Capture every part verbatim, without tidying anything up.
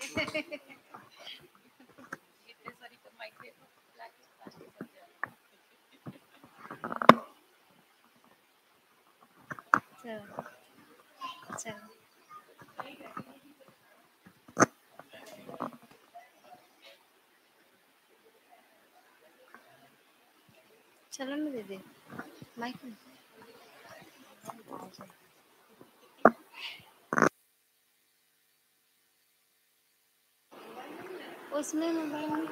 चलो ना दीदी माइक में। उसमें मोबाइल में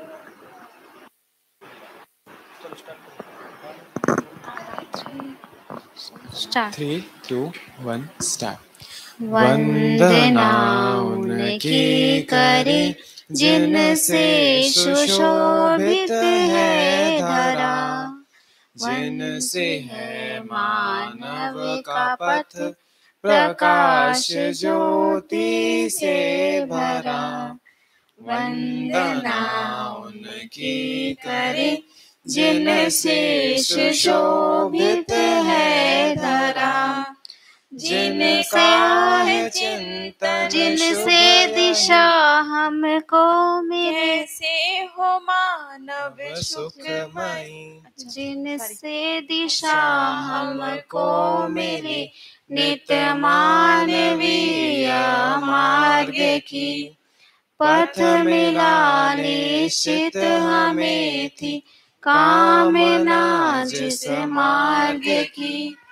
start. Three two one start. वंदना उनकी करे जिनसे सुशोभित है धरा, जिनसे है मानव का पथ प्रकाश ज्योति से भरा। वंदना उनकी करे जिनसे सुशोभित है धरा, जिनका है चिंतन जिनसे दिशा हमको मिले कैसे हो मानव सुखमयी। जिनसे दिशा हमको मिले नित्य मानवीय मार्ग की। पथ मिला निश्चित हमें थी कामना जिस मार्ग की।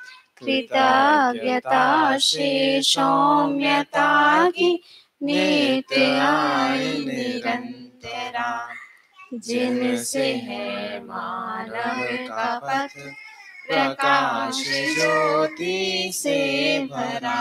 कृतज्ञता से सौम्यता की नित्य आए निरंतरा, जिनसे है मानव का पथ प्रकाश ज्योति से भरा।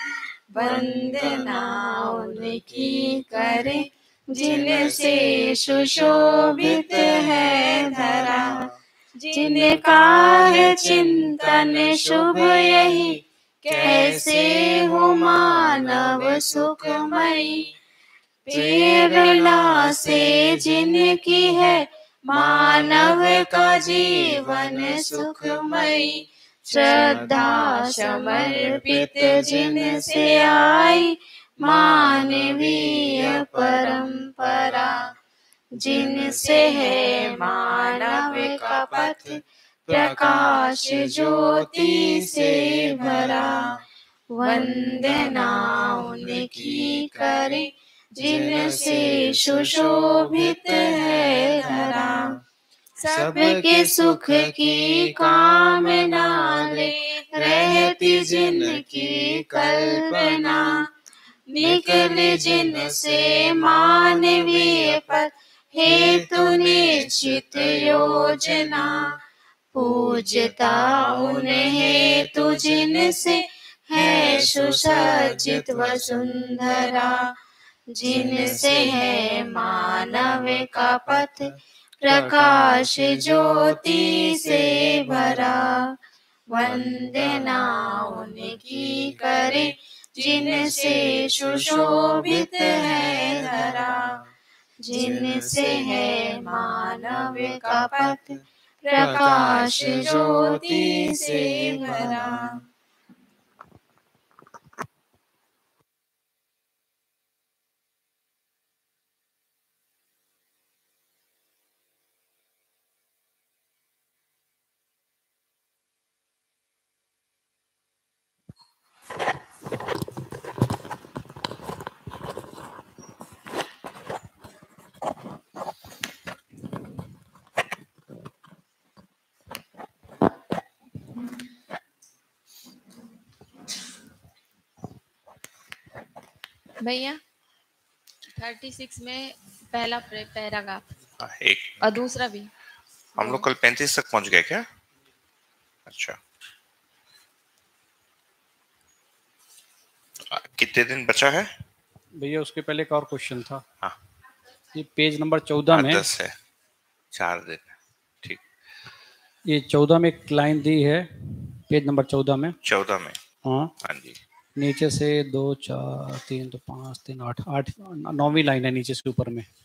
वंदना उनकी करे जिनसे सुशोभित है धरा, जिनका है चिंतन शुभ यही कैसे हो मानव सुखमयी। प्रेरणा से जिनकी है मानव का जीवन सुखमयी। श्रद्धा समर्पित जिनसे आई मानवीय परंपरा, जिनसे है मानव का पथ प्रकाश ज्योति से भरा। वंदना उनकी करे जिनसे सुशोभित है धरा, सबके सुख की कामना ले रहती जिनकी कल्पना। निकले जिनसे मानवीय पथ हेतु निश्चित योजना। पूजता उन्हें हेतु जिनसे है सुसज्जित वसुंधरा, जिनसे है मानव का पथ प्रकाश ज्योति से भरा। वंदना उनकी करे जिनसे सुशोभित है धरा, जिनसे है मानव का पथ प्रकाश ज्योति से भरा। भैया थर्टी सिक्स में पहला पैराग्राफ एक और दूसरा भी। हम लोग कल पैंतीस तक पहुंच गए क्या? अच्छा, कितने दिन बचा है भैया? उसके पहले एक और क्वेश्चन था। हाँ, ये पेज नंबर चौदह में दस है, चार दिन। ठीक, ये चौदह में एक लाइन दी है, पेज नंबर चौदह में। चौदह में हाँ हाँ जी। नीचे से दो चार तीन तो पाँच तीन आठ आठ नौवीं लाइन है नीचे से ऊपर में।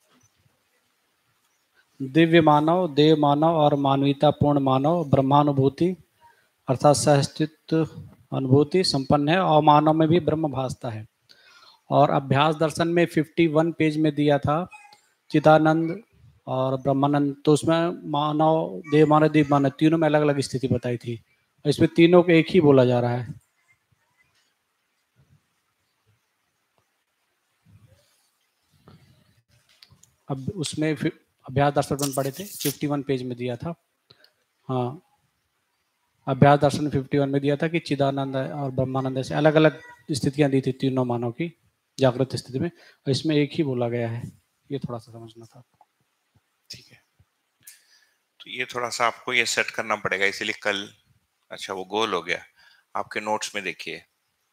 दिव्य मानव, देव मानव और मानवीयता पूर्ण मानव ब्रह्मानुभूति अर्थात सहस्तित्व अनुभूति संपन्न है और मानव में भी ब्रह्म भासता है और अभ्यास दर्शन में इक्यावन पेज में दिया था चिदानंद और ब्रह्मानंद, तो उसमें मानव देव मानव देव मानव तीनों में अलग अलग स्थिति बताई थी, इसमें तीनों को एक ही बोला जा रहा है। अब उसमें फि- अभ्यास दर्शन में पढ़े थे, इक्यावन पेज में दिया था। हाँ, अभ्यास दर्शन इक्यावन में दिया था कि चिदानंद और ब्रह्मानंद से अलग अलग स्थितियां दी थी तीनों मानव की जागृत स्थिति में, और इसमें एक ही बोला गया है, ये थोड़ा सा समझना था आपको। ठीक है, तो ये थोड़ा सा आपको ये सेट करना पड़ेगा, इसीलिए कल, अच्छा वो गोल हो गया। आपके नोट्स में देखिए,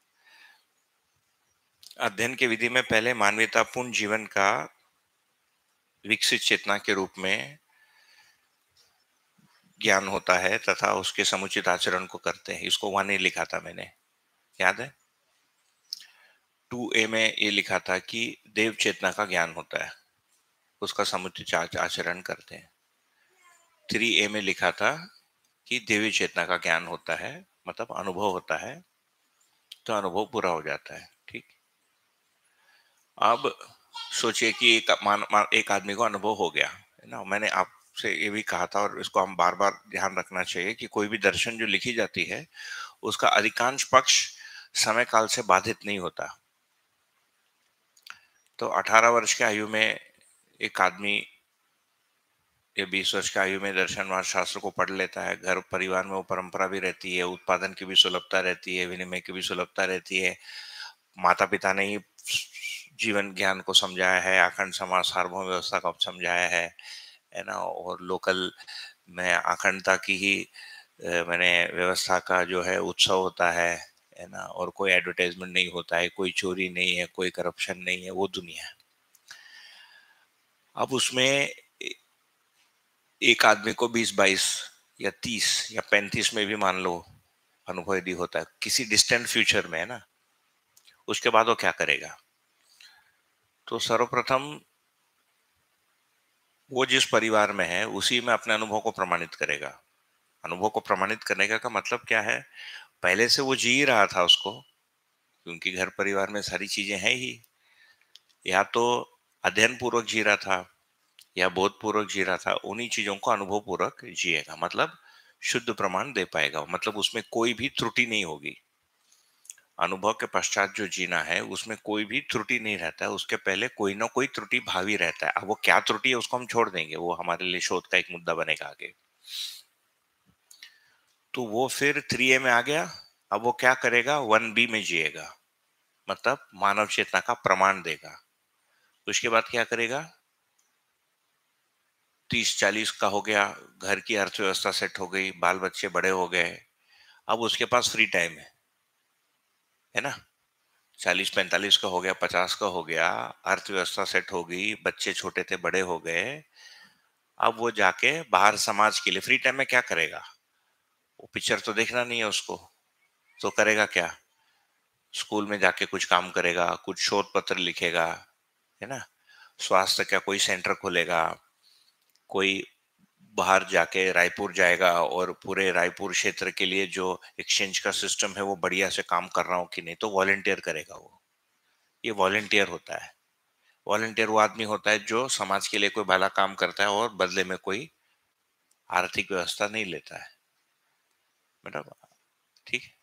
अध्ययन की विधि में पहले मानवीयतापूर्ण जीवन का विकसित चेतना के रूप में ज्ञान होता है तथा उसके समुचित आचरण को करते हैं। इसको वहां नहीं लिखा था मैंने, याद है? टू ए में ये लिखा था कि देव चेतना का ज्ञान होता है, उसका समुचित आचरण करते हैं। थ्री ए में लिखा था कि देवी चेतना का ज्ञान होता है, मतलब अनुभव होता है, तो अनुभव पूरा हो जाता है। ठीक, अब सोचिए कि एक मान, मान एक आदमी को अनुभव हो गया है ना। मैंने आपसे ये भी कहा था और इसको हम बार बार ध्यान रखना चाहिए कि कोई भी दर्शन जो लिखी जाती है उसका अधिकांश पक्ष समय काल से बाधित नहीं होता। तो अठारह वर्ष की आयु में एक आदमी या बीस वर्ष की आयु में दर्शनवाद शास्त्र को पढ़ लेता है, घर परिवार में वो परंपरा भी रहती है, उत्पादन की भी सुलभता रहती है, विनिमय की भी सुलभता रहती है, माता पिता ने ही जीवन ज्ञान को समझाया है, अखंड समाज सार्वभौम व्यवस्था को समझाया है है ना, और लोकल में अखंडता की ही मैंने व्यवस्था का जो है उत्सव होता है है ना, और कोई एडवर्टाइजमेंट नहीं होता है, कोई चोरी नहीं है, कोई करप्शन नहीं है, वो दुनिया है। अब उसमें एक आदमी को बीस बाईस या तीस या पैंतीस में भी मान लो अनुभव यदि होता है किसी डिस्टेंट फ्यूचर में, है ना, उसके बाद वो क्या करेगा? तो सर्वप्रथम वो जिस परिवार में है उसी में अपने अनुभव को प्रमाणित करेगा। अनुभव को प्रमाणित करने का, का मतलब क्या है? पहले से वो जी रहा था उसको, क्योंकि घर परिवार में सारी चीजें हैं ही, या तो अध्ययन पूर्वक जी रहा था या बोध पूर्वक जी रहा था, उन्हीं चीजों को अनुभव पूर्वक जिएगा, मतलब शुद्ध प्रमाण दे पाएगा, मतलब उसमें कोई भी त्रुटि नहीं होगी। अनुभव के पश्चात जो जीना है उसमें कोई भी त्रुटि नहीं रहता है, उसके पहले कोई ना कोई त्रुटि भावी रहता है। अब वो क्या त्रुटि है उसको हम छोड़ देंगे, वो हमारे लिए शोध का एक मुद्दा बनेगा आगे। तो वो फिर थ्री ए में आ गया, अब वो क्या करेगा? वन बी में जिएगा, मतलब मानव चेतना का प्रमाण देगा। उसके बाद क्या करेगा? तीस चालीस का हो गया, घर की अर्थव्यवस्था सेट हो गई, बाल बच्चे बड़े हो गए, अब उसके पास फ्री टाइम है है ना। चालीस पैंतालीस का हो गया, पचास का हो गया, अर्थव्यवस्था सेट हो गई, बच्चे छोटे थे बड़े हो गए, अब वो जाके बाहर समाज के लिए फ्री टाइम में क्या करेगा? वो पिक्चर तो देखना नहीं है उसको, तो करेगा क्या? स्कूल में जाके कुछ काम करेगा, कुछ शोध पत्र लिखेगा, है ना, स्वास्थ्य का कोई सेंटर खोलेगा, कोई बाहर जाके रायपुर जाएगा और पूरे रायपुर क्षेत्र के लिए जो एक्सचेंज का सिस्टम है वो बढ़िया से काम कर रहा हो कि नहीं, तो वॉलंटियर करेगा वो। ये वॉलंटियर होता है। वॉलंटियर वो आदमी होता है जो समाज के लिए कोई भला काम करता है और बदले में कोई आर्थिक व्यवस्था नहीं लेता है, मतलब ठीक है।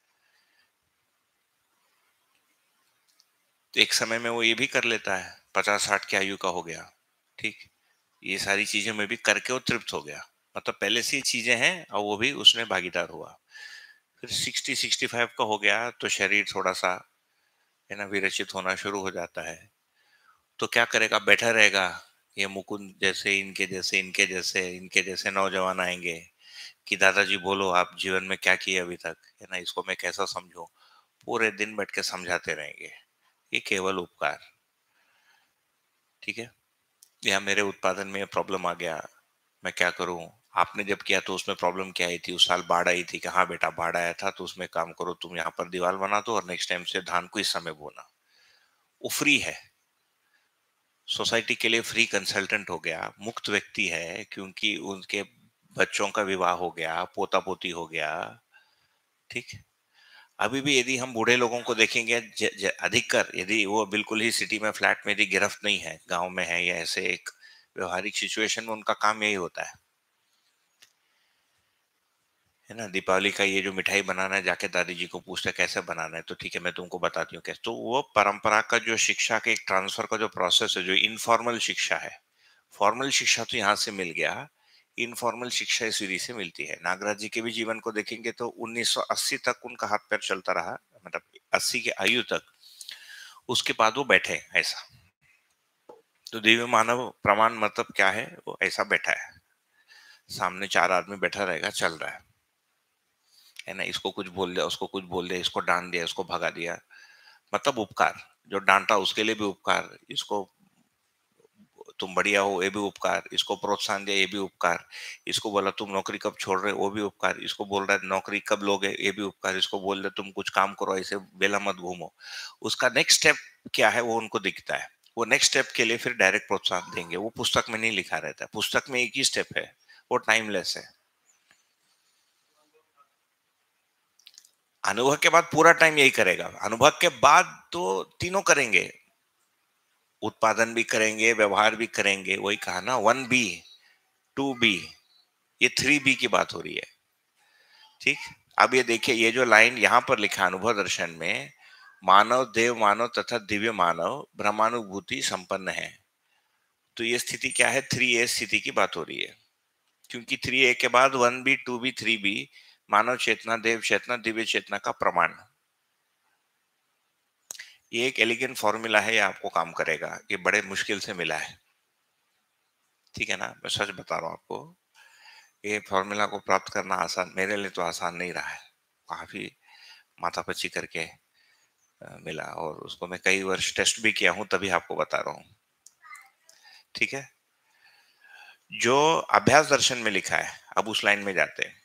तो एक समय में वो ये भी कर लेता है, पचास साठ की आयु का हो गया, ठीक, ये सारी चीजें में भी करके वो तृप्त हो गया, मतलब पहले से ही चीजें हैं और वो भी उसमें भागीदार हुआ। फिर सिक्सटी सिक्सटी फाइव का हो गया तो शरीर थोड़ा सा, है ना, विरचित होना शुरू हो जाता है, तो क्या करेगा? बैठा रहेगा। ये मुकुंद जैसे, इनके जैसे इनके जैसे इनके जैसे नौजवान आएंगे कि दादाजी बोलो आप जीवन में क्या किए अभी तक, है ना, इसको मैं कैसा समझूं, पूरे दिन बैठ के समझाते रहेंगे। ये केवल उपकार, ठीक है। या मेरे उत्पादन में प्रॉब्लम आ गया, मैं क्या करूं? आपने जब किया तो उसमें प्रॉब्लम क्या आई थी? उस साल बाढ़ आई थी कि हाँ बेटा बाढ़ आया था, तो उसमें काम करो, तुम यहाँ पर दीवार बना दो और नेक्स्ट टाइम से धान को इस समय बोना। वो फ्री है, सोसाइटी के लिए फ्री कंसल्टेंट हो गया, मुक्त व्यक्ति है, क्योंकि उनके बच्चों का विवाह हो गया, पोता पोती हो गया, ठीक। अभी भी यदि हम बूढ़े लोगों को देखेंगे ज, ज, अधिकतर यदि वो बिल्कुल ही सिटी में फ्लैट में यदि गिरफ्त नहीं है, गांव में है या ऐसे एक व्यवहारिक सिचुएशन में, उनका काम यही होता है है ना। दीपावली का ये जो मिठाई बनाना है, जाके दादी जी को पूछते कैसे बनाना है, तो ठीक है मैं तुमको बताती हूँ कैसे। तो वो परंपरा का जो शिक्षा के एक ट्रांसफर का जो प्रोसेस है, जो इनफॉर्मल शिक्षा है, फॉर्मल शिक्षा तो यहाँ से मिल गया, इनफॉर्मल शिक्षा इस विधि से मिलती है। नागराज जी के भी जीवन को देखेंगे तो उन्नीस सौ अस्सी तक उनका हाथ पैर चलता रहा, मतलब अस्सी की आयु तक, उसके बाद वो बैठे ऐसा। तो दिव्य मानव प्रमाण मतलब क्या है, वो ऐसा बैठा है, सामने चार आदमी बैठा रहेगा, चल रहा है है ना। इसको कुछ बोल दिया, उसको कुछ बोल दिया, इसको डांट दिया, इसको भगा दिया, मतलब उपकार। जो डांटा उसके लिए भी उपकार, इसको तुम बढ़िया हो ये भी उपकार, इसको प्रोत्साहन दिया ये भी उपकार, इसको बोला तुम नौकरी कब छोड़ रहे वो भी उपकार, इसको बोल रहा है नौकरी कब लोगे ये भी उपकार, इसको बोल रहे तुम कुछ काम करो, ऐसे बेला मत घूमो। उसका नेक्स्ट स्टेप क्या है वो उनको दिखता है, वो नेक्स्ट स्टेप के लिए फिर डायरेक्ट प्रोत्साहन देंगे। वो पुस्तक में नहीं लिखा रहता है, पुस्तक में एक ही स्टेप है, वो टाइमलेस है। अनुभव के बाद पूरा टाइम यही करेगा, अनुभव के बाद तो तीनों करेंगे, उत्पादन भी करेंगे, व्यवहार भी करेंगे। वही कहा ना, वन बी टू बी, ये थ्री बी की बात हो रही है। ठीक, अब ये देखिए, ये जो लाइन यहाँ पर लिखा अनुभव दर्शन में, मानव देव मानव तथा दिव्य मानव ब्रह्मानुभूति संपन्न है, तो ये स्थिति क्या है, थ्री ए स्थिति की बात हो रही है। क्योंकि थ्री ए के बाद one B two B three B, मानव चेतना देव चेतना दिव्य चेतना का प्रमाण। ये एक एलिगेंट फॉर्मूला है, ये आपको काम करेगा, ये बड़े मुश्किल से मिला है, ठीक है ना। मैं सच बता रहा हूँ आपको, ये फॉर्मूला को प्राप्त करना आसान, मेरे लिए तो आसान नहीं रहा है, काफी माथापच्ची करके मिला, और उसको मैं कई वर्ष टेस्ट भी किया हूं, तभी आपको बता रहा हूं, ठीक है। जो अभ्यास दर्शन में लिखा है, अब उस लाइन में जाते हैं।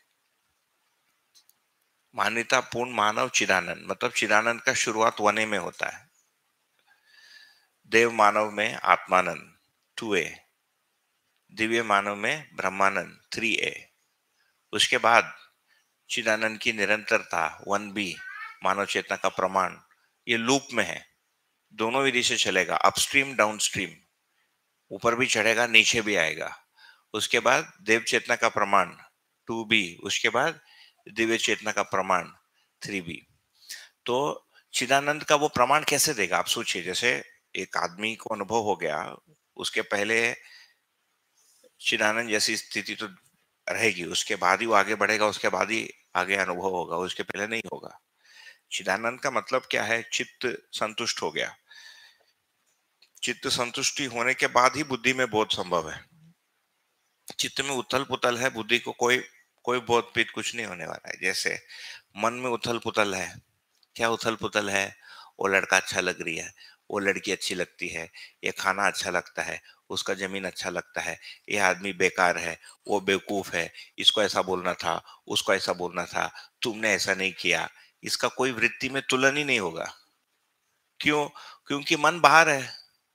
मान्यता पूर्ण मानव चिदानंद, मतलब चिदानंद का शुरुआत वने में होता है, देव मानव में आत्मानंद टू ए, दिव्य मानव में ब्रह्मानंद थ्री ए, उसके बाद चिदानंद की निरंतरता वन बी, मानव चेतना का प्रमाण, ये लूप में है, दोनों विधि से चलेगा, अपस्ट्रीम डाउनस्ट्रीम, ऊपर भी चढ़ेगा नीचे भी आएगा। उसके बाद देव चेतना का प्रमाण टू बी, उसके बाद दिव्य चेतना का प्रमाण थ्री बी। तो चिदानंद का वो प्रमाण कैसे देगा, आप सोचिए, जैसे एक आदमी को अनुभव हो गया, उसके पहले चिदानंद जैसी स्थिति तो रहेगी, उसके बाद ही वो आगे बढ़ेगा, उसके बाद ही आगे अनुभव होगा, उसके पहले नहीं होगा। चिदानंद का मतलब क्या है, चित्त संतुष्ट हो गया, चित्त संतुष्टि होने के बाद ही बुद्धि में बोध संभव है। चित्त में उथल पुथल है, बुद्धि को कोई कोई बोध पीत कुछ नहीं होने वाला है। जैसे मन में उथल पुथल है, क्या उथल पुथल है, वो लड़का अच्छा लग रही है, वो लड़की अच्छी लगती है, ये खाना अच्छा लगता है, उसका जमीन अच्छा लगता है, ये आदमी बेकार है, वो बेवकूफ है, इसको ऐसा बोलना था, उसको ऐसा बोलना था, तुमने ऐसा नहीं किया, इसका कोई वृत्ति में तुलन ही नहीं होगा। क्यों? क्योंकि मन बाहर है,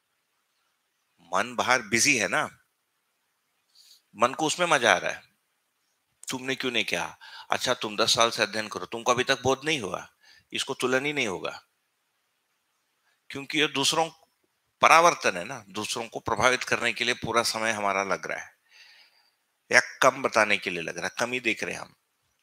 मन बाहर बिजी है ना, मन को उसमें मजा आ रहा है। तुमने क्यों नहीं किया, अच्छा तुम दस साल से अध्ययन करो, तुमको अभी तक बोध नहीं हुआ, इसको तुलन ही नहीं होगा। क्योंकि ये दूसरों परावर्तन है ना, दूसरों को प्रभावित करने के लिए पूरा समय हमारा लग रहा है, या कम बताने के लिए लग रहा है, कमी देख रहे हैं हम।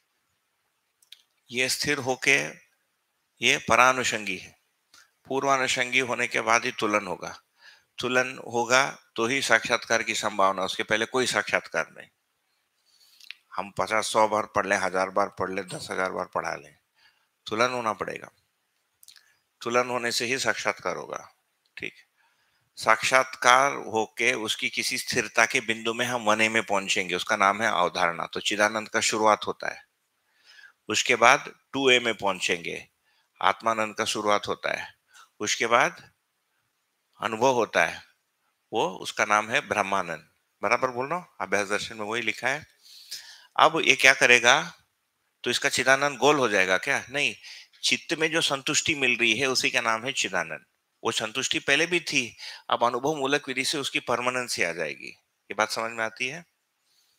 ये स्थिर होके ये परानुषंगी है, पूर्वानुषंगी होने के बाद ही तुलन होगा, तुलन होगा तो ही साक्षात्कार की संभावना, उसके पहले कोई साक्षात्कार नहीं। हम पचास सौ बार पढ़ लें, हजार बार पढ़ लें, दस हजार बार पढ़ा लें, तुलन होना पड़ेगा, तुलन होने से ही साक्षात्कार होगा। ठीक, साक्षात्कार होके उसकी किसी स्थिरता के बिंदु में हम वने में पहुंचेंगे, उसका नाम है अवधारणा। तो चिदानंद का शुरुआत होता है, उसके बाद टू ए में पहुंचेंगे, आत्मानंद का शुरुआत होता है, उसके बाद अनुभव होता है, वो उसका नाम है ब्रह्मानंद। बराबर बोल रहा हूं, अभ्यास दर्शन में वही लिखा है। अब ये क्या करेगा, तो इसका चिदानंद गोल हो जाएगा क्या? नहीं, चित्त में जो संतुष्टि मिल रही है उसी का नाम है चिदानंद। वो संतुष्टि पहले भी थी, अब अनुभव मूलक विधि से उसकी परमानेंसी आ जाएगी। ये बात समझ में आती है?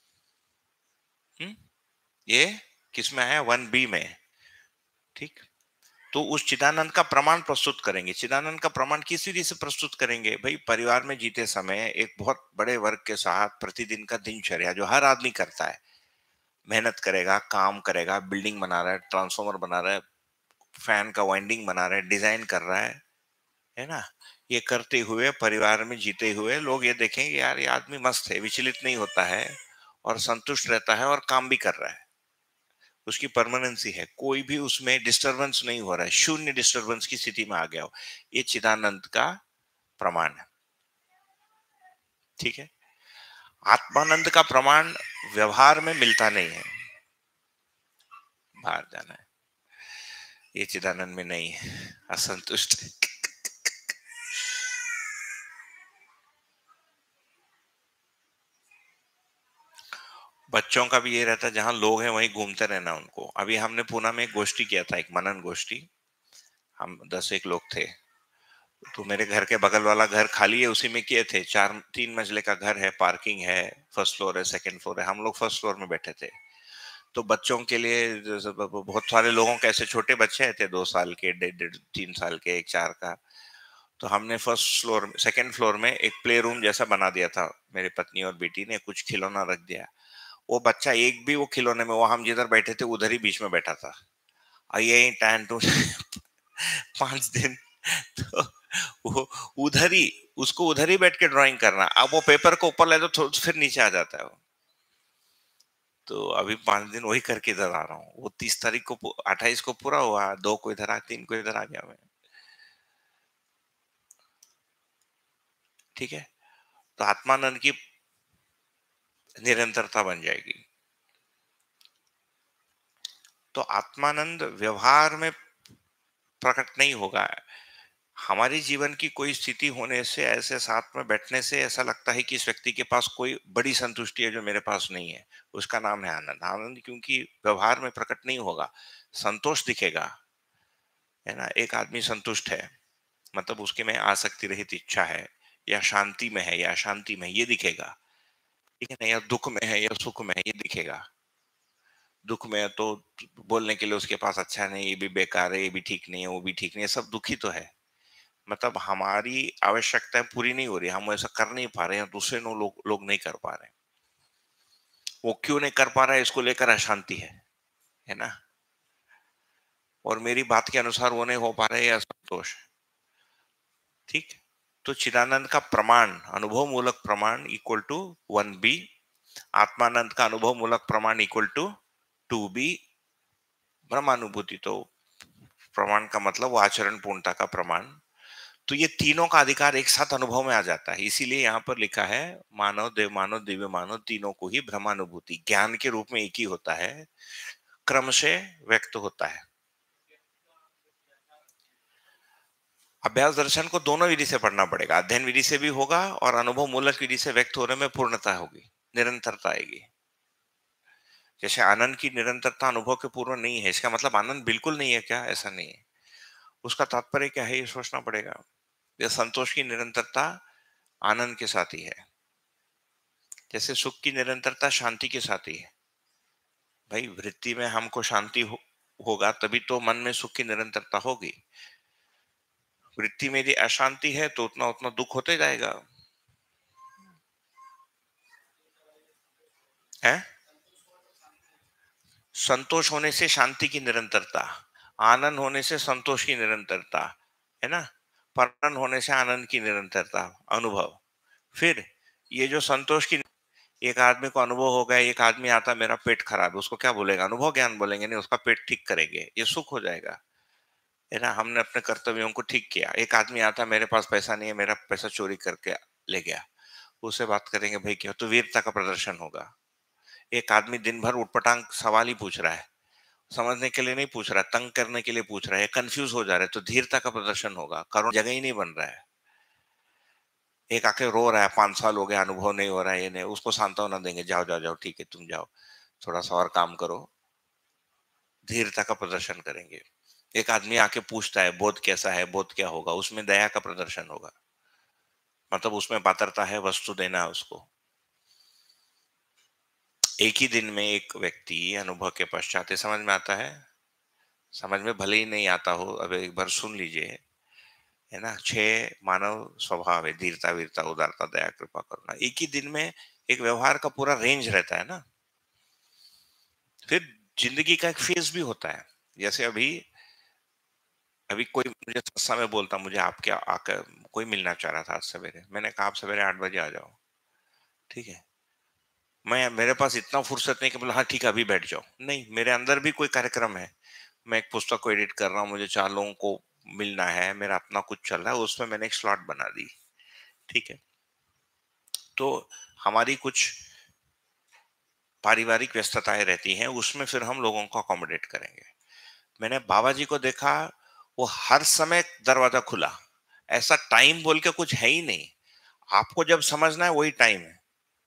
हम्म, ये किस में आया? वन बी में। ठीक, तो उस चिदानंद का प्रमाण प्रस्तुत करेंगे। चिदानंद का प्रमाण किस विधि से प्रस्तुत करेंगे? भाई परिवार में जीते समय एक बहुत बड़े वर्ग के साथ प्रतिदिन का दिनचर्या जो हर आदमी करता है, मेहनत करेगा, काम करेगा, बिल्डिंग बना रहा है, ट्रांसफॉर्मर बना रहा है, फैन का वाइंडिंग बना रहा है, डिजाइन कर रहा है, है ना? ये करते हुए परिवार में जीते हुए लोग ये देखेंगे यार ये आदमी मस्त है, विचलित नहीं होता है और संतुष्ट रहता है और काम भी कर रहा है, उसकी परमानेंसी है, कोई भी उसमें डिस्टरबेंस नहीं हो रहा है, शून्य डिस्टरबेंस की स्थिति में आ गया हो। ये चिदानंद का प्रमाण है। ठीक है। आत्मानंद का प्रमाण व्यवहार में मिलता नहीं है, बाहर जाना है, ये चिदानंद में नहीं है, असंतुष्ट है। बच्चों का भी ये रहता है जहां लोग हैं वहीं घूमते रहना उनको। अभी हमने पूना में एक गोष्ठी किया था, एक मनन गोष्ठी, हम दस एक लोग थे, तो मेरे घर के बगल वाला घर खाली है, उसी में किए थे। चार तीन मंजिले का घर है, पार्किंग है, फर्स्ट फ्लोर है, सेकंड फ्लोर है, हम लोग फर्स्ट फ्लोर में बैठे थे। तो बच्चों के लिए बहुत सारे लोगों के ऐसे छोटे बच्चे थे, दो साल के, डेढ़ डेढ़ तीन साल के, एक चार का, तो हमने फर्स्ट फ्लोर सेकंड फ्लोर में एक प्ले रूम जैसा बना दिया था। मेरी पत्नी और बेटी ने कुछ खिलौना रख दिया, वो बच्चा एक भी वो खिलौने में, वो हम जिधर बैठे थे उधर ही बीच में बैठा था, और यही टाइम टू पांच दिन तो वो उधर ही, उसको उधर ही बैठ के ड्राइंग करना। अब वो पेपर को ऊपर ले तो फिर नीचे आ जाता है वो। तो अभी पांच दिन वही करके इधर आ रहा हूँ। वो तीस तारीख को, अट्ठाईस को पूरा हुआ, दो को इधर आ, तीन को इधर आ गया मैं। ठीक है। तो आत्मानंद की निरंतरता बन जाएगी। तो आत्मानंद व्यवहार में प्रकट नहीं होगा। हमारे जीवन की कोई स्थिति होने से, ऐसे साथ में बैठने से ऐसा लगता है कि इस व्यक्ति के पास कोई बड़ी संतुष्टि है जो मेरे पास नहीं है, उसका नाम है आनंद। आनंद क्योंकि व्यवहार में प्रकट नहीं होगा, संतोष दिखेगा, है ना। एक आदमी संतुष्ट है मतलब उसके में आसक्ति रहित इच्छा है, या शांति में है या अशांति में, ये दिखेगा। ठीक है ना। या दुख में है या सुख में है, ये दिखेगा। दुख में तो बोलने के लिए उसके पास अच्छा नहीं, ये भी बेकार है, ये भी ठीक नहीं है, वो भी ठीक नहीं है, सब दुखी तो है। मतलब हमारी आवश्यकताएं पूरी नहीं हो रही, हम ऐसा कर नहीं पा रहे हैं, दूसरे नो लोग लोग नहीं कर पा रहे हैं। वो क्यों नहीं कर पा रहा है, इसको लेकर अशांति है, है ना। और मेरी बात के अनुसार वो नहीं हो पा रहा है, असंतोष। ठीक। तो चिदानंद का प्रमाण, अनुभव मूलक प्रमाण इक्वल टू वन बी, आत्मानंद का अनुभव मूलक प्रमाण इक्वल टू टू बी। ब्रह्मानुभूति तो प्रमाण का मतलब वो आचरण पूर्णता का प्रमाण। तो ये तीनों का अधिकार एक साथ अनुभव में आ जाता है। इसीलिए यहाँ पर लिखा है मानव, देव मानव, दिव्य मानव, तीनों को ही ब्रह्मानुभूति ज्ञान के रूप में एक ही होता है, क्रम से व्यक्त होता है। अभ्यास दर्शन को दोनों विधि से पढ़ना पड़ेगा, अध्ययन विधि से भी होगा और अनुभव मूलक विधि से व्यक्त होने में पूर्णता होगी, निरंतरता आएगी। जैसे आनंद की निरंतरता अनुभव के पूर्व नहीं है, इसका मतलब आनंद बिल्कुल नहीं है क्या? ऐसा नहीं है। उसका तात्पर्य क्या है ये सोचना पड़ेगा। यह संतोष की निरंतरता आनंद के साथ ही है, जैसे सुख की निरंतरता शांति के साथ ही है। भाई वृत्ति में हमको शांति हो, होगा तभी तो मन में सुख की निरंतरता होगी। वृत्ति में यदि अशांति है तो उतना उतना दुख होते जाएगा, है। संतोष होने से शांति की निरंतरता, आनंद होने से संतोष की निरंतरता, है ना। परन होने से आनंद की निरंतरता अनुभव। फिर ये जो संतोष की, एक आदमी को अनुभव होगा, एक आदमी आता मेरा पेट खराब है, उसको क्या बोलेगा? अनुभव ज्ञान बोलेंगे नहीं, उसका पेट ठीक करेंगे, ये सुख हो जाएगा, है ना। हमने अपने कर्तव्यों को ठीक किया। एक आदमी आता मेरे पास पैसा नहीं है, मेरा पैसा चोरी करके ले गया, उससे बात करेंगे भाई क्या, तो वीरता का प्रदर्शन होगा। एक आदमी दिन भर उठपटांग सवाल ही पूछ रहा है, समझने के लिए नहीं पूछ रहा, तंग करने के लिए पूछ रहा है, कंफ्यूज हो जा रहा है, तो धीरता का प्रदर्शन होगा, कारण जगह ही नहीं बन रहा है। एक आके रो रहा है, पांच साल हो गया अनुभव नहीं हो रहा है, ये नहीं, उसको सांत्वना देंगे, जाओ जाओ जाओ ठीक है तुम जाओ, थोड़ा सा और काम करो, धीरता का प्रदर्शन करेंगे। एक आदमी आके पूछता है बोध कैसा है, बोध क्या होगा, उसमें दया का प्रदर्शन होगा, मतलब उसमें पात्रता है, वस्तु देना है उसको। एक ही दिन में एक व्यक्ति अनुभव के पश्चात समझ में आता है, समझ में भले ही नहीं आता हो, अब एक बार सुन लीजिए, है ना। छह मानव स्वभाव है, धीरता, वीरता, उदारता, दया, कृपा, करुणा। एक ही दिन में एक व्यवहार का पूरा रेंज रहता है ना। फिर जिंदगी का एक फेज भी होता है। जैसे अभी अभी कोई मुझे सत्संग में बोलता, मुझे आपके आकर कोई मिलना चाह रहा था आज सवेरे, मैंने कहा आप सवेरे आठ बजे आ जाओ, ठीक है। मैं मेरे पास इतना फुर्सत नहीं कि बोला हाँ ठीक है अभी बैठ जाओ, नहीं, मेरे अंदर भी कोई कार्यक्रम है। मैं एक पुस्तक को एडिट कर रहा हूँ, मुझे चार लोगों को मिलना है, मेरा अपना कुछ चल रहा है, उसमें मैंने एक स्लॉट बना दी, ठीक है। तो हमारी कुछ पारिवारिक व्यस्तताएं रहती हैं, उसमें फिर हम लोगों को अकोमोडेट करेंगे। मैंने बाबा जी को देखा, वो हर समय दरवाजा खुला, ऐसा टाइम बोल के कुछ है ही नहीं। आपको जब समझना है वही टाइम है।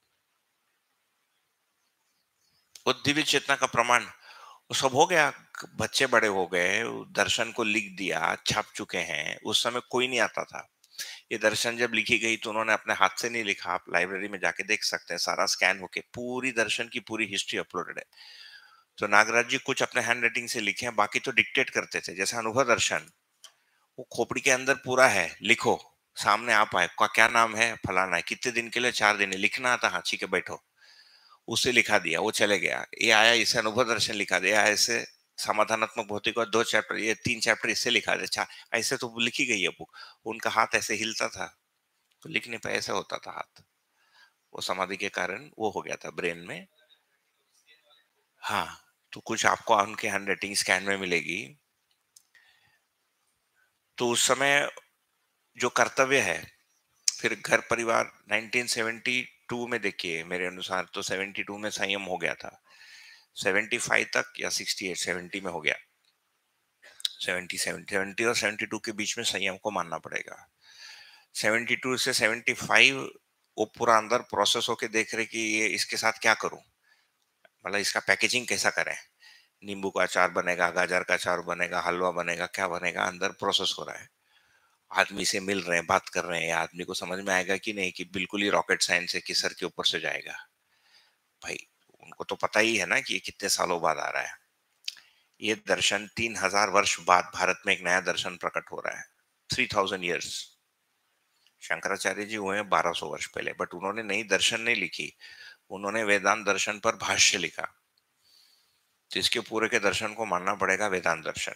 वो दिव्य चेतना का प्रमाण वो सब हो गया, बच्चे बड़े हो गए, दर्शन को लिख दिया, छाप चुके हैं। उस समय कोई नहीं आता था। ये दर्शन जब लिखी गई तो उन्होंने अपने हाथ से नहीं लिखा, आप लाइब्रेरी में जाके देख सकते हैं, सारा स्कैन होके पूरी दर्शन की पूरी हिस्ट्री अपलोडेड है। तो नागराज जी कुछ अपने हैंड राइटिंग से लिखे हैं, बाकी तो डिक्टेट करते थे। जैसे अनुभव दर्शन, वो खोपड़ी के अंदर पूरा है, लिखो, सामने आप आए, का क्या नाम है, फलाना है, कितने दिन के लिए, चार दिन है, लिखना आता, हाँ ठीक है बैठो, उसे लिखा दिया, वो चले गया। ये आया, इसे अनुभव दर्शन लिखा दिया, ऐसे समाधानात्मक भौतिक और दो चैप्टर, ये तीन चैप्टर इससे लिखा दिया, चार, ऐसे तो लिखी गई है बुक। उनका हाथ ऐसे हिलता था तो लिखने पे ऐसा होता था हाथ, वो समाधि के कारण वो हो गया था ब्रेन में। हाँ, तो कुछ आपको उनके हैंड राइटिंग स्कैन में मिलेगी। तो उस समय जो कर्तव्य है, फिर घर परिवार नाइनटीन सेवेंटी टू में देखिए, मेरे अनुसार तो सेवेंटी टू में संयम हो गया था, सेवेंटी फाइव तक या सिक्सटी एट सेवेंटी में हो गया, सेवेंटी सेवेंटी और सेवेंटी टू के बीच में संयम को मानना पड़ेगा। सेवेंटी टू से सेवेंटी फाइव वो पूरा अंदर प्रोसेस होके देख रहे कि ये इसके साथ क्या करूं, मतलब इसका पैकेजिंग कैसा करें, नींबू का अचार बनेगा, गाजर का अचार बनेगा, हलवा बनेगा, क्या बनेगा, अंदर प्रोसेस हो रहा है। आदमी से मिल रहे हैं, बात कर रहे हैं, आदमी को समझ में आएगा कि नहीं कि बिल्कुल ही रॉकेट साइंस है कि सर के ऊपर से जाएगा। भाई उनको तो पता ही है ना कि ये कितने सालों बाद आ रहा है। ये दर्शन तीन हजार वर्ष बाद भारत में एक नया दर्शन प्रकट हो रहा है, three thousand years. Shankaracharya ji हुए हैं बारह सौ वर्ष पहले, बट उन्होंने नई दर्शन नहीं लिखी, उन्होंने वेदांत दर्शन पर भाष्य लिखा। तो इसके पूरे के दर्शन को मानना पड़ेगा वेदांत दर्शन,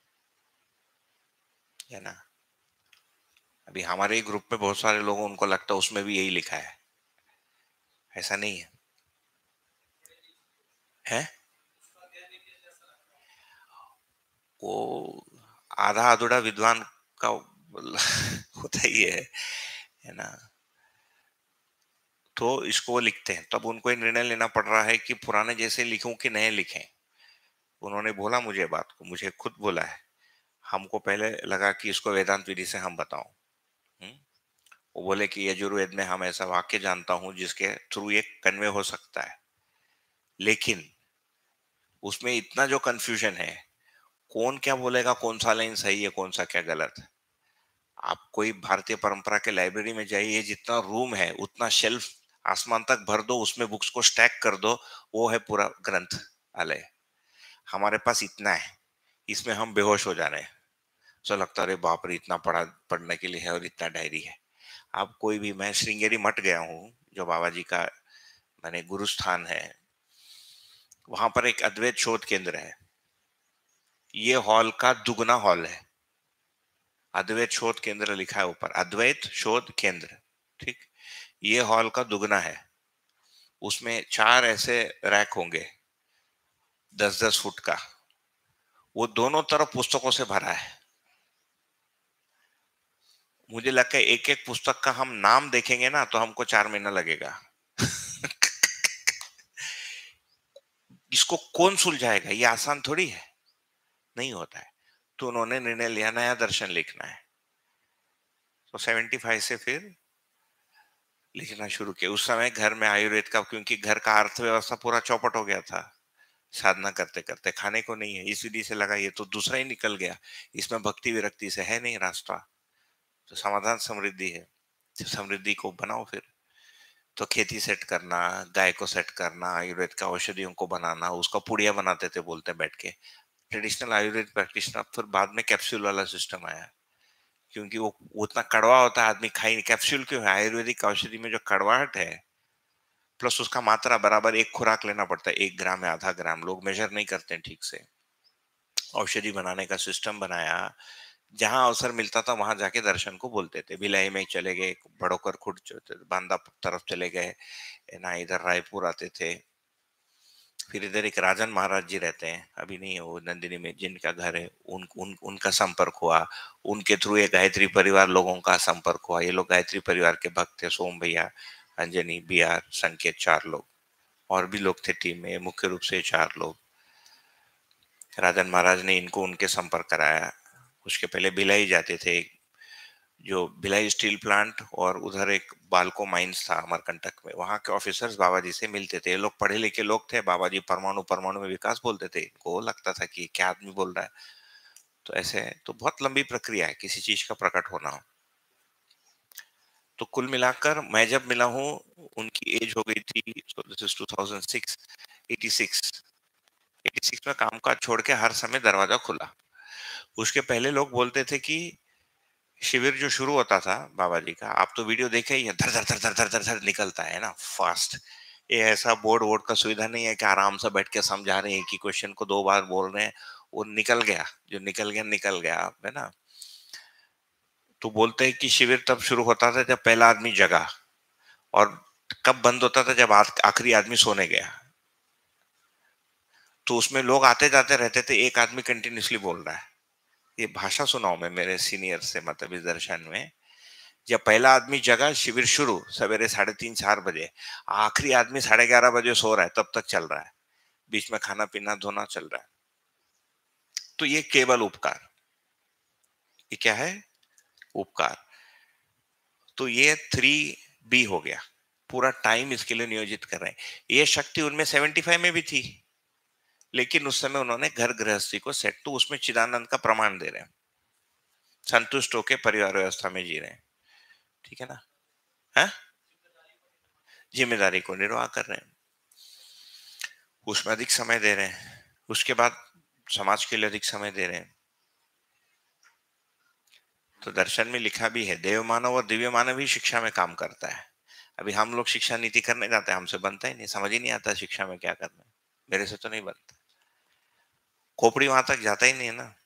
है ना। अभी हमारे ही ग्रुप में बहुत सारे लोगों उनको लगता है उसमें भी यही लिखा है, ऐसा नहीं है, है? वो आधा अधूरा विद्वान का होता ही है, है ना। तो इसको वो लिखते हैं, तब उनको निर्णय लेना पड़ रहा है कि पुराने जैसे लिखूं कि नए लिखें। उन्होंने बोला मुझे बात को, मुझे खुद बोला है, हमको पहले लगा कि इसको वेदांत विधि से हम बताओ। वो बोले कि यजुर्वेद में हम ऐसा वाक्य जानता हूं जिसके थ्रू ये कन्वे हो सकता है, लेकिन उसमें इतना जो कंफ्यूजन है, कौन क्या बोलेगा, कौन सा लाइन सही है, कौन सा क्या गलत है। आप कोई भारतीय परंपरा के लाइब्रेरी में जाइए, जितना रूम है उतना शेल्फ आसमान तक भर दो, उसमें बुक्स को स्टैक कर दो, वो है पूरा ग्रंथालय। हमारे पास इतना है, इसमें हम बेहोश हो जा रहे हैं। तो लगता है अरे बाप रे, इतना पढ़ा पढ़ने के लिए है और इतना डायरी है। आप कोई भी, मैं श्रृंगेरी मठ गया हूँ जो बाबा जी का मैंने गुरु स्थान है, वहां पर एक अद्वैत शोध केंद्र है। ये हॉल का दुगना हॉल है, अद्वैत शोध केंद्र लिखा है ऊपर, अद्वैत शोध केंद्र, ठीक। ये हॉल का दुगना है, उसमें चार ऐसे रैक होंगे दस दस फुट का, वो दोनों तरफ पुस्तकों से भरा है। मुझे लगता है एक एक पुस्तक का हम नाम देखेंगे ना तो हमको चार महीना लगेगा। इसको कौन सुलझाएगा, ये आसान थोड़ी है, नहीं होता है। तो उन्होंने निर्णय लिया नया दर्शन लिखना है। तो सेवेंटी फाइव से फिर लिखना शुरू किया। उस समय घर में आयुर्वेद का, क्योंकि घर का अर्थव्यवस्था पूरा चौपट हो गया था, साधना करते करते खाने को नहीं है, इस विधि से लगा ये तो दूसरा ही निकल गया, इसमें भक्ति विरक्ति से है नहीं रास्ता, तो समाधान समृद्धि है, तो समृद्धि को बनाओ फिर। तो खेती सेट करना, गाय को सेट करना, आयुर्वेद का औषधियों को बनाना, उसका पुड़िया बनाते थे बोलते बैठ के, ट्रेडिशनल आयुर्वेद प्रैक्टिशनर, फिर बाद में कैप्सूल वाला सिस्टम आया, क्योंकि वो उतना कड़वा होता है, आदमी खाई नहीं। कैप्सूल क्यों है? आयुर्वेदिक औषधि में जो कड़वाहट है प्लस उसका मात्रा बराबर एक खुराक लेना पड़ता है, एक ग्राम या आधा ग्राम, लोग मेजर नहीं करते हैं ठीक से। औषधि बनाने का सिस्टम बनाया, जहां अवसर मिलता था वहां जाके दर्शन को बोलते थे। भिलाई में चले गए, बड़ोकर खुर्द बांदा तरफ चले गए ना, इधर रायपुर आते थे। फिर इधर एक राजन महाराज जी रहते हैं, अभी नहीं है वो, नंदिनी में जिनका घर है, उन, उन उनका संपर्क हुआ। उनके थ्रू ये गायत्री परिवार लोगों का संपर्क हुआ। ये लोग गायत्री परिवार के भक्त थे, सोम भैया, अंजनी, बी आर, संकेत, चार लोग और भी लोग थे टीम में, मुख्य रूप से चार लोग। राजन महाराज ने इनको उनके संपर्क कराया। उसके पहले भिलाई जाते थे, जो भिलाई स्टील प्लांट और उधर एक बालको माइंस था अमरकंटक में, वहां के ऑफिसर्स बाबा जी से मिलते थे। ये लोग पढ़े लिखे लोग थे। बाबा जी परमाणु परमाणु में विकास बोलते थे, इनको लगता था कि क्या आदमी बोल रहा है। तो ऐसे तो बहुत लंबी प्रक्रिया है किसी चीज का प्रकट होना हो। तो कुल मिलाकर मैं जब मिला हूँ उनकी एज हो गई थी, so this is two thousand six, eighty-six eighty-six में काम काज छोड़ के हर समय दरवाजा खुला। उसके पहले लोग बोलते थे कि शिविर जो शुरू होता था बाबा जी का, आप तो वीडियो देखे ही है, धर धर धर धर धर धर धर निकलता है ना फास्ट। ये ऐसा बोर्ड वोर्ड का सुविधा नहीं है कि आराम से बैठ के समझा रहे हैं कि क्वेश्चन को दो बार बोल रहे हैं, वो निकल गया, जो निकल गया निकल गया, है ना। तो बोलते हैं कि शिविर तब शुरू होता था जब पहला आदमी जगा, और कब बंद होता था जब आखिरी आदमी सोने गया। तो उसमें लोग आते जाते रहते थे, एक आदमी कंटिन्यूसली बोल रहा है। ये भाषा सुनाऊं मैं मेरे सीनियर से, मतलब इस दर्शन में, जब पहला आदमी जगा शिविर शुरू सवेरे साढ़े तीन चार बजे, आखिरी आदमी साढ़े ग्यारह बजे सो रहा है, तब तक चल रहा है, बीच में खाना पीना धोना चल रहा है। तो ये केवल उपकार, ये क्या है? उपकार। तो ये थ्री बी हो गया, पूरा टाइम इसके लिए नियोजित कर रहे हैं। ये शक्ति उनमें सेवेंटी फाइव में भी थी, लेकिन उस समय उन्होंने घर गृहस्थी को सेट, तो उसमें चिदानंद का प्रमाण दे रहे हैं, संतुष्ट होकर परिवार व्यवस्था में जी रहे हैं, ठीक है ना। है जिम्मेदारी को निर्वाह कर रहे हैं, उसमें अधिक समय दे रहे हैं, उसके बाद समाज के लिए अधिक समय दे रहे हैं। तो दर्शन में लिखा भी है, देव मानव और दिव्य मानव ही शिक्षा में काम करता है। अभी हम लोग शिक्षा नीति करने जाते हैं, हमसे बनता ही नहीं, समझ ही नहीं आता शिक्षा में क्या करना है, मेरे से तो नहीं बनता। खोपड़ी वहां तक जाता ही नहीं है ना,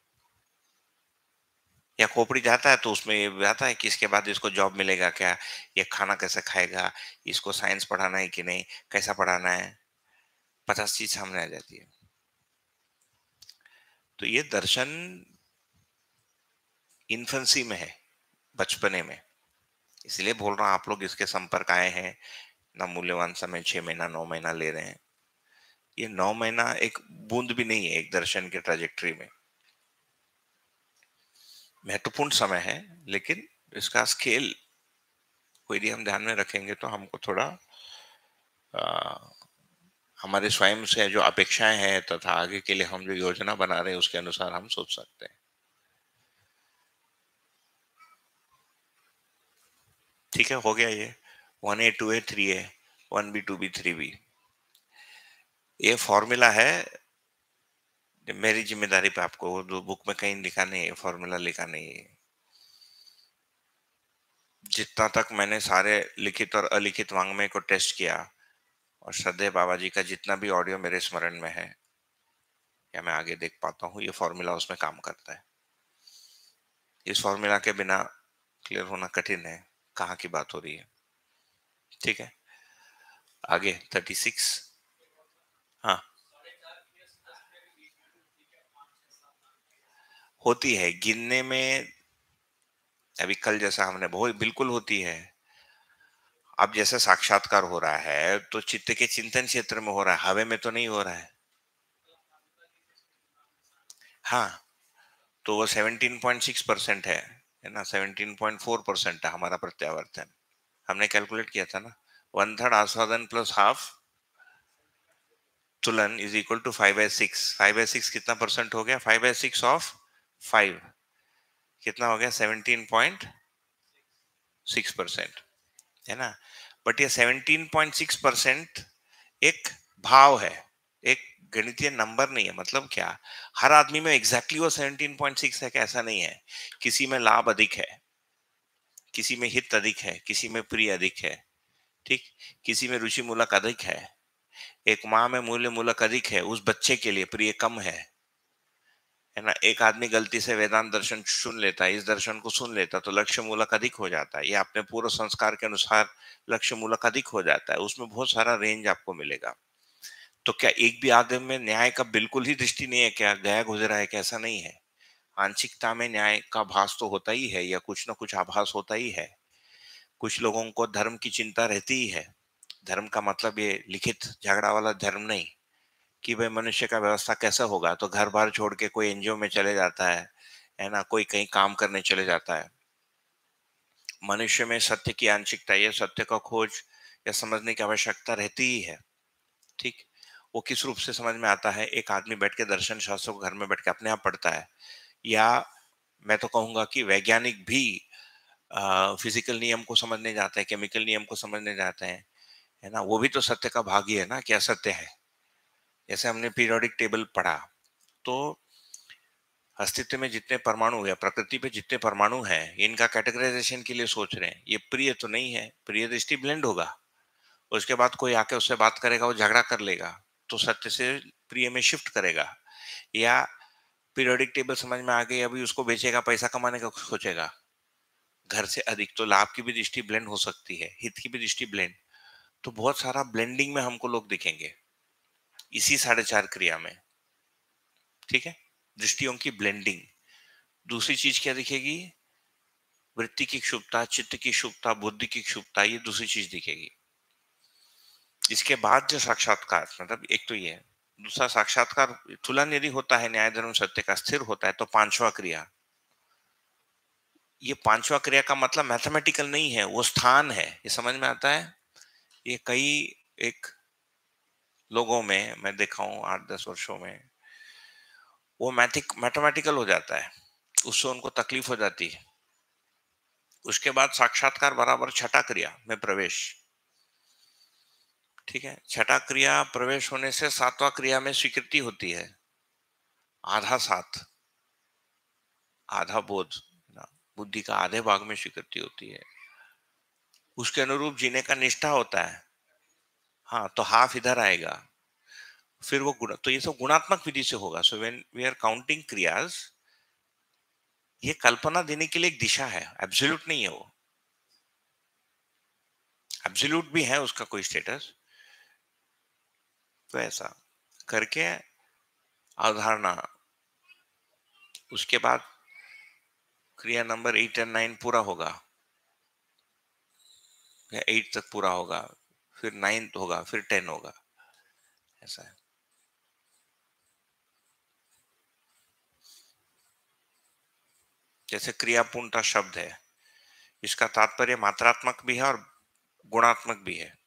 या खोपड़ी जाता है तो उसमें ये आता है कि इसके बाद इसको जॉब मिलेगा क्या, ये खाना कैसे खाएगा, इसको साइंस पढ़ाना है कि नहीं, कैसा पढ़ाना है, पचास चीज सामने आ जाती है। तो ये दर्शन इन्फेंसी में है, बचपने में, इसलिए बोल रहा हूं आप लोग इसके संपर्क आए हैं ना, मूल्यवान समय छह महीना नौ महीना ले रहे हैं। ये नौ महीना एक बूंद भी नहीं है एक दर्शन के ट्रैजेक्टरी में, महत्वपूर्ण समय है, लेकिन इसका स्केल को यदि हम ध्यान में रखेंगे तो हमको थोड़ा आ, हमारे स्वयं से जो अपेक्षाएं हैं तथा आगे के लिए हम जो योजना बना रहे हैं उसके अनुसार हम सोच सकते हैं। ठीक है, हो गया ये one A two A three A one B two B three B. ये फॉर्मूला है, मेरी जिम्मेदारी पे आपको दो बुक में कहीं लिखा नहीं है, फॉर्मूला लिखा नहीं है। जितना तक मैंने सारे लिखित और अलिखित वांग्मय को टेस्ट किया और श्रद्धेय बाबा जी का जितना भी ऑडियो मेरे स्मरण में है या मैं आगे देख पाता हूँ, ये फॉर्मूला उसमें काम करता है। इस फॉर्मूला के बिना क्लियर होना कठिन है कहाँ की बात हो रही है। ठीक है, आगे थर्टी सिक्स। हाँ, होती है गिनने में, अभी कल जैसा हमने बहुत बिल्कुल होती है। अब जैसे साक्षात्कार हो रहा है तो चित्त के चिंतन क्षेत्र में हो रहा है, हवे में तो नहीं हो रहा है। हाँ, तो वो सेवनटीन पॉइंट सिक्स परसेंट है है ना, सेवनटीन पॉइंट फोर परसेंट है हमारा प्रत्यावर्तन, हमने कैलकुलेट किया था ना। वन थर्ड आस्वादन प्लस हाफ तुलन is equal to five by six. Five by six कितना परसेंट हो गया? Five by six of five कितना हो गया? सेवनटीन पॉइंट सिक्स परसेंट, है ना। बट ये सेवनटीन पॉइंट सिक्स परसेंट एक भाव है, एक गणितीय नंबर नहीं है। मतलब क्या, हर आदमी में एग्जैक्टली वो सेवनटीन पॉइंट सिक्स है, ऐसा नहीं है। किसी में लाभ अधिक है, किसी में हित अधिक है, किसी में प्रिय अधिक है, ठीक, किसी में रुचि मूलक अधिक है। एक माँ में मूल्य मूलक अधिक है, उस बच्चे के लिए प्रिय कम है, है ना। एक आदमी गलती से वेदांत दर्शन सुन लेता है, इस दर्शन को सुन लेता, तो लक्ष्य मूलक अधिक हो जाता है। ये अपने पूर्व संस्कार के अनुसार लक्ष्य मूलक अधिक हो जाता है। उसमें बहुत सारा रेंज आपको मिलेगा। तो क्या एक भी आदमी में न्याय का बिल्कुल ही दृष्टि नहीं है क्या, गया गुजरा है, कैसा नहीं है। आंशिकता में न्याय का भास तो होता ही है, या कुछ ना कुछ आभास होता ही है। कुछ लोगों को धर्म की चिंता रहती ही है। धर्म का मतलब ये लिखित झगड़ा वाला धर्म नहीं कि भाई मनुष्य का व्यवस्था कैसा होगा, तो घर बार छोड़ के कोई एनजीओ में चले जाता है है ना, कोई कहीं काम करने चले जाता है। मनुष्य में सत्य की आंशिकता, या सत्य का खोज या समझने की आवश्यकता रहती ही है, ठीक। वो किस रूप से समझ में आता है, एक आदमी बैठ के दर्शन शास्त्रों को घर में बैठ के अपने आप पढ़ता है, या मैं तो कहूंगा कि वैज्ञानिक भी फिजिकल नियम को समझने जाते हैं, केमिकल नियम को समझने जाते हैं, है ना। वो भी तो सत्य का भाग ही है ना, क्या सत्य है। जैसे हमने पीरियोडिक टेबल पढ़ा, तो अस्तित्व में जितने परमाणु या प्रकृति पे जितने परमाणु हैं, इनका कैटेगराइजेशन के लिए सोच रहे हैं। ये प्रिय तो नहीं है, प्रिय दृष्टि ब्लेंड होगा। उसके बाद कोई आके उससे बात करेगा, वो झगड़ा कर लेगा, तो सत्य से प्रिय में शिफ्ट करेगा। या पीरियोडिक टेबल समझ में आ गई, अभी उसको बेचेगा, पैसा कमाने का सोचेगा, घर से अधिक। तो लाभ की भी दृष्टि ब्लेंड हो सकती है, हित की भी दृष्टि ब्लेंड। तो बहुत सारा ब्लेंडिंग में हमको लोग दिखेंगे इसी साढ़े चार क्रिया में, ठीक है। दृष्टियों की ब्लेंडिंग। दूसरी चीज क्या दिखेगी, वृत्ति की क्षुब्धता, चित्त की क्षुब्धता, बुद्धि की क्षुब्धता, ये दूसरी चीज दिखेगी। इसके बाद जो साक्षात्कार, मतलब एक तो ये है, दूसरा साक्षात्कार तुलन यदि होता है न्याय धर्म सत्य का, स्थिर होता है, तो पांचवा क्रिया। ये पांचवा क्रिया का मतलब मैथमेटिकल नहीं है, वो स्थान है, ये समझ में आता है। ये कई एक लोगों में मैं देखा हूं आठ दस वर्षों में, वो मैथिक मैथमेटिकल हो जाता है, उससे उनको तकलीफ हो जाती है। उसके बाद साक्षात्कार बराबर छठा क्रिया में प्रवेश, ठीक है। छठा क्रिया प्रवेश होने से सातवां क्रिया में स्वीकृति होती है, आधा सात, आधा बोध, बुद्धि का आधे भाग में स्वीकृति होती है। उसके अनुरूप जीने का निष्ठा होता है, हाँ, तो हाफ इधर आएगा। फिर वो गुण, तो ये सब गुणात्मक विधि से होगा। So when we are counting क्रियाज, ये कल्पना देने के लिए एक दिशा है, एब्सोल्यूट नहीं है वो। एब्सोल्यूट भी है उसका कोई स्टेटस, तो ऐसा करके अवधारणा। उसके बाद क्रिया नंबर एट एंड नाइन पूरा होगा, या एट तक पूरा होगा, फिर नाइन होगा, फिर टेन होगा, ऐसा है। जैसे क्रियापूर्णता शब्द है, इसका तात्पर्य मात्रात्मक भी है और गुणात्मक भी है,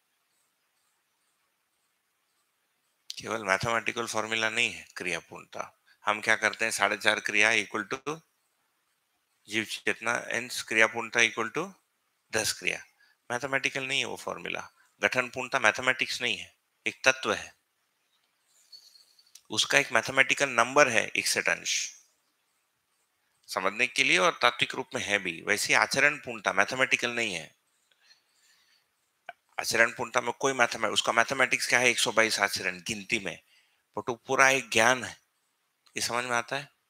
केवल मैथमेटिकल फॉर्मूला नहीं है क्रियापूर्णता। हम क्या करते हैं, साढ़े चार क्रिया इक्वल टू जीव चेतना, एंस क्रियापूर्णता इक्वल टू दस क्रिया। मैथमेटिकल नहीं है वो फॉर्मूला। गठन पूर्णता मैथमेटिक्स नहीं है, एक तत्व है, उसका एक मैथमेटिकल नंबर है, इकसठ अंश, समझने के लिए और तात्विक रूप में है भी। वैसे आचरण पूर्णता मैथमेटिकल नहीं है। आचरण पूर्णता में कोई मैथमेटिक्स, उसका मैथमेटिक्स क्या है, एक सौ बाईस आचरण गिनती में, बट वो पूरा एक ज्ञान है। ये समझ में आता है।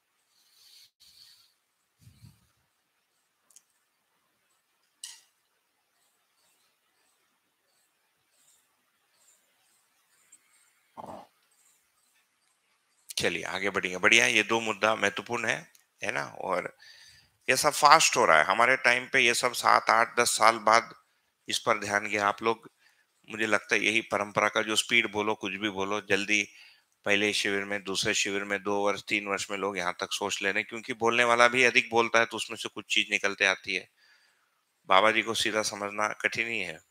चलिए आगे बढ़ेंगे। बढ़िया, ये दो मुद्दा महत्वपूर्ण है है ना। और ये सब फास्ट हो रहा है हमारे टाइम पे, ये सब सात आठ दस साल बाद इस पर ध्यान गया। आप लोग, मुझे लगता है यही परंपरा का जो स्पीड, बोलो कुछ भी बोलो, जल्दी पहले शिविर में, दूसरे शिविर में, दो वर्ष तीन वर्ष में लोग यहाँ तक सोच ले रहे हैं, क्योंकि बोलने वाला भी अधिक बोलता है तो उसमें से कुछ चीज निकलते आती है। बाबा जी को सीधा समझना कठिन ही है।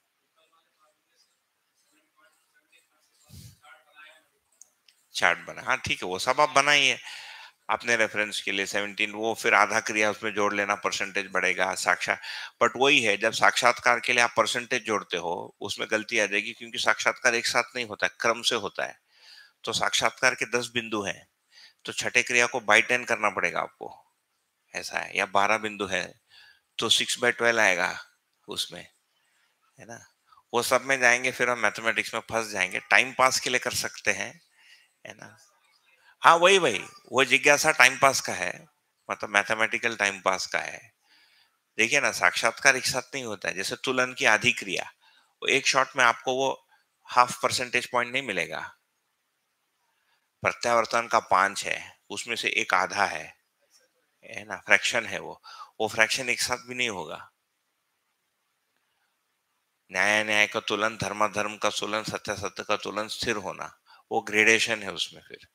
चार्ट बना, हाँ ठीक है, वो सब आप बनाइए अपने रेफरेंस के लिए। सेवनटीन, वो फिर आधा क्रिया उसमें जोड़ लेना, परसेंटेज बढ़ेगा। साक्षात, बट वही है, जब साक्षात्कार के लिए आप परसेंटेज जोड़ते हो उसमें गलती आ जाएगी, क्योंकि साक्षात्कार एक साथ नहीं होता है, क्रम से होता है। तो साक्षात्कार के दस बिंदु हैं, तो छठे क्रिया को बाई टेन करना पड़ेगा आपको, ऐसा है। या बारह बिंदु है तो सिक्स बाय ट्वेल्व आएगा उसमें, है ना। वो सब में जाएंगे फिर हम मैथमेटिक्स में फंस जाएंगे। टाइम पास के लिए कर सकते हैं, है ना। हाँ वही वही वो जिज्ञासा टाइम पास का है, मतलब मैथमेटिकल टाइम पास का है। देखिए ना, साक्षात्कार एक साथ नहीं होता है। जैसे तुलन की आधी क्रिया, वो एक शॉट में आपको वो हाफ परसेंटेज पॉइंट नहीं मिलेगा। प्रत्यावर्तन का पांच है, उसमें से एक आधा है है ना, फ्रैक्शन है वो वो फ्रैक्शन एक साथ भी नहीं होगा। न्याय न्याय का तुलन, धर्म धर्म का तुलन, सत्य सत्य का तुलन, स्थिर होना, वो ग्रेडेशन है उसमें फिर।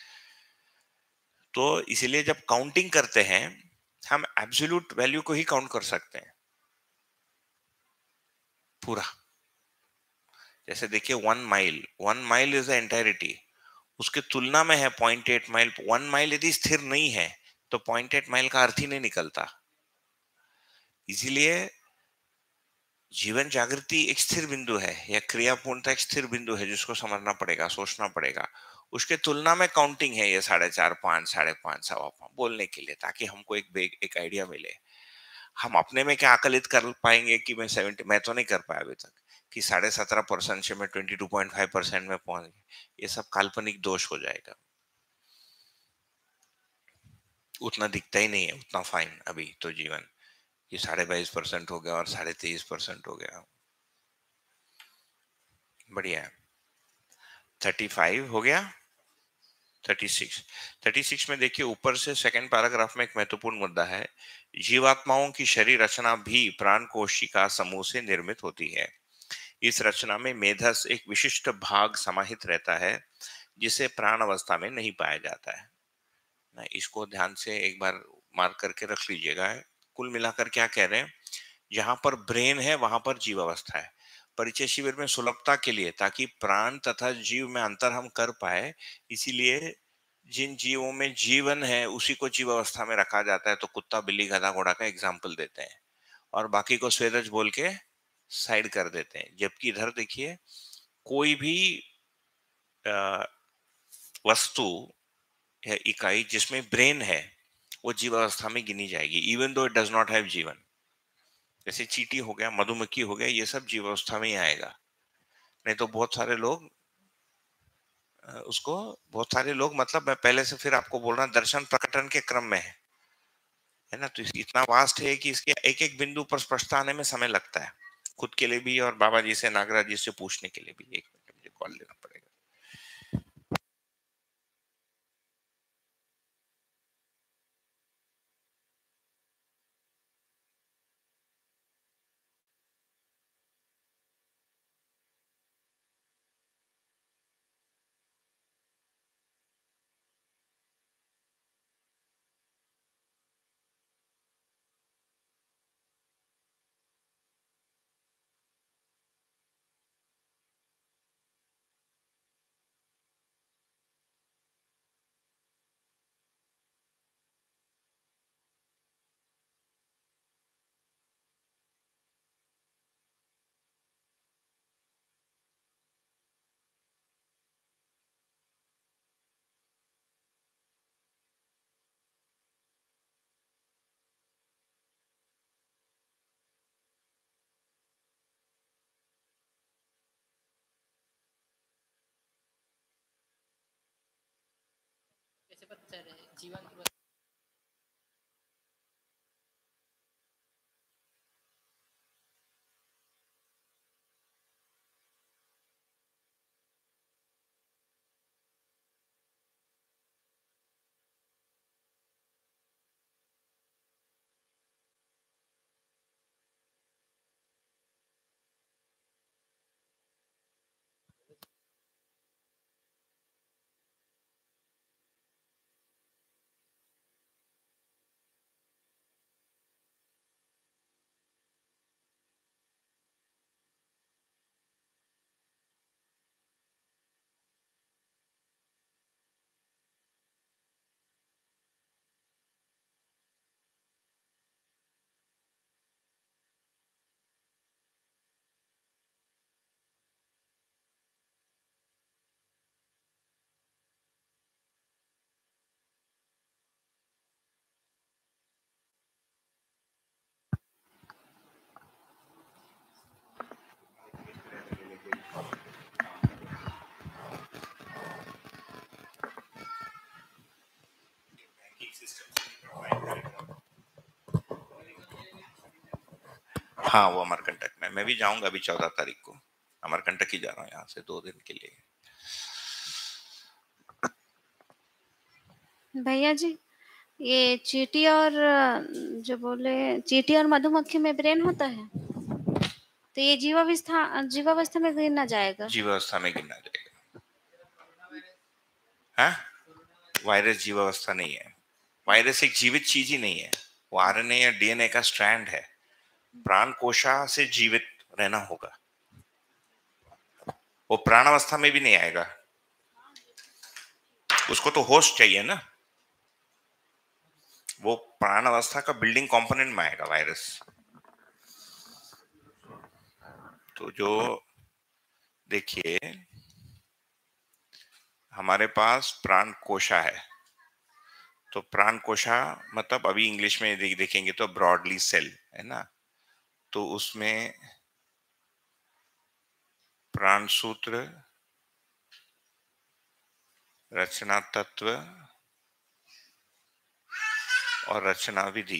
तो इसीलिए जब काउंटिंग करते हैं हम एब्सोल्यूट वैल्यू को ही काउंट कर सकते हैं पूरा। जैसे देखिए one mile, one mile is the entirety, उसके तुलना में है point eight mile. One mile यदि स्थिर नहीं है तो पॉइंट एट माइल का अर्थ ही नहीं निकलता। इसीलिए जीवन जागृति एक स्थिर बिंदु है, या क्रियापूर्णता एक स्थिर बिंदु है जिसको समझना पड़ेगा, सोचना पड़ेगा। उसके तुलना में काउंटिंग है ये साढ़े चार पांच साढ़े पांच सवा पांच बोलने के लिए, ताकि हमको एक बेग एक आइडिया मिले। हम अपने में क्या आकलित कर पाएंगे कि मैं सेवेंटी, मैं तो नहीं कर पाया अभी तक कि साढ़े सत्रह परसेंट से मैं twenty two point five percent में पहुंच गया। ये सब काल्पनिक दोष हो जाएगा, उतना दिखता ही नहीं है, उतना फाइन अभी तो जीवन। ये साढ़े बाईस परसेंट हो गया और साढ़े तेईस परसेंट हो गया, बढ़िया है। थर्टी फाइव हो गया। थर्टी सिक्स, थर्टी सिक्स में देखिए ऊपर से सेकंड पैराग्राफ में एक महत्वपूर्ण मुद्दा है। जीवात्माओं की शरीर रचना भी प्राण कोशिका समूह से निर्मित होती है। इस रचना में मेधस एक विशिष्ट भाग समाहित रहता है जिसे प्राण अवस्था में नहीं पाया जाता है ना। इसको ध्यान से एक बार मार्क करके रख लीजिएगा। कुल मिलाकर क्या कह रहे हैं, जहां पर ब्रेन है वहां पर जीव अवस्था है। परिचय शिविर में सुलभता के लिए, ताकि प्राण तथा जीव में अंतर हम कर पाए, इसीलिए जिन जीवों में जीवन है उसी को जीव अवस्था में रखा जाता है। तो कुत्ता बिल्ली गधा घोड़ा का एग्जाम्पल देते हैं और बाकी को स्वेदज बोल के साइड कर देते हैं। जबकि इधर देखिए, कोई भी अ, वस्तु या इकाई जिसमें ब्रेन है वो जीव अवस्था में गिनी जाएगी, even though it does not have जीवन। जैसे चींटी हो गया, मधुमक्खी हो गया, ये सब जीव अवस्था में ही आएगा। नहीं तो बहुत सारे लोग अ, उसको बहुत सारे लोग मतलब मैं पहले से फिर आपको बोल रहा हूँ, दर्शन प्रकटन के क्रम में है है ना। तो इस- इतना वास्ट है कि इसके एक एक बिंदु पर स्पष्टता आने में समय लगता है, खुद के लिए भी और बाबा जी से, नागराज जी से पूछने के लिए भी। एक मिनट मुझे कॉल लेना पड़ेगा। कैसे पता चले जीवन की हाँ, वो अमरकंटक में मैं भी जाऊंगा अभी चौदह तारीख को। अमरकंटक ही जा रहा हूँ यहाँ से दो दिन के लिए। भैया जी, ये चींटी और जो बोले चींटी और मधुमक्खी में ब्रेन होता है, तो ये जीवावस्था जीवावस्था में गिना जाएगा? जीवावस्था में गिना जाएगा। हाँ, वायरस जीवावस्था नहीं है। वायरस एक जीवित चीज ही नहीं है, वो आरएनए या डीएनए का स्ट्रैंड है। प्राण कोशा से जीवित रहना होगा, वो प्राणावस्था में भी नहीं आएगा। उसको तो होस्ट चाहिए ना, वो प्राणावस्था का बिल्डिंग कंपोनेंट में आएगा वायरस। तो जो देखिए हमारे पास प्राण कोशा है, तो प्राण कोशा मतलब अभी इंग्लिश में देखेंगे तो ब्रॉडली सेल है ना, तो उसमें प्राण सूत्र, रचना तत्व और रचना विधि,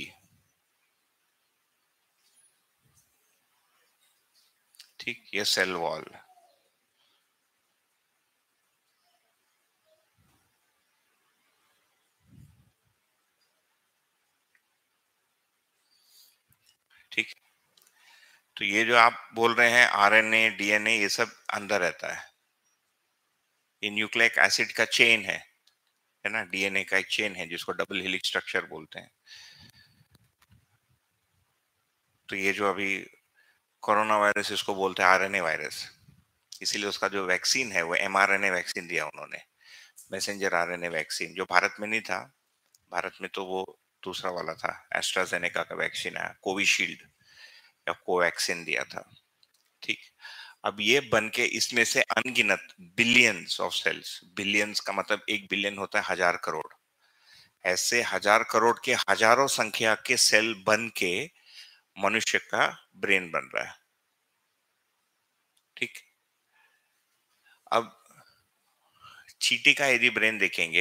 ठीक, ये सेल वॉल। ठीक, तो ये जो आप बोल रहे हैं आरएनए डीएनए ये सब अंदर रहता है। ये न्यूक्लिक एसिड का चेन है है ना, डीएनए का एक चेन है जिसको डबल हेलिक्स स्ट्रक्चर बोलते हैं। तो ये जो अभी कोरोना वायरस इसको बोलते हैं आरएनए वायरस, इसीलिए उसका जो वैक्सीन है वो एमआरएनए वैक्सीन दिया उन्होंने, मैसेंजर आरएनए वैक्सीन, जो भारत में नहीं था। भारत में तो वो दूसरा वाला था, एस्ट्राजेनेका का वैक्सीन है, कोविशील्ड या कोवैक्सीन दिया था। ठीक, अब ये बन के इसमें से अनगिनत बिलियंस ऑफ सेल्स, बिलियंस का मतलब एक बिलियन होता है हजार करोड़, ऐसे हजार करोड़ के हजारों संख्या के सेल बन के मनुष्य का ब्रेन बन रहा है। ठीक, अब चींटी का यदि ब्रेन देखेंगे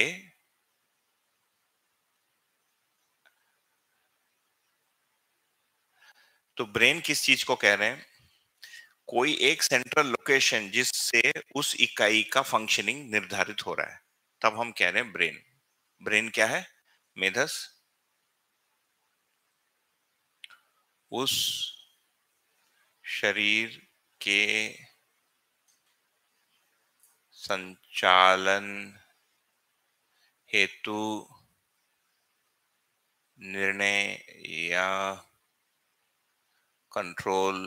तो ब्रेन किस चीज को कह रहे हैं, कोई एक सेंट्रल लोकेशन जिससे उस इकाई का फंक्शनिंग निर्धारित हो रहा है, तब हम कह रहे हैं ब्रेन। ब्रेन क्या है, मेधस, उस शरीर के संचालन हेतु निर्णय या कंट्रोल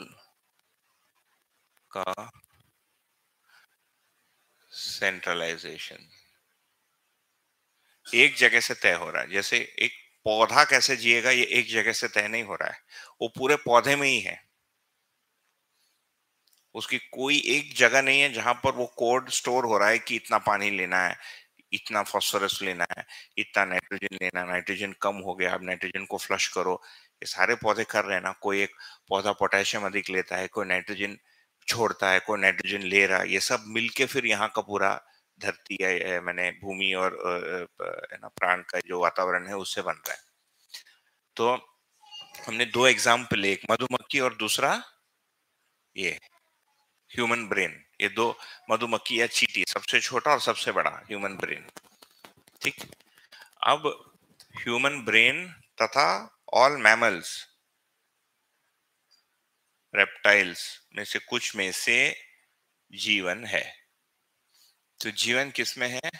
का सेंट्रलाइजेशन एक जगह से तय हो रहा है। जैसे एक पौधा कैसे जिएगा ये एक जगह से तय नहीं हो रहा है, वो पूरे पौधे में ही है। उसकी कोई एक जगह नहीं है जहां पर वो कोड स्टोर हो रहा है कि इतना पानी लेना है, इतना फास्फोरस लेना है, इतना नाइट्रोजन लेना, नाइट्रोजन कम हो गया अब नाइट्रोजन को फ्लश करो। ये सारे पौधे कर रहे हैं ना, कोई एक पौधा पोटेशियम अधिक लेता है, कोई नाइट्रोजन छोड़ता है, कोई नाइट्रोजन ले रहा है, ये सब मिलके फिर यहाँ का पूरा धरती है मैंने भूमि और है ना प्राण का जो वातावरण है उससे बन रहा है। तो हमने दो एग्जाम्पल, एक मधुमक्खी और दूसरा ये ह्यूमन ब्रेन, ये दो, मधुमक्खी या चींटी सबसे छोटा और सबसे बड़ा ह्यूमन ब्रेन। ठीक, अब ह्यूमन ब्रेन तथा ऑल मैमल्स, रेप्टाइल्स में से कुछ में से जीवन है। तो जीवन किसमें है,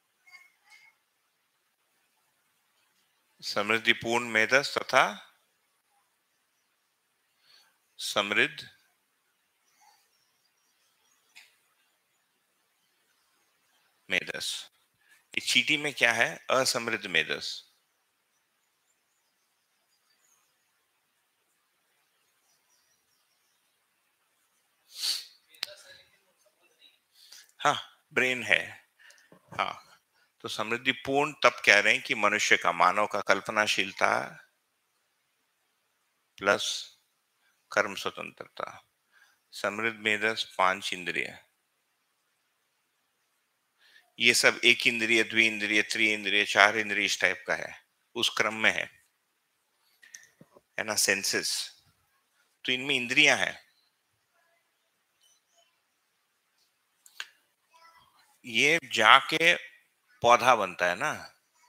समृद्धिपूर्ण मेधस तथा समृद्ध मेधस। ये चींटी में क्या है, असमृद्ध मेधस। हाँ, ब्रेन है, हाँ। तो समृद्धिपूर्ण तब कह रहे हैं कि मनुष्य का, मानव का कल्पनाशीलता प्लस कर्म स्वतंत्रता। समृद्ध मेधस पांच इंद्रिय, ये सब एक इंद्रिय, द्वि इंद्रिय, त्रि इंद्रिय, चार इंद्रिय इस टाइप का है। उस क्रम में है है ना, सेंसेस। तो इनमें इंद्रियां हैं, ये जाके पौधा बनता है ना,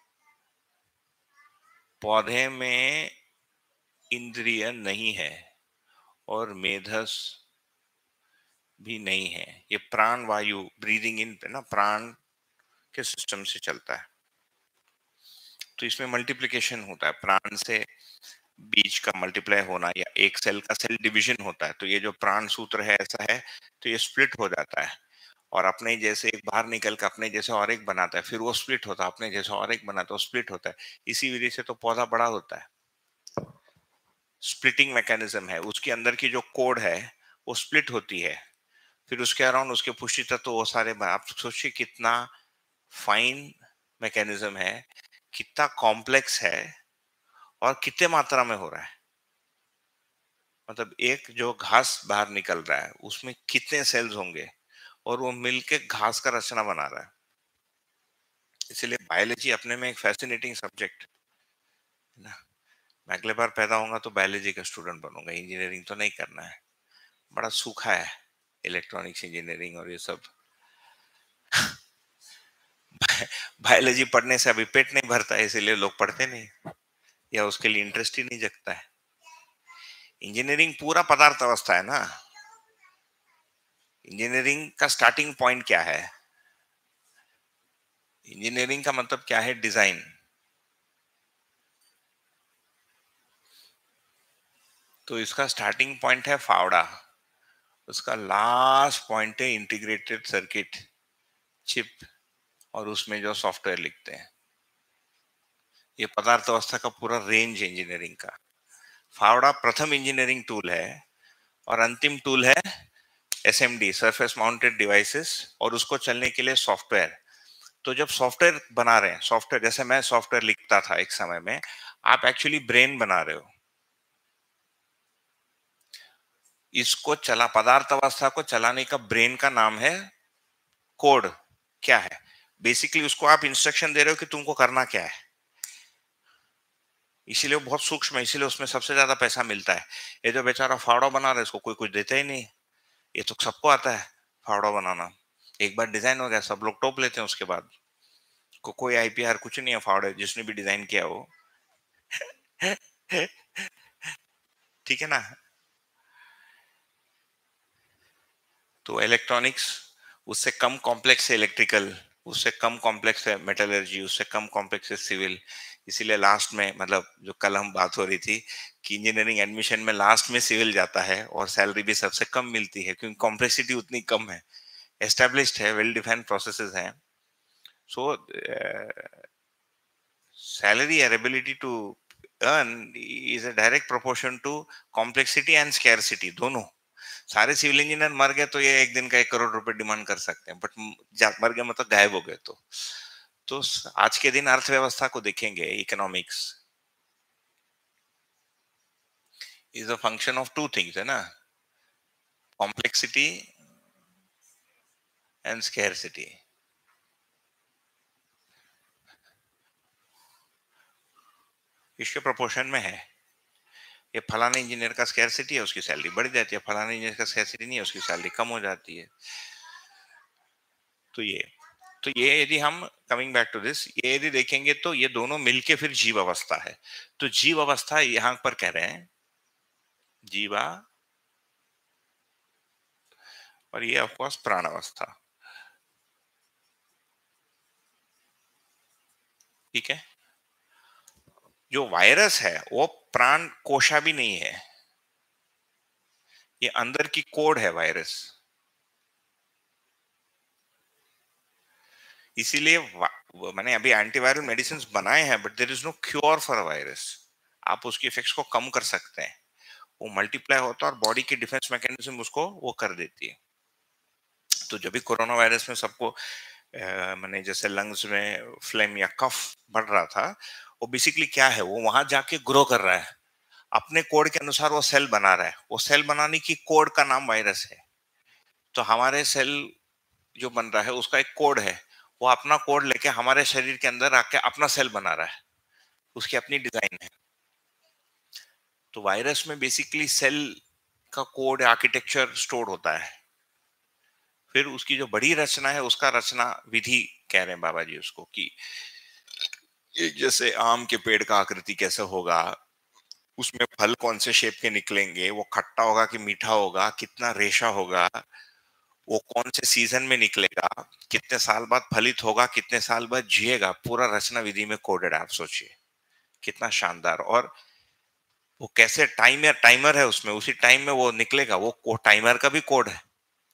पौधे में इंद्रिय नहीं है और मेधस भी नहीं है। ये प्राण वायु, ब्रीदिंग इन ना, प्राण के सिस्टम से चलता है। तो इसमें मल्टीप्लिकेशन होता है, प्राण से बीज का मल्टीप्लाई होना, या एक सेल का सेल डिवीजन होता है। तो ये जो प्राण सूत्र है ऐसा है, तो ये स्प्लिट हो जाता है और अपने जैसे एक बाहर निकल कर अपने जैसे और एक बनाता है, फिर वो स्प्लिट होता है, अपने जैसे और एक बनाता है, वो स्प्लिट होता है। इसी वजह से तो पौधा बड़ा होता है, स्प्लिटिंग मैकेनिज्म है। उसके अंदर की जो कोड है वो स्प्लिट होती है, फिर उसके अराउंड उसके पुष्टि तत्व वो सारे बना- आप सोचिए कितना फाइन मैकेनिज्म है, कितना कॉम्प्लेक्स है और कितने मात्रा में हो रहा है। मतलब एक जो घास बाहर निकल रहा है उसमें कितने सेल्स होंगे और वो मिलके घास का रचना बना रहा है। इसलिए बायोलॉजी अपने में एक फैसिनेटिंग सब्जेक्ट है ना। मैं अगले बार पैदा होऊंगा तो बायोलॉजी का स्टूडेंट बनूंगा, इंजीनियरिंग तो नहीं करना है, बड़ा सूखा है इलेक्ट्रॉनिक्स इंजीनियरिंग और ये सब। बायोलॉजी पढ़ने से अभी पेट नहीं भरता है, इसीलिए लोग पढ़ते नहीं या उसके लिए इंटरेस्ट ही नहीं जगता है। इंजीनियरिंग पूरा पदार्थ अवस्था है ना। इंजीनियरिंग का स्टार्टिंग पॉइंट क्या है? इंजीनियरिंग का मतलब क्या है? डिजाइन। तो इसका स्टार्टिंग पॉइंट है फावड़ा, उसका लास्ट पॉइंट है इंटीग्रेटेड सर्किट चिप, और उसमें जो सॉफ्टवेयर लिखते हैं। ये पदार्थ अवस्था का पूरा रेंज है इंजीनियरिंग का। फावड़ा प्रथम इंजीनियरिंग टूल है और अंतिम टूल है एसएमडी, सरफेस माउंटेड डिवाइसेस, और उसको चलने के लिए सॉफ्टवेयर। तो जब सॉफ्टवेयर बना रहे हैं, सॉफ्टवेयर जैसे मैं सॉफ्टवेयर लिखता था एक समय में, आप एक्चुअली ब्रेन बना रहे हो। इसको चला, पदार्थ अवस्था को चलाने का ब्रेन का नाम है कोड। क्या है? बेसिकली उसको आप इंस्ट्रक्शन दे रहे हो कि तुमको करना क्या है। इसीलिए वो बहुत सूक्ष्म है, इसीलिए उसमें सबसे ज्यादा पैसा मिलता है। ये जो बेचारा फावड़ा बना रहा है इसको कोई कुछ देता ही नहीं। ये तो सबको आता है फावड़ा बनाना, एक बार डिजाइन हो गया सब लोग टोप लेते हैं, उसके बाद को कोई आईपीआर कुछ नहीं है फावड़े जिसने भी डिजाइन किया हो। ठीक है ना। तो इलेक्ट्रॉनिक्स उससे कम कॉम्प्लेक्स है, इलेक्ट्रिकल उससे कम कॉम्प्लेक्स है, मेटलर्जी उससे कम कॉम्प्लेक्स है, सिविल। इसीलिए लास्ट में, मतलब जो कल हम बात हो रही थी कि इंजीनियरिंग एडमिशन में लास्ट में सिविल जाता है और सैलरी भी सबसे कम मिलती है क्योंकि कॉम्प्लेक्सिटी उतनी कम है, एस्टेब्लिश्ड है, वेल डिफाइंड प्रोसेसेस हैं। सो salary or ability to earn is a direct proportion to complexity and scarcity दोनों। सारे सिविल इंजीनियर मर गए तो ये एक दिन का एक करोड़ रुपए डिमांड कर सकते हैं, बट मर गए मतलब गायब हो गए। तो तो आज के दिन अर्थव्यवस्था को देखेंगे, economics is a function of two things, है ना, कॉम्प्लेक्सिटी एंड स्कैरसिटी। इसके प्रोपोर्शन में है। ये फलाने इंजीनियर का स्कैरसिटी है, उसकी सैलरी बढ़ जाती है, फलाने इंजीनियर का स्कैरसिटी नहीं है, उसकी सैलरी कम हो जाती है। तो ये तो ये यदि हम कमिंग बैक टू दिस, ये यदि देखेंगे तो ये दोनों मिलके फिर जीव अवस्था है। तो जीव अवस्था यहां पर कह रहे हैं जीवा, और ये ऑफकोर्स प्राण अवस्था। ठीक है। जो वायरस है वो प्राण कोशा भी नहीं है, ये अंदर की कोड है वायरस। इसीलिए मैंने अभी एंटीवायरल मेडिसिन बनाए हैं, but there is no cure for virus. आप उसके इफेक्ट्स को कम कर सकते हैं, वो मल्टीप्लाई होता है और बॉडी की डिफेंस मैकेनिज्म उसको वो कर देती है। तो जब भी कोरोना वायरस में सबको मैंने जैसे लंग्स में फ्लेम या कफ बढ़ रहा था, वो बेसिकली क्या है, वो वहां जाके ग्रो कर रहा है, अपने कोड के अनुसार वो सेल बना रहा है। वो सेल बनाने की कोड का नाम वायरस है। तो हमारे सेल जो बन रहा है उसका एक कोड है, वो अपना कोड लेके हमारे शरीर के अंदर आके अपना सेल बना रहा है। उसकी अपनी डिजाइन है। तो वायरस में बेसिकली सेल का कोड आर्किटेक्चर स्टोर होता है, फिर उसकी जो बड़ी रचना है उसका रचना विधि कह रहे हैं बाबा जी उसको, कि एक जैसे आम के पेड़ का आकृति कैसे होगा, उसमें फल कौन से शेप के निकलेंगे, वो खट्टा होगा कि मीठा होगा, कितना रेशा होगा, वो कौन से सीजन में निकलेगा, कितने साल बाद फलित होगा, कितने साल बाद जिएगा, पूरा रचना विधि में कोडेड है। आप सोचिए कितना शानदार। और वो कैसे टाइमर टाइमर है उसमें, उसी टाइम में वो निकलेगा, वो टाइमर का भी कोड है।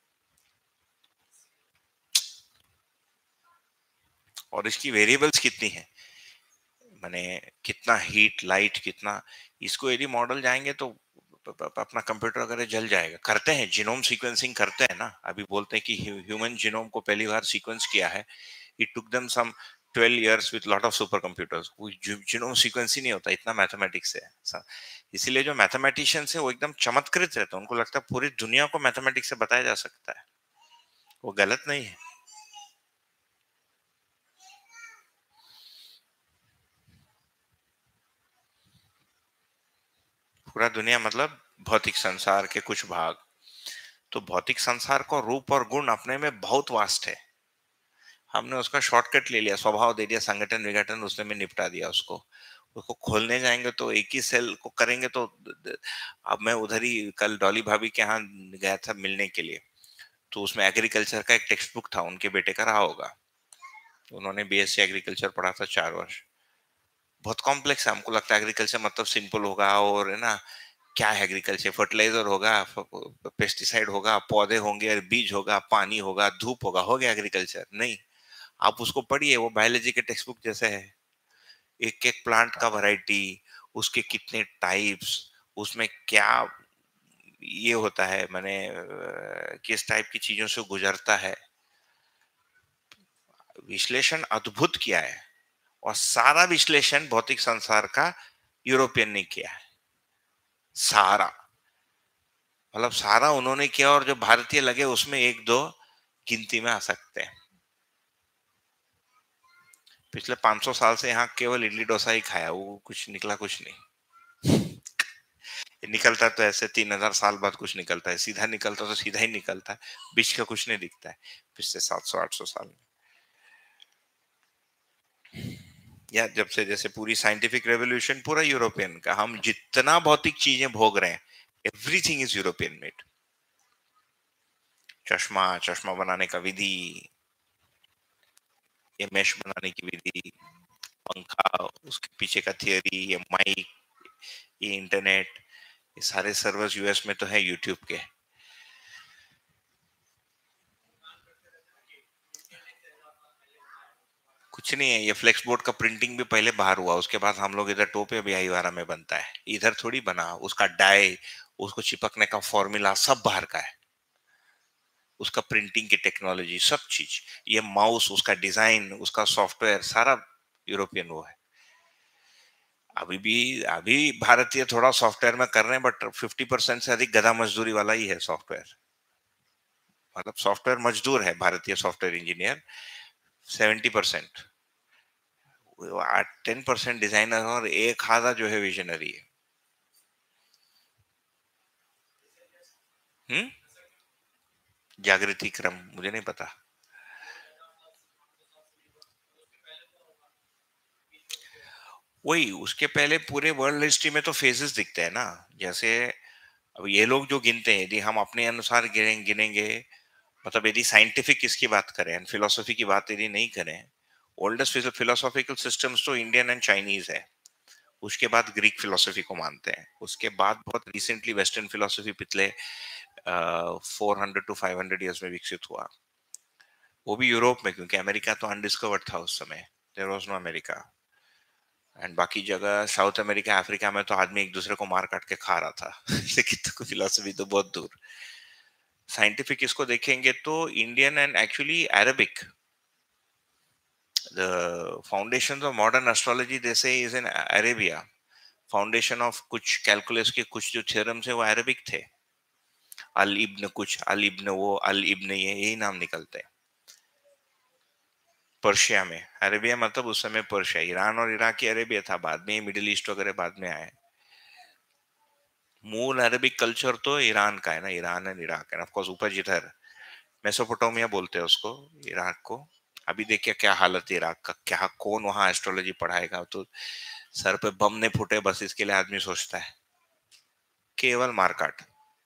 और इसकी वेरिएबल्स कितनी है, माने कितना हीट लाइट कितना, इसको यदि मॉडल जाएंगे तो अपना कंप्यूटर वगैरह जल जाएगा। करते हैं जीनोम सीक्वेंसिंग करते हैं ना, अभी बोलते हैं कि ह्यूमन जीनोम को पहली बार सीक्वेंस किया है, it took them some twelve years with lot of super computers. Genome sequence ही नहीं होता, इतना मैथमेटिक्स है। इसीलिए जो मैथमेटिशियंस है वो एकदम चमत्कृत रहते हैं, उनको लगता है पूरी दुनिया को मैथमेटिक्स से बताया जा सकता है, वो गलत नहीं है। पूरा दुनिया मतलब भौतिक संसार के कुछ भाग। तो भौतिक संसार को रूप और गुण अपने में बहुत वास्ट है, हमने उसका शॉर्टकट ले लिया, स्वभाव दे दिया, संगठन विघटन उसने में निपटा दिया उसको। उसको खोलने जाएंगे तो एक ही सेल को करेंगे तो, अब मैं उधर ही कल डॉली भाभी के यहाँ गया था मिलने के लिए, तो उसमें एग्रीकल्चर का एक टेक्स्ट बुक था, उनके बेटे का रहा होगा, उन्होंने बीएससी एग्रीकल्चर पढ़ा था चार वर्ष। बहुत कॉम्प्लेक्स है, हमको लगता है एग्रीकल्चर मतलब सिंपल होगा, और है ना क्या है एग्रीकल्चर, फर्टिलाइजर होगा, पेस्टिसाइड होगा, पौधे होंगे, बीज होगा, पानी होगा, धूप होगा, हो गया एग्रीकल्चर। नहीं, आप उसको पढ़िए, वो बायोलॉजी के टेक्स्ट बुक जैसे है। एक एक प्लांट का वैरायटी, उसके कितने टाइप्स, उसमें क्या ये होता है, माने किस टाइप की चीजों से गुजरता है, विश्लेषण अद्भुत किया है। और सारा विश्लेषण भौतिक संसार का यूरोपियन ने किया है, सारा, मतलब सारा उन्होंने किया। और जो भारतीय लगे उसमें एक दो गिनती में आ सकते हैं। पिछले पाँच सौ साल से यहाँ केवल इडली डोसा ही खाया, वो कुछ निकला कुछ नहीं। निकलता तो ऐसे तीन हजार साल बाद कुछ निकलता है, सीधा निकलता तो सीधा ही निकलता है, बीच का कुछ नहीं दिखता है पिछले सात सौ आठ सौ साल में। या जब से जैसे पूरी साइंटिफिक रेवोल्यूशन पूरा यूरोपियन का, हम जितना भौतिक चीजें भोग रहे हैं एवरीथिंग इज यूरोपियन मेड। चश्मा, चश्मा बनाने का विधि, ये मेश बनाने की विधि, पंखा उसके पीछे का थियरी, ये माइक, ये इंटरनेट, ये सारे सर्वर्स यूएस में तो है यूट्यूब के। कुछ नहीं है, ये फ्लेक्स बोर्ड का प्रिंटिंग भी पहले बाहर हुआ, उसके बाद हम लोग इधर टोपे अभी आईवारा में बनता है, इधर थोड़ी बना। उसका डाई, उसको चिपकने का फॉर्मूला सब बाहर का है, उसका प्रिंटिंग की टेक्नोलॉजी सब चीज, ये माउस, उसका डिजाइन, उसका सॉफ्टवेयर सारा यूरोपियन वो है। अभी भी अभी भारतीय थोड़ा सॉफ्टवेयर में कर रहे हैं, बट फिफ्टी परसेंट से अधिक गधा मजदूरी वाला ही है सॉफ्टवेयर, मतलब सॉफ्टवेयर मजदूर है भारतीय software engineer seventy percent, ten percent designer और एक आधा जो है विजनरी है। हम्म जागृति क्रम मुझे नहीं पता, वही उसके पहले पूरे वर्ल्ड हिस्ट्री में तो फेजेस दिखते हैं ना। जैसे अब ये लोग जो गिनते हैं, यदि हम अपने अनुसार गिनें गिनेंगे, मतलब यदि साइंटिफिक इसकी बात करें एंड फिलोसफी की बात यदि नहीं करें, ओल्डेस्ट फिलोसॉफिकल सिस्टम्स तो इंडियन एंड चाइनीज है, उसके बाद ग्रीक फिलोसफी को मानते हैं, उसके बाद बहुत रिसेंटली वेस्टर्न फिलोसफी पिछले four hundred to five hundred years में विकसित हुआ, वो भी यूरोप में, क्योंकि अमेरिका तो अनडिस्कवर्ड था उस समय, there was no America. And बाकी जगह साउथ अमेरिका, अफ्रीका में तो आदमी एक दूसरे को मार काट के खा रहा था लेकिन तो फिलोसफी तो बहुत दूर। साइंटिफिक इसको देखेंगे तो Indian and actually Arabic, the foundation of modern astrology they say is in Arabia, foundation of कुछ कैलकुलस के कुछ जो थ्योरम्स है वो अरेबिक थे, अल इब्न कुछ, अल इब्न वो, अल इब्न ये, यही नाम निकलते हैं। पर्शिया में। अरेबिया मतलब उस समय पर्शिया, ईरान और इराक की अरेबिया था, बाद में मिडिल ईस्ट वगैरह बाद में आए। मूल अरेबिक कल्चर तो ईरान का है ना, Iran and Iraq and of course ऊपर जिधर मेसोपोटामिया बोलते हैं उसको, इराक को। अभी देखिए क्या हालत है इराक का, क्या कौन वहां एस्ट्रोलॉजी पढ़ाएगा, तो सर पे बम ने फूटे बस इसके लिए आदमी सोचता है, केवल मारकाट।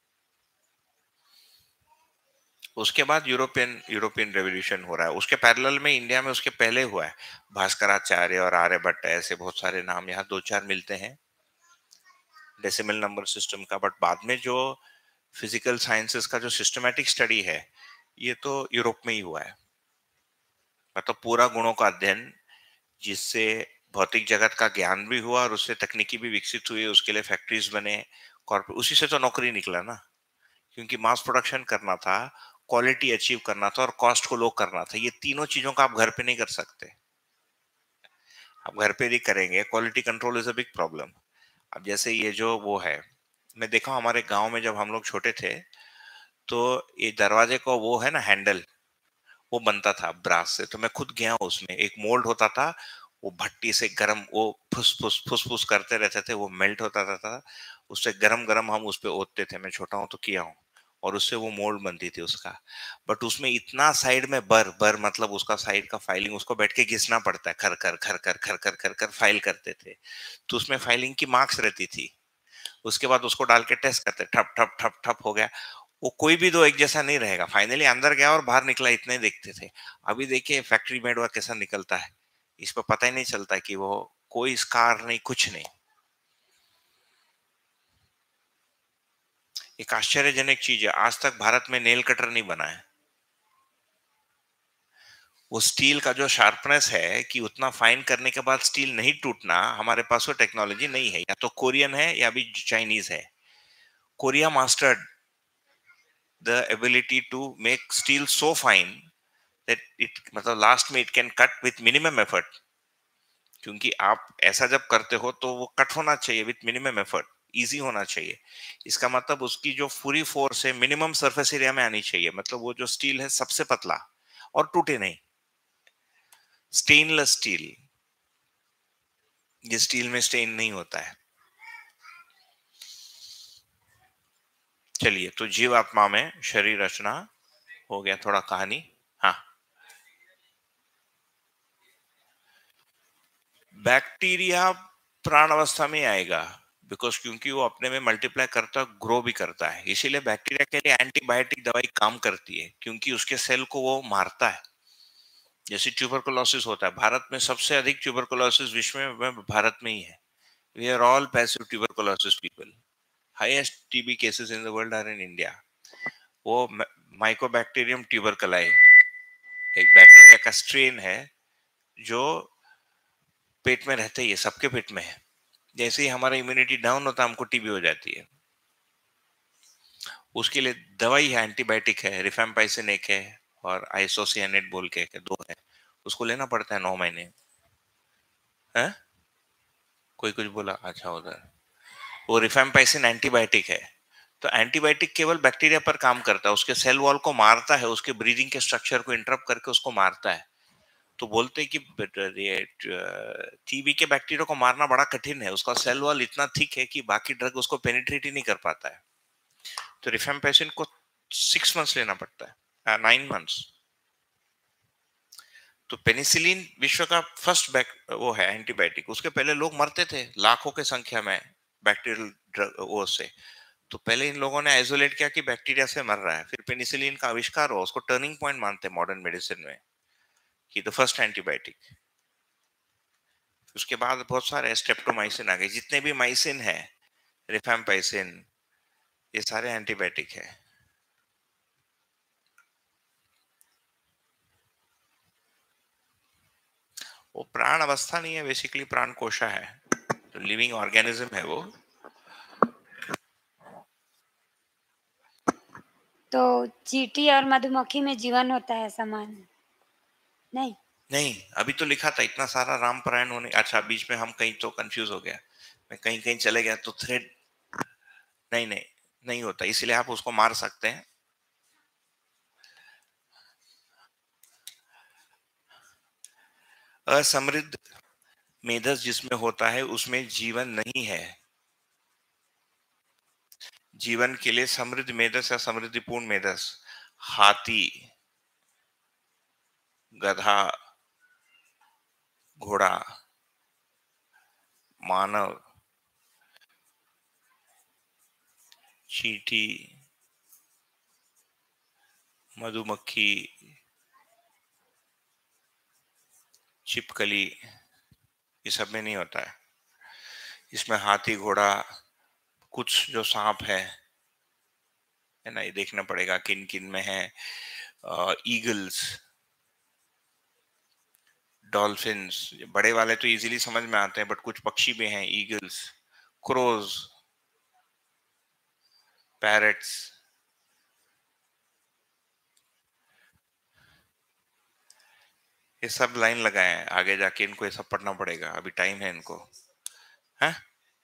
उसके बाद यूरोपियन यूरोपियन रेवोल्यूशन हो रहा है, उसके पैरेलल में इंडिया में उसके पहले हुआ है, भास्कराचार्य और आर्यभट्ट, ऐसे बहुत सारे नाम यहाँ दो चार मिलते हैं डेसिमल नंबर सिस्टम का। बट बाद में जो फिजिकल साइंसेस का जो सिस्टमैटिक स्टडी है ये तो यूरोप में ही हुआ है, मतलब पूरा गुणों का अध्ययन, जिससे भौतिक जगत का ज्ञान भी हुआ और उससे तकनीकी भी विकसित हुई, उसके लिए फैक्ट्रीज बने, कॉर्पोरेट, उसी से तो नौकरी निकला ना, क्योंकि मास प्रोडक्शन करना था, क्वालिटी अचीव करना था और कॉस्ट को लो करना था। ये तीनों चीजों का आप घर पे नहीं कर सकते। आप घर पे भी करेंगे, quality control is a big problem. अब जैसे ये जो वो है, मैं देखा हूं हमारे गांव में जब हम लोग छोटे थे, तो ये दरवाजे को वो है ना हैंडल, वो बनता था ब्रास से, तो मैं खुद गया हूं, उसमें एक मोल्ड होता था, वो भट्टी से गरम वो फुस फुस फुस फुस करते रहते थे, वो मेल्ट होता था, था उससे गरम गरम हम उस पे ओतते थे, मैं छोटा हूं तो किया हूं, और उससे वो मोल्ड बनती थी उसका। बट उसमें इतना साइड में बर बर मतलब उसका साइड का फाइलिंग, उसको बैठ के घिसना पड़ता है, खर कर खर कर खर कर खर कर फाइल करते थे, तो उसमें फाइलिंग की मार्क्स रहती थी। उसके बाद उसको डाल के टेस्ट करते, ठप ठप ठप ठप हो गया, वो कोई भी दो एक जैसा नहीं रहेगा, फाइनली अंदर गया और बाहर निकला, इतने देखते थे। अभी देखिए फैक्ट्री मेड हुआ कैसा निकलता है, इस पर पता ही नहीं चलता कि वो कोई स्कार नहीं, कुछ नहीं। एक आश्चर्यजनक चीज है, आज तक भारत में नेल कटर नहीं बना है। वो स्टील का जो शार्पनेस है कि उतना फाइन करने के बाद स्टील नहीं टूटना, हमारे पास वो टेक्नोलॉजी नहीं है, या तो कोरियन है या भी चाइनीज है। Korea mastered the ability to make steel so fine that it मतलब लास्ट में it can cut with minimum effort, क्योंकि आप ऐसा जब करते हो तो वो कट होना चाहिए with minimum effort, इजी होना चाहिए। इसका मतलब उसकी जो पूरी फोर्स है मिनिमम सरफेस एरिया में आनी चाहिए, मतलब वो जो स्टील है सबसे पतला और टूटे नहीं, स्टेनलेस स्टील, ये स्टील में स्टेन नहीं होता है। चलिए, तो जीव आत्मा में शरीर रचना हो गया, थोड़ा कहानी। हाँ, बैक्टीरिया प्राण अवस्था में आएगा, बिकॉज क्योंकि वो अपने में मल्टीप्लाई करता है, ग्रो भी करता है, इसीलिए बैक्टीरिया के लिए एंटीबायोटिक दवाई काम करती है, क्योंकि उसके सेल को वो मारता है। जैसे ट्यूबरकुलोसिस होता है, भारत में सबसे अधिक ट्यूबरकुलोसिस विश्व में भारत में ही है। We are all passive tuberculosis people, highest TB cases in the world are in India. वो माइकोबैक्टीरियम ट्यूबरकुलाई एक बैक्टीरिया का स्ट्रेन है जो पेट में रहते ही है, सबके पेट में है। जैसे ही हमारा इम्यूनिटी डाउन होता है हमको टीबी हो जाती है। उसके लिए दवाई है, एंटीबायोटिक है, रिफेम्पाइसिन एक है और आइसोसियानेट बोल के एक है, दो है, उसको लेना पड़ता है नौ महीने। है कोई कुछ बोला? अच्छा, उधर वो रिफेम्पाइसिन एंटीबायोटिक है। तो एंटीबायोटिक केवल बैक्टीरिया पर काम करता है, उसके सेल वॉल को मारता है, उसके ब्रीदिंग के स्ट्रक्चर को इंटरप्ट करके उसको मारता है। तो बोलते हैं कि टीबी के बैक्टीरिया को मारना बड़ा कठिन है, उसका सेल वॉल इतना थिक है कि बाकी ड्रग उसको पेनिट्रेट ही नहीं कर पाता है। तो रिफेम्पाइसिन को सिक्स मंथ्स लेना पड़ता है, नाइन मंथ्स। तो पेनिसिलिन विश्व का फर्स्ट बैक वो है एंटीबायोटिक, उसके पहले लोग मरते थे लाखों के संख्या में बैक्टीरियल ड्रग वो से। तो पहले इन लोगों ने आइसोलेट किया कि बैक्टीरिया से मर रहा है, फिर पेनिसिलिन का आविष्कार हुआ, उसको टर्निंग पॉइंट मानते हैं मॉडर्न मेडिसिन में कि द फर्स्ट एंटीबायोटिक। उसके बाद बहुत सारे स्ट्रेप्टोमाइसिन आ गए, जितने भी माइसिन है, रिफेम्पाइसिन, ये सारे एंटीबायोटिक है। वो प्राण अवस्था नहीं है, बेसिकली प्राण कोशा है, तो लिविंग ऑर्गेनिज्म है वो। तो चींटी और मधुमक्खी में जीवन होता है समान? नहीं नहीं, अभी तो लिखा था इतना सारा राम परायण होने, अच्छा बीच में हम कहीं तो कंफ्यूज हो गया, मैं कहीं कहीं चले गया, तो थ्रेड नहीं नहीं नहीं होता, इसलिए आप उसको मार सकते हैं। असमृद्ध मेधस जिसमें होता है उसमें जीवन नहीं है। जीवन के लिए समृद्ध मेधस या समृद्धिपूर्ण मेधस हाथी, गधा, घोड़ा, मानव, चींटी, मधुमक्खी, छिपकली, ये सब में नहीं होता है। इसमें हाथी, घोड़ा, कुछ जो सांप है है ना, ये देखना पड़ेगा किन किन में है। ईगल्स, डॉल्फिन्स, बड़े वाले तो इजीली समझ में आते हैं, बट कुछ पक्षी भी हैं, ईगल्स, क्रोज, पैरट्स, ये सब लाइन लगाए हैं। आगे जाके इनको ये सब पढ़ना पड़ेगा, अभी टाइम है इनको। हाँ,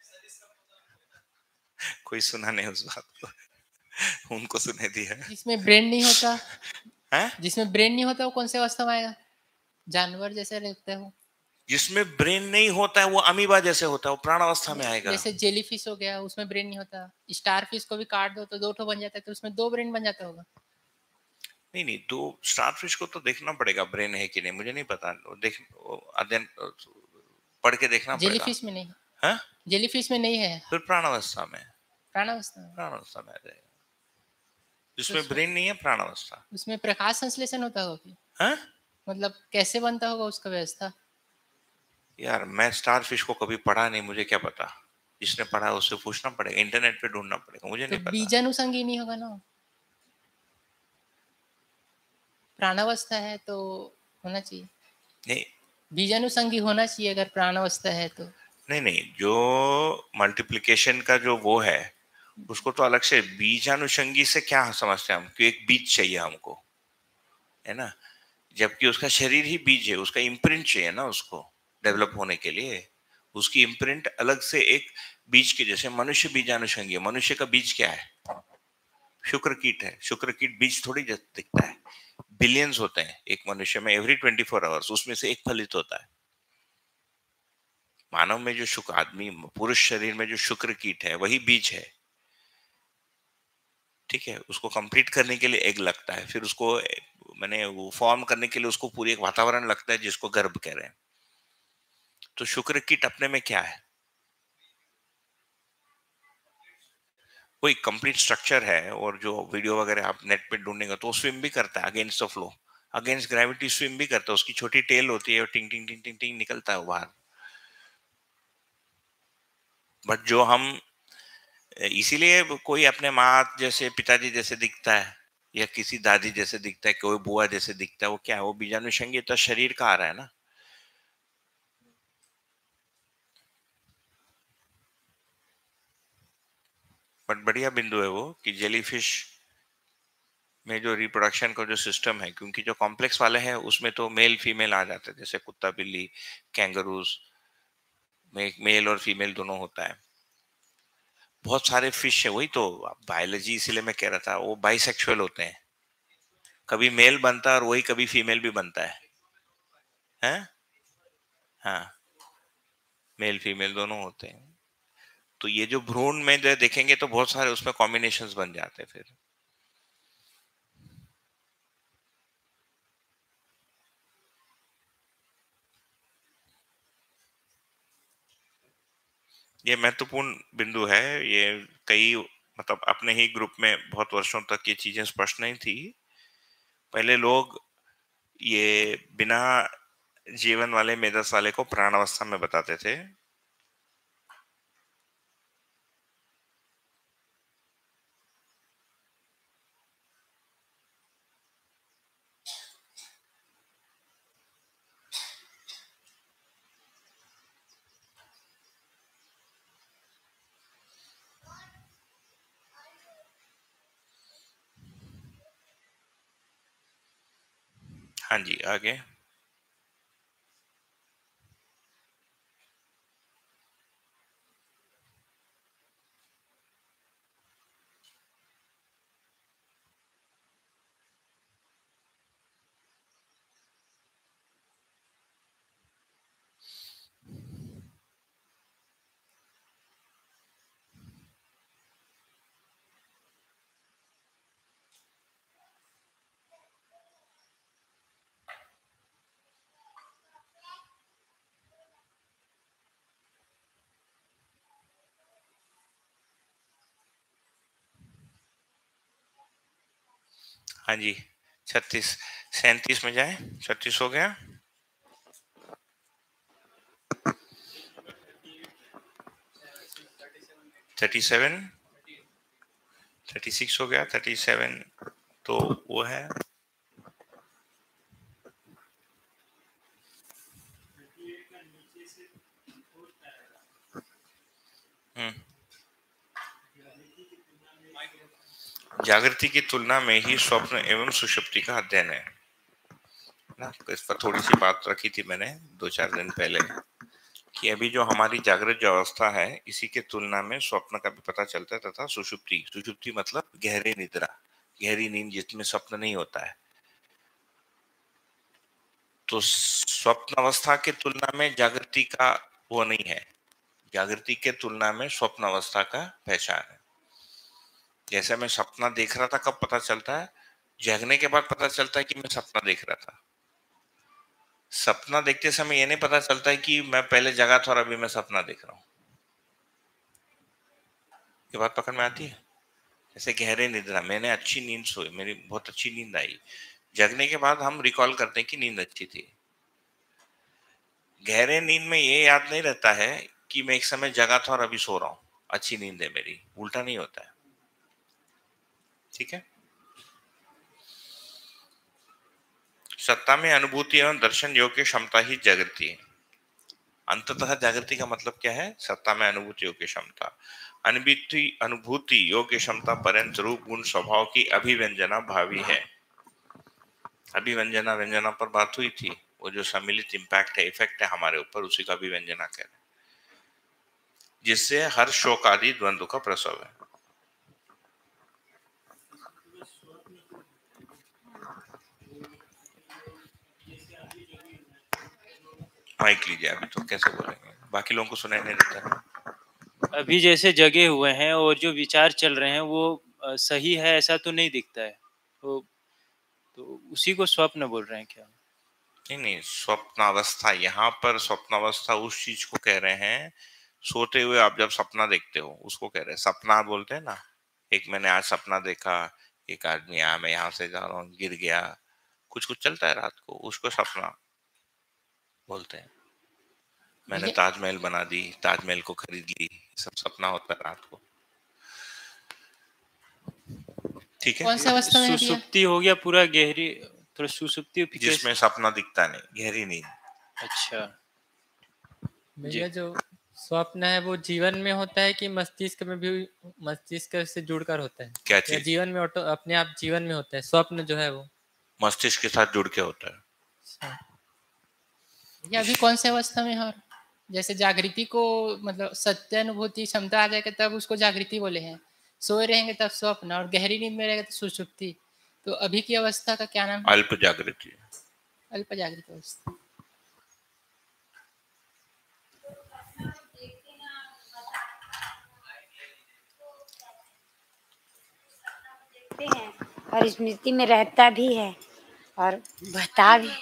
कोई सुना नहीं उस बात को उनको सुने दिया। जिसमें ब्रेन नहीं होता है? जिसमें ब्रेन नहीं होता वो कौन से अवस्था में आएगा? जानवर जैसे रहते हो। जिसमें ब्रेन नहीं होता है वो अमीबा जैसे होता है, वो प्राणावस्था में आएगा। जैसे जेलीफिश हो गया, उसमें ब्रेन नहीं होता। स्टार फिश को भी काट दो तो दो ठो बन जाता है, तो उसमें दो ब्रेन बन जाता होगा। नहीं नहीं, दो स्टारफिश को तो देखना पड़ेगा ब्रेन है कि नहीं, मुझे नहीं पता। देख अध्ययन पढ़ के देखना पड़ेगा। जेलीफिश में नहीं है। हाँ? जेलीफिश में नहीं है। फिर प्राणावस्था में प्राणावस्था में प्राणावस्था में आ जाएगा। जिसमें ब्रेन नहीं है प्राणावस्था। उसमें प्रकाश संश्लेषण होता होगा। हाँ? मतलब कैसे बनता होगा उसका व्यवस्था? यार मैं स्टारफिश को कभी पढ़ा नहीं, मुझे क्या पता। जिसने पढ़ा उससे पूछना पड़ेगा, इंटरनेट पे ढूंढना पड़ेगा, मुझे तो नहीं पता। बीजाणुसंगी नहीं होगा ना। प्राणावस्था है तो होना चाहिए। नहीं, बीजाणुसंगी होना चाहिए अगर प्राणावस्था है तो। नहीं नहीं, जो मल्टीप्लिकेशन का जो वो है उसको तो अलग से, बीजानुषंगी से क्या समझते हैं हम कि एक बीज चाहिए हमको, है ना, जबकि उसका शरीर ही बीज है। उसका इम्प्रिंट चाहिए ना उसको डेवलप होने के लिए। उसकी इम्प्रिंट अलग से एक बीज के जैसे। मनुष्य बीजानुषंगी है। मनुष्य का बीज क्या है? शुक्र कीट है। शुक्र कीट बीज थोड़ी दिखता है, बिलियंस होते हैं एक मनुष्य में एवरी ट्वेंटी फोर आवर्स, उसमें से एक फलित होता है। मानव में जो शुक्र, आदमी पुरुष शरीर में जो शुक्र कीट है वही बीज है। ठीक है, उसको कंप्लीट करने के लिए एग लगता है, फिर उसको मैंने वो फॉर्म करने के लिए उसको पूरी एक वातावरण लगता है जिसको गर्भ कह रहे हैं। तो शुक्र कीट अपने में क्या है? कोई कंप्लीट स्ट्रक्चर है। और जो वीडियो वगैरह आप नेट पे ढूंढेंगे तो स्विम भी करता है against the flow, against gravity swim भी करता है। उसकी छोटी टेल होती है और टिंग टिंग टिंग टिंग टिंग निकलता है बाहर। बट जो हम, इसीलिए कोई अपने माँ जैसे, पिताजी जैसे दिखता है या किसी दादी जैसे दिखता है, कोई बुआ जैसे दिखता है, वो क्या है? वो बीजानुषंगी तो शरीर का आ रहा है ना। बट बढ़िया बिंदु है वो कि जेलीफिश में जो रिप्रोडक्शन का जो सिस्टम है, क्योंकि जो कॉम्प्लेक्स वाले हैं उसमें तो मेल फीमेल आ जाते हैं, जैसे कुत्ता बिल्ली, कैंगरूज में मेल और फीमेल दोनों होता है। बहुत सारे फिश है, वही तो बायोलॉजी, इसीलिए मैं कह रहा था वो बाइसेक्सुअल होते हैं। कभी मेल बनता है और वही कभी फीमेल भी बनता है, हैं? हाँ, मेल फीमेल दोनों होते हैं। तो ये जो भ्रूण में जो देखेंगे तो बहुत सारे उसमें कॉम्बिनेशंस बन जाते हैं। फिर ये महत्वपूर्ण बिंदु है। ये कई, मतलब अपने ही ग्रुप में बहुत वर्षों तक ये चीजें स्पष्ट नहीं थी। पहले लोग ये बिना जीवन वाले मेदस वाले को प्राणावस्था में बताते थे। हाँ जी, आगे। हाँ जी, छत्तीस सैंतीस में जाए, छत्तीस हो गया। थर्टी सेवन, थर्टी सिक्स हो गया, थर्टी सेवन तो वो है हम्म जागृति की तुलना में ही स्वप्न एवं सुषुप्ति का अध्ययन है ना। इस पर थोड़ी सी बात रखी थी मैंने दो चार दिन पहले कि अभी जो हमारी जागृत जो अवस्था है इसी के तुलना में स्वप्न का भी पता चलता है तथा सुषुप्ति, सुषुप्ति मतलब गहरी निद्रा, गहरी नींद जिसमें स्वप्न नहीं होता है। तो स्वप्न अवस्था के तुलना में जागृति का वो नहीं है, जागृति के तुलना में स्वप्न अवस्था का पहचान है। जैसे मैं सपना देख रहा था कब पता चलता है, जागने के बाद पता चलता है कि मैं सपना देख रहा था। सपना देखते समय ये नहीं पता चलता है कि मैं पहले जगा था और अभी मैं सपना देख रहा हूं। ये बात पकड़ में आती है? जैसे गहरे निद्रा, मैंने अच्छी नींद सोई, मेरी बहुत अच्छी नींद आई, जगने के बाद हम रिकॉल करते हैं कि नींद अच्छी थी। गहरे नींद में ये याद नहीं रहता है कि मैं एक समय जगा था और अभी सो रहा हूं, अच्छी नींद है मेरी, उल्टा नहीं होता है। ठीक है। सत्ता में अनुभूति एवं दर्शन योग की क्षमता ही जागृति है। अंततः जागृति का मतलब क्या है? सत्ता में अनुभूति योग की क्षमता, अनुभूति अनुभूति योग की क्षमता पर्यंत रूप गुण स्वभाव की अभिव्यंजना भावी है। अभिव्यंजना व्यंजना पर बात हुई थी, वो जो सम्मिलित इम्पैक्ट है, इफेक्ट है हमारे ऊपर, उसी का अभिव्यंजना कह रहे हैं, जिससे हर शोक आदि द्वंद्व का प्रसव है। माइक लीजिए, अभी तो कैसे बोलेंगे, बाकी लोगों को सुनाई नहीं देता। अभी जैसे जगे हुए हैं और जो विचार चल रहे हैं वो सही है ऐसा तो नहीं दिखता है, तो, तो उसी को स्वप्न बोल रहे हैं क्या? नहीं नहीं, स्वप्न अवस्था, यहाँ पर स्वप्न अवस्था उस चीज को कह रहे हैं, सोते हुए आप जब सपना देखते हो उसको कह रहे हैं। सपना बोलते हैं ना, एक मैंने आज सपना देखा, एक आदमी आया, मैं यहाँ से जा रहा हूँ, गिर गया, कुछ कुछ चलता है रात को, उसको सपना बोलते हैं। मैंने ताजमहल बना दी, ताजमहल को खरीद ली, सब सपना होता है रात को। ठीक है। कौन सा अवस्था में? सुसुप्ति हो गया पूरा गहरी, थोड़ा सुसुप्ति जिसमें सपना दिखता नहीं, गहरी नींद। अच्छा भैया, जो स्वप्न है वो जीवन में होता है कि मस्तिष्क में भी, मस्तिष्क से जुड़कर होता है? क्या चीज? जीवन में ऑटो अपने आप जीवन में होता है स्वप्न जो है वो मस्तिष्क के साथ जुड़ के होता है। ये अभी कौन से अवस्था में है? जैसे जागृति को मतलब सत्य अनुभूति क्षमता आ जाएगा तब उसको जागृति बोले हैं, सोए रहेंगे तब स्वप्न, और गहरी नींद में रहेगा तो सुषुप्ति। तो अभी की अवस्था का क्या नाम है? अल्प जागृति। अल्प जागृत अवस्था। हैं और स्मृति में रहता भी है और बता भी,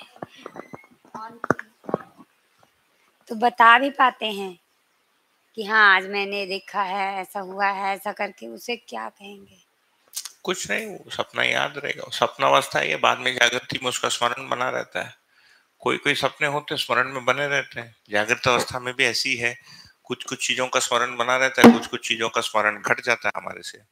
तो बता भी पाते हैं कि हाँ आज मैंने देखा है, ऐसा हुआ है, ऐसा करके उसे क्या कहेंगे? कुछ नहीं, वो सपना याद रहेगा, सपना अवस्था है, बाद में जागृति में उसका स्मरण बना रहता है। कोई कोई सपने होते स्मरण में बने रहते हैं, जागृत अवस्था में भी ऐसी है, कुछ कुछ चीजों का स्मरण बना रहता है, कुछ कुछ चीजों का स्मरण घट जाता है हमारे से।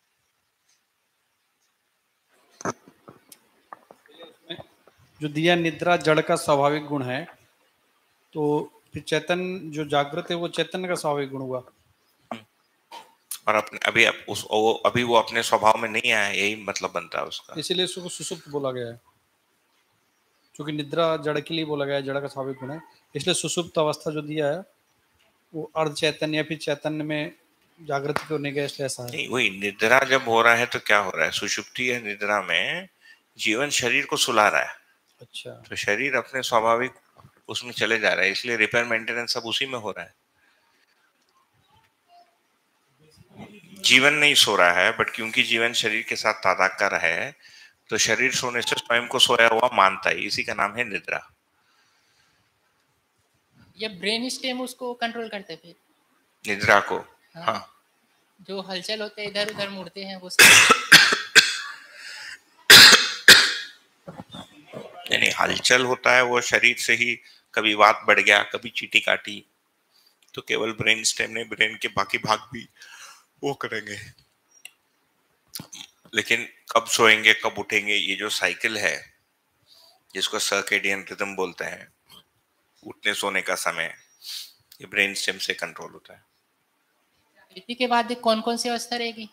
जो दिया निद्रा जड़ का स्वाभाविक गुण है, तो फिर चेतन जो जागृत है वो चैतन्य का स्वाभाविक गुण हुआ, और अपने अभी अप, उस वो अभी वो अपने स्वभाव में नहीं आया, यही मतलब बनता है उसका। इसीलिए उसको सुसुप्त बोला गया है, क्योंकि निद्रा जड़ के लिए बोला गया है, जड़ का स्वाभाविक गुण है, इसलिए सुसुप्त अवस्था जो दिया है वो अर्ध चैतन्य या फिर चैतन्य में जागृति करने का, इसलिए ऐसा है। नहीं, वही निद्रा जब हो रहा है तो क्या हो रहा है, सुषुप्ति है निद्रा में जीवन शरीर को सुला रहा है। अच्छा, तो शरीर अपने स्वाभाविक उसमें चले जा रहा है, इसलिए रिपेयर मेंटेनेंस सब उसी में हो रहा है। जीवन नहीं सो रहा है, बट क्योंकि जीवन शरीर के साथ तादाकार है तो शरीर सोने से स्वयं को सोया हुआ मानता है, इसी का नाम है निद्रा। ये ब्रेन स्टेम उसको कंट्रोल करते हैं निद्रा को। हाँ, हाँ। जो हलचल होते हैं इधर उधर मुड़ते हैं वो नहीं नहीं, हलचल होता है वो शरीर से ही, कभी वात बढ़ गया, कभी चीटी काटी, तो केवल ब्रेन स्टेम ने, ब्रेन के बाकी भाग भी वो करेंगे। लेकिन कब सोएंगे कब उठेंगे, ये जो साइकिल है जिसको सर्केडियन रिदम बोलते हैं, उठने सोने का समय, ये ब्रेन स्टेम से कंट्रोल होता है। जागृति के बाद कौन कौन सी अवस्था रहेगी?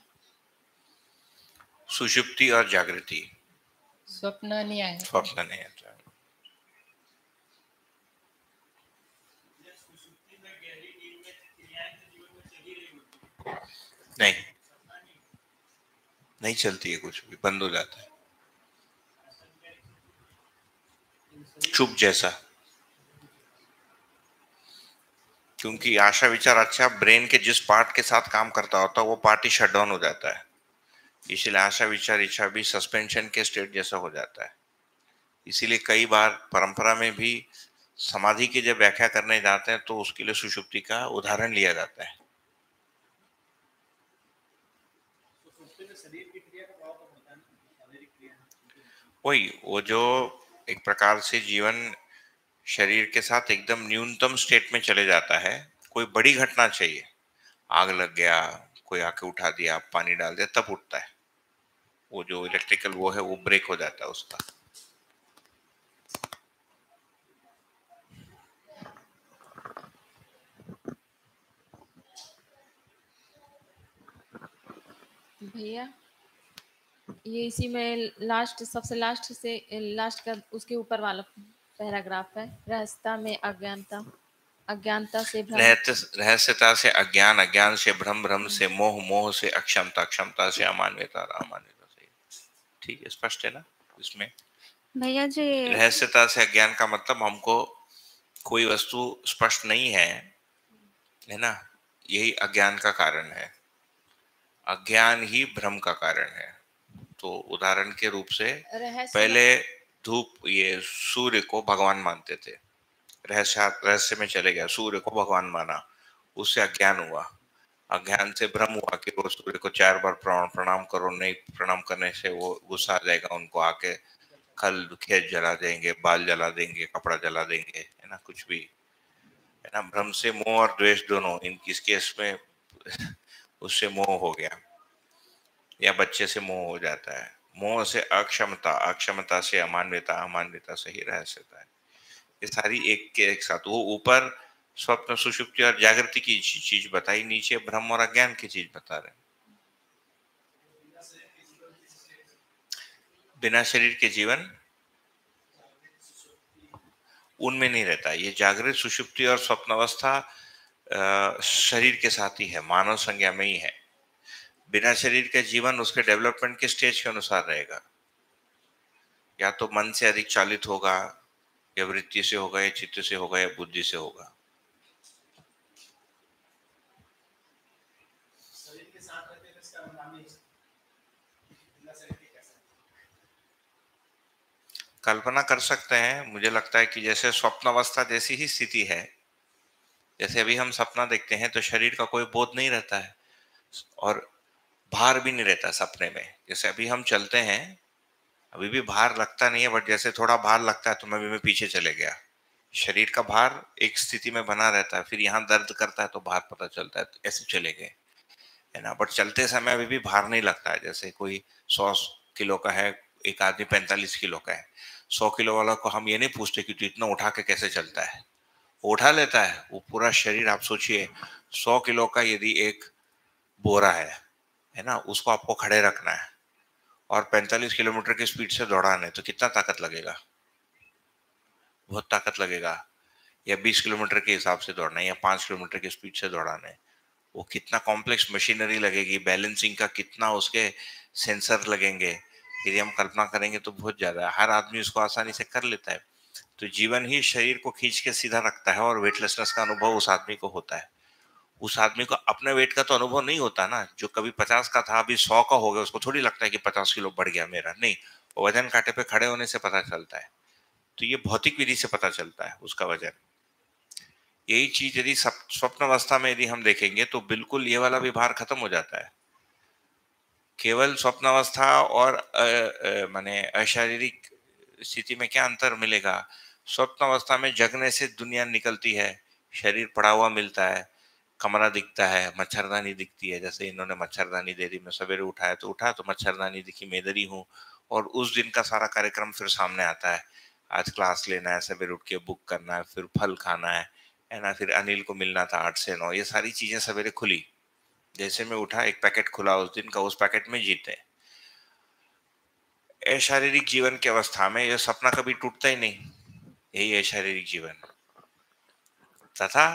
सुषुप्ति और जागृति। स्वप्न नहीं आया? स्वप्न नहीं आता। नहीं नहीं चलती है, कुछ भी बंद हो जाता है, चुप जैसा। क्योंकि आशा विचार अच्छा ब्रेन के जिस पार्ट के साथ काम करता होता है वो पार्ट ही शट डाउन हो जाता है, इसलिए आशा विचार इच्छा भी सस्पेंशन के स्टेट जैसा हो जाता है। इसीलिए कई बार परंपरा में भी समाधि की जब व्याख्या करने जाते हैं तो उसके लिए सुषुप्ति का उदाहरण लिया जाता है। वही वो जो एक प्रकार से जीवन शरीर के साथ एकदम न्यूनतम स्टेट में चले जाता है। कोई बड़ी घटना चाहिए, आग लग गया, कोई आके उठा दिया, पानी डाल दिया, तब उठता है। वो जो इलेक्ट्रिकल वो है वो ब्रेक हो जाता है उसका। भैया ये इसी में लास्ट, सबसे लास्ट से लास्ट का उसके ऊपर वाला पैराग्राफ है, रहस्यता में अज्ञानता, अज्ञानता से भ्रम, रहस्यता से अज्ञान, अज्ञान से भ्रम, भ्रम से मोह, मोह से अक्षमता, क्षमता से अमान्यता, अमान्यता से। ठीक है, स्पष्ट है ना इसमें? भैया जी रहस्यता से अज्ञान का मतलब हमको कोई वस्तु स्पष्ट नहीं है, है ना, यही अज्ञान का कारण है। अज्ञान ही भ्रम का कारण है। तो उदाहरण के रूप से पहले धूप ये सूर्य को भगवान मानते थे, रहस्य रहस्य में चले गया, सूर्य को भगवान माना, उससे अज्ञान हुआ। अज्ञान से भ्रम हुआ कि वो सूर्य को चार बार प्रणाम करो, नहीं प्रणाम करने से वो गुस्सा आ जाएगा, उनको आके खल खेत जला देंगे, बाल जला देंगे, कपड़ा जला देंगे, है ना, कुछ भी, है ना। भ्रम से मोह और द्वेष दोनों, इन किस केस में उससे मोह हो गया, या बच्चे से मोह हो जाता है। मोह से अक्षमता, अक्षमता से अमान्यता, अमान्यता से ही रहस्यता है। ये सारी एक के एक साथ, वो ऊपर स्वप्न सुषुप्ति और जागृति की चीज बताई, नीचे भ्रम और अज्ञान की चीज बता रहे। बिना शरीर के जीवन उनमें नहीं रहता। ये जागृत, सुषुप्ति और स्वप्न अवस्था शरीर के साथ ही है, मानव संज्ञा में ही है। बिना शरीर के जीवन उसके डेवलपमेंट के स्टेज के अनुसार रहेगा, या तो मन से अधिक चालित होगा, या वृत्ति से होगा, या चित्त से होगा, या बुद्धि से होगा। कल्पना कर सकते हैं, मुझे लगता है कि जैसे स्वप्न अवस्था जैसी ही स्थिति है। जैसे अभी हम सपना देखते हैं तो शरीर का कोई बोध नहीं रहता है और भार भी नहीं रहता सपने में। जैसे अभी हम चलते हैं, अभी भी भार लगता नहीं है, बट जैसे थोड़ा भार लगता है तो मैं भी मैं पीछे चले गया। शरीर का भार एक स्थिति में बना रहता है, फिर यहाँ दर्द करता है तो भार पता चलता है, तो ऐसे चले गए, है ना। बट चलते समय अभी भी भार नहीं लगता है। जैसे कोई सौ किलो का है, एक आदमी पैंतालीस किलो का है, सौ किलो वाला को हम ये नहीं पूछते कि तू इतना उठा के कैसे चलता है, उठा लेता है वो पूरा शरीर। आप सोचिए सौ किलो का यदि एक बोरा है, है ना, उसको आपको खड़े रखना है और पैंतालीस किलोमीटर की स्पीड से दौड़ाना है, तो कितना ताकत लगेगा? बहुत ताकत लगेगा। या बीस किलोमीटर के हिसाब से दौड़ना है, या पांच किलोमीटर की स्पीड से दौड़ाना है, वो कितना कॉम्प्लेक्स मशीनरी लगेगी, बैलेंसिंग का कितना उसके सेंसर लगेंगे। यदि हम कल्पना करेंगे तो बहुत ज्यादा। हर आदमी उसको आसानी से कर लेता है। तो जीवन ही शरीर को खींच के सीधा रखता है और वेटलेसनेस का अनुभव उस आदमी को होता है। उस आदमी को अपने वेट का तो अनुभव नहीं होता ना। जो कभी पचास का था अभी सौ का हो गया, उसको थोड़ी लगता है कि पचास किलो बढ़ गया मेरा, नहीं, वजन कांटे पे खड़े होने से पता चलता है। तो ये भौतिक विधि से पता चलता है उसका वजन। यही चीज यदि स्वप्न अवस्था में यदि हम देखेंगे तो बिल्कुल ये वाला भी भार खत्म हो जाता है। केवल स्वप्न अवस्था और माने अशारीरिक स्थिति में क्या अंतर मिलेगा? स्वप्न अवस्था में जगने से दुनिया निकलती है, शरीर पड़ा हुआ मिलता है, कमरा दिखता है, मच्छरदानी दिखती है। जैसे इन्होंने मच्छरदानी दे दी, मैं सवेरे उठाया तो उठा तो मच्छरदानी दिखी, मैं इधर ही हूँ, और उस दिन का सारा कार्यक्रम फिर सामने आता है। आज क्लास लेना है, सवेरे उठ के बुक करना है, फिर फल खाना है है ना, फिर अनिल को मिलना था आठ से नौ, ये सारी चीजें सवेरे खुली। जैसे मैं उठा, एक पैकेट खुला उस दिन का, उस पैकेट में जीते। अशारीरिक जीवन की अवस्था में यह सपना कभी टूटता ही नहीं, यही है शारीरिक जीवन। तथा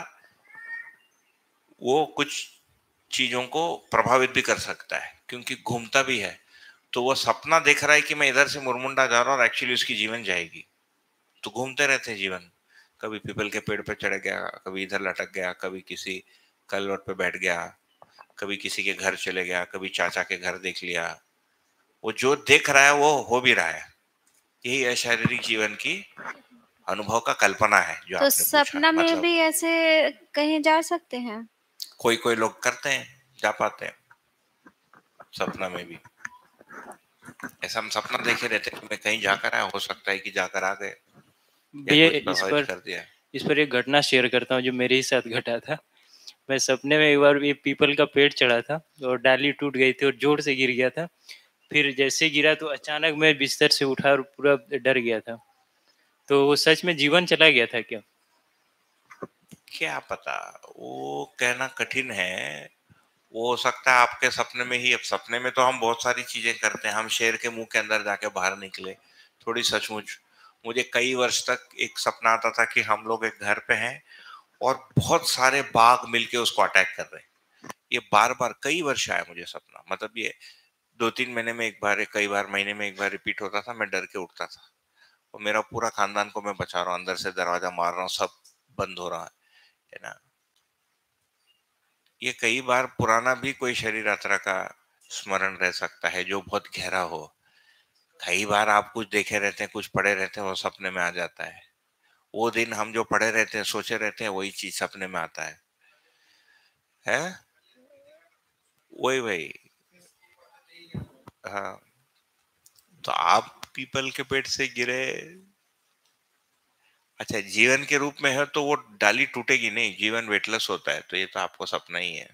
वो कुछ चीजों को प्रभावित भी कर सकता है, क्योंकि घूमता भी है। तो वो सपना देख रहा है कि मैं इधर से मुरमुंडा जा रहा हूँ, और एक्चुअली उसकी जीवन जाएगी। तो घूमते रहते हैं जीवन, कभी पीपल के पेड़ पे चढ़ गया, कभी इधर लटक गया, कभी किसी कलवट पे बैठ गया, कभी किसी के घर चले गया, कभी चाचा के घर देख लिया। वो जो देख रहा है वो हो भी रहा है। यही है शारीरिक जीवन की अनुभव का कल्पना है जो तो आपने पूछा। सपना में मतलब भी ऐसे कहीं जा सकते हैं? कोई कोई लोग करते हैं, जा पाते हैं सपना में भी। ऐसा हम सपना देखे रहते हैं कि मैं कहीं जाकर आया, हो सकता है कि जाकर आ गए, भैया कुछ इस प्रभावित पर कर दिया। इस पर एक घटना शेयर करता हूँ जो मेरे ही साथ घटा था। मैं सपने में एक बार ये पीपल का पेड़ चढ़ा था और डाली टूट गई थी और जोर से गिर गया था। फिर जैसे गिरा तो अचानक मैं बिस्तर से उठा और पूरा डर गया था। तो वो सच में जीवन चला गया था क्या? क्या पता, वो कहना कठिन है। वो हो सकता है आपके सपने में ही। अब सपने में तो हम बहुत सारी चीजें करते हैं, हम शेर के मुंह के अंदर जाके बाहर निकले, थोड़ी सचमुच। मुझे कई वर्ष तक एक सपना आता था कि हम लोग एक घर पे हैं और बहुत सारे बाघ मिलके उसको अटैक कर रहे हैं। ये बार बार कई वर्ष आया मुझे सपना, मतलब ये दो तीन महीने में एक बार, कई बार महीने में एक बार रिपीट होता था। मैं डर के उठता था और मेरा पूरा खानदान को मैं बचा रहा हूँ, अंदर से दरवाजा मार रहा हूँ, सब बंद हो रहा है ना। ये कई बार पुराना भी कोई शरीर यात्रा का स्मरण रह सकता है जो बहुत गहरा हो। कई बार आप कुछ देखे रहते हैं, कुछ पढ़े रहते हैं, वो सपने में आ जाता है। वो दिन हम जो पढ़े रहते हैं, सोचे रहते हैं, वही चीज सपने में आता है है वही वही हाँ। तो आप पीपल के पेड़ से गिरे, अच्छा जीवन के रूप में है तो वो डाली टूटेगी नहीं, जीवन वेटलेस होता है, तो ये तो आपको सपना ही है।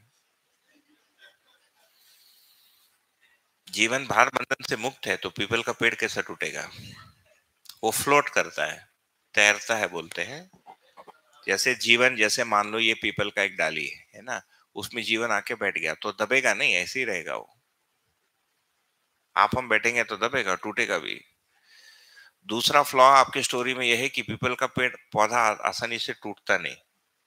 जीवन भार बंधन से मुक्त है तो पीपल का पेड़ कैसे टूटेगा? वो फ्लोट करता है, तैरता है बोलते हैं। जैसे जीवन, जैसे मान लो ये पीपल का एक डाली है है ना, उसमें जीवन आके बैठ गया तो दबेगा नहीं, ऐसे ही रहेगा वो। आप हम बैठेंगे तो दबेगा, टूटेगा भी। दूसरा फ्लॉ आपके स्टोरी में यह है कि पीपल का पेड़ पौधा आसानी से टूटता नहीं।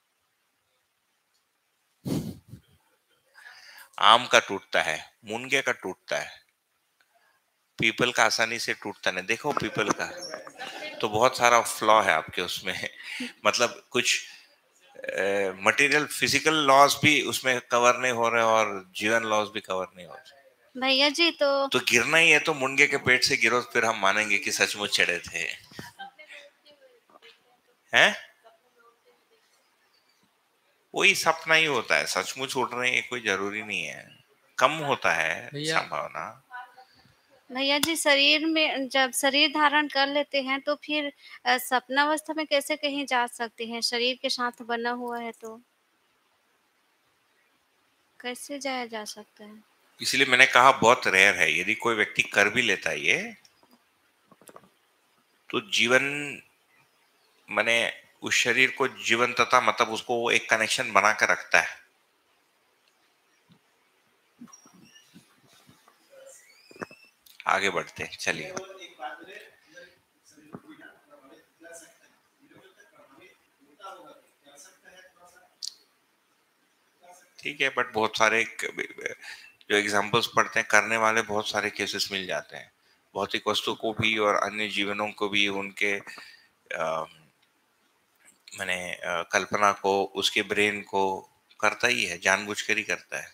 आम का टूटता है, मुनगे का टूटता है, पीपल का आसानी से टूटता नहीं। देखो पीपल का तो बहुत सारा फ्लॉ है आपके उसमें मतलब कुछ मटेरियल फिजिकल लॉस भी उसमें कवर नहीं हो रहे और जीवन लॉस भी कवर नहीं हो रहे। भैया जी तो तो गिरना ही है तो मुनगे के पेट से गिरो, फिर हम मानेंगे कि सचमुच चढ़े थे हैं। वही सपना ही होता है, सचमुच उड़ रहे हैं कोई जरूरी नहीं है, कम होता है संभावना। भैया जी शरीर में जब शरीर धारण कर लेते हैं तो फिर अ, सपना अवस्था में कैसे कहीं जा सकते हैं? शरीर के साथ बना हुआ है तो कैसे जाया जा सकता है? इसलिए मैंने कहा बहुत रेयर है। यदि कोई व्यक्ति कर भी लेता है ये, तो जीवन माने उस शरीर को जीवंतता, मतलब उसको वो एक कनेक्शन बना कर रखता है। आगे बढ़ते हैं, चलिए। ठीक है, बट बहुत सारे जो एग्जांपल्स पढ़ते हैं, करने वाले बहुत सारे केसेस मिल जाते हैं। भौतिक वस्तु को भी और अन्य जीवनों को भी, उनके मैंने कल्पना को, उसके ब्रेन को करता ही है, जानबूझ कर ही करता है।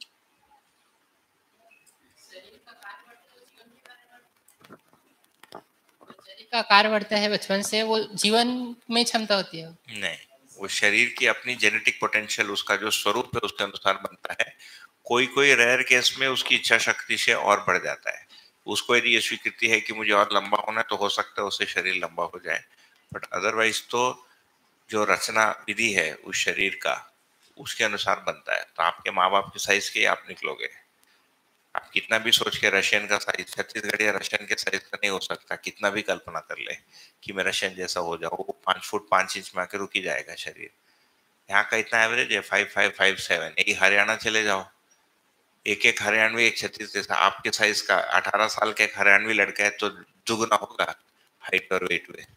का कार्य बढ़ता है बचपन से, वो जीवन में क्षमता होती है? नहीं, वो शरीर की अपनी जेनेटिक पोटेंशियल, उसका जो स्वरूप है उसके अनुसार बनता है। कोई कोई रेयर केस में उसकी इच्छा शक्ति से और बढ़ जाता है। उसको यदि ये स्वीकृति है कि मुझे और लंबा होना है तो हो सकता है उससे शरीर लंबा हो जाए, बट अदरवाइज तो जो रचना विधि है उस शरीर का उसके अनुसार बनता है। तो आपके माँ बाप के साइज के आप निकलोगे। आप कितना भी सोच के रशियन का साइज छत्तीसगढ़ या रशियन के साइज का नहीं हो सकता, कितना भी कल्पना कर ले कि मैं रशियन जैसा हो जाऊं, वो पांच फुट पांच इंच में आके रुक ही जाएगा शरीर। यहाँ का इतना एवरेज है फाइव फाइव फाइव सेवन। यही हरियाणा चले जाओ, एक एक हरियाणवी एक छत्तीस जैसा आपके साइज का अठारह साल का एक हरियाणवी लड़का है तो दुगना होगा हाइट और वेट में।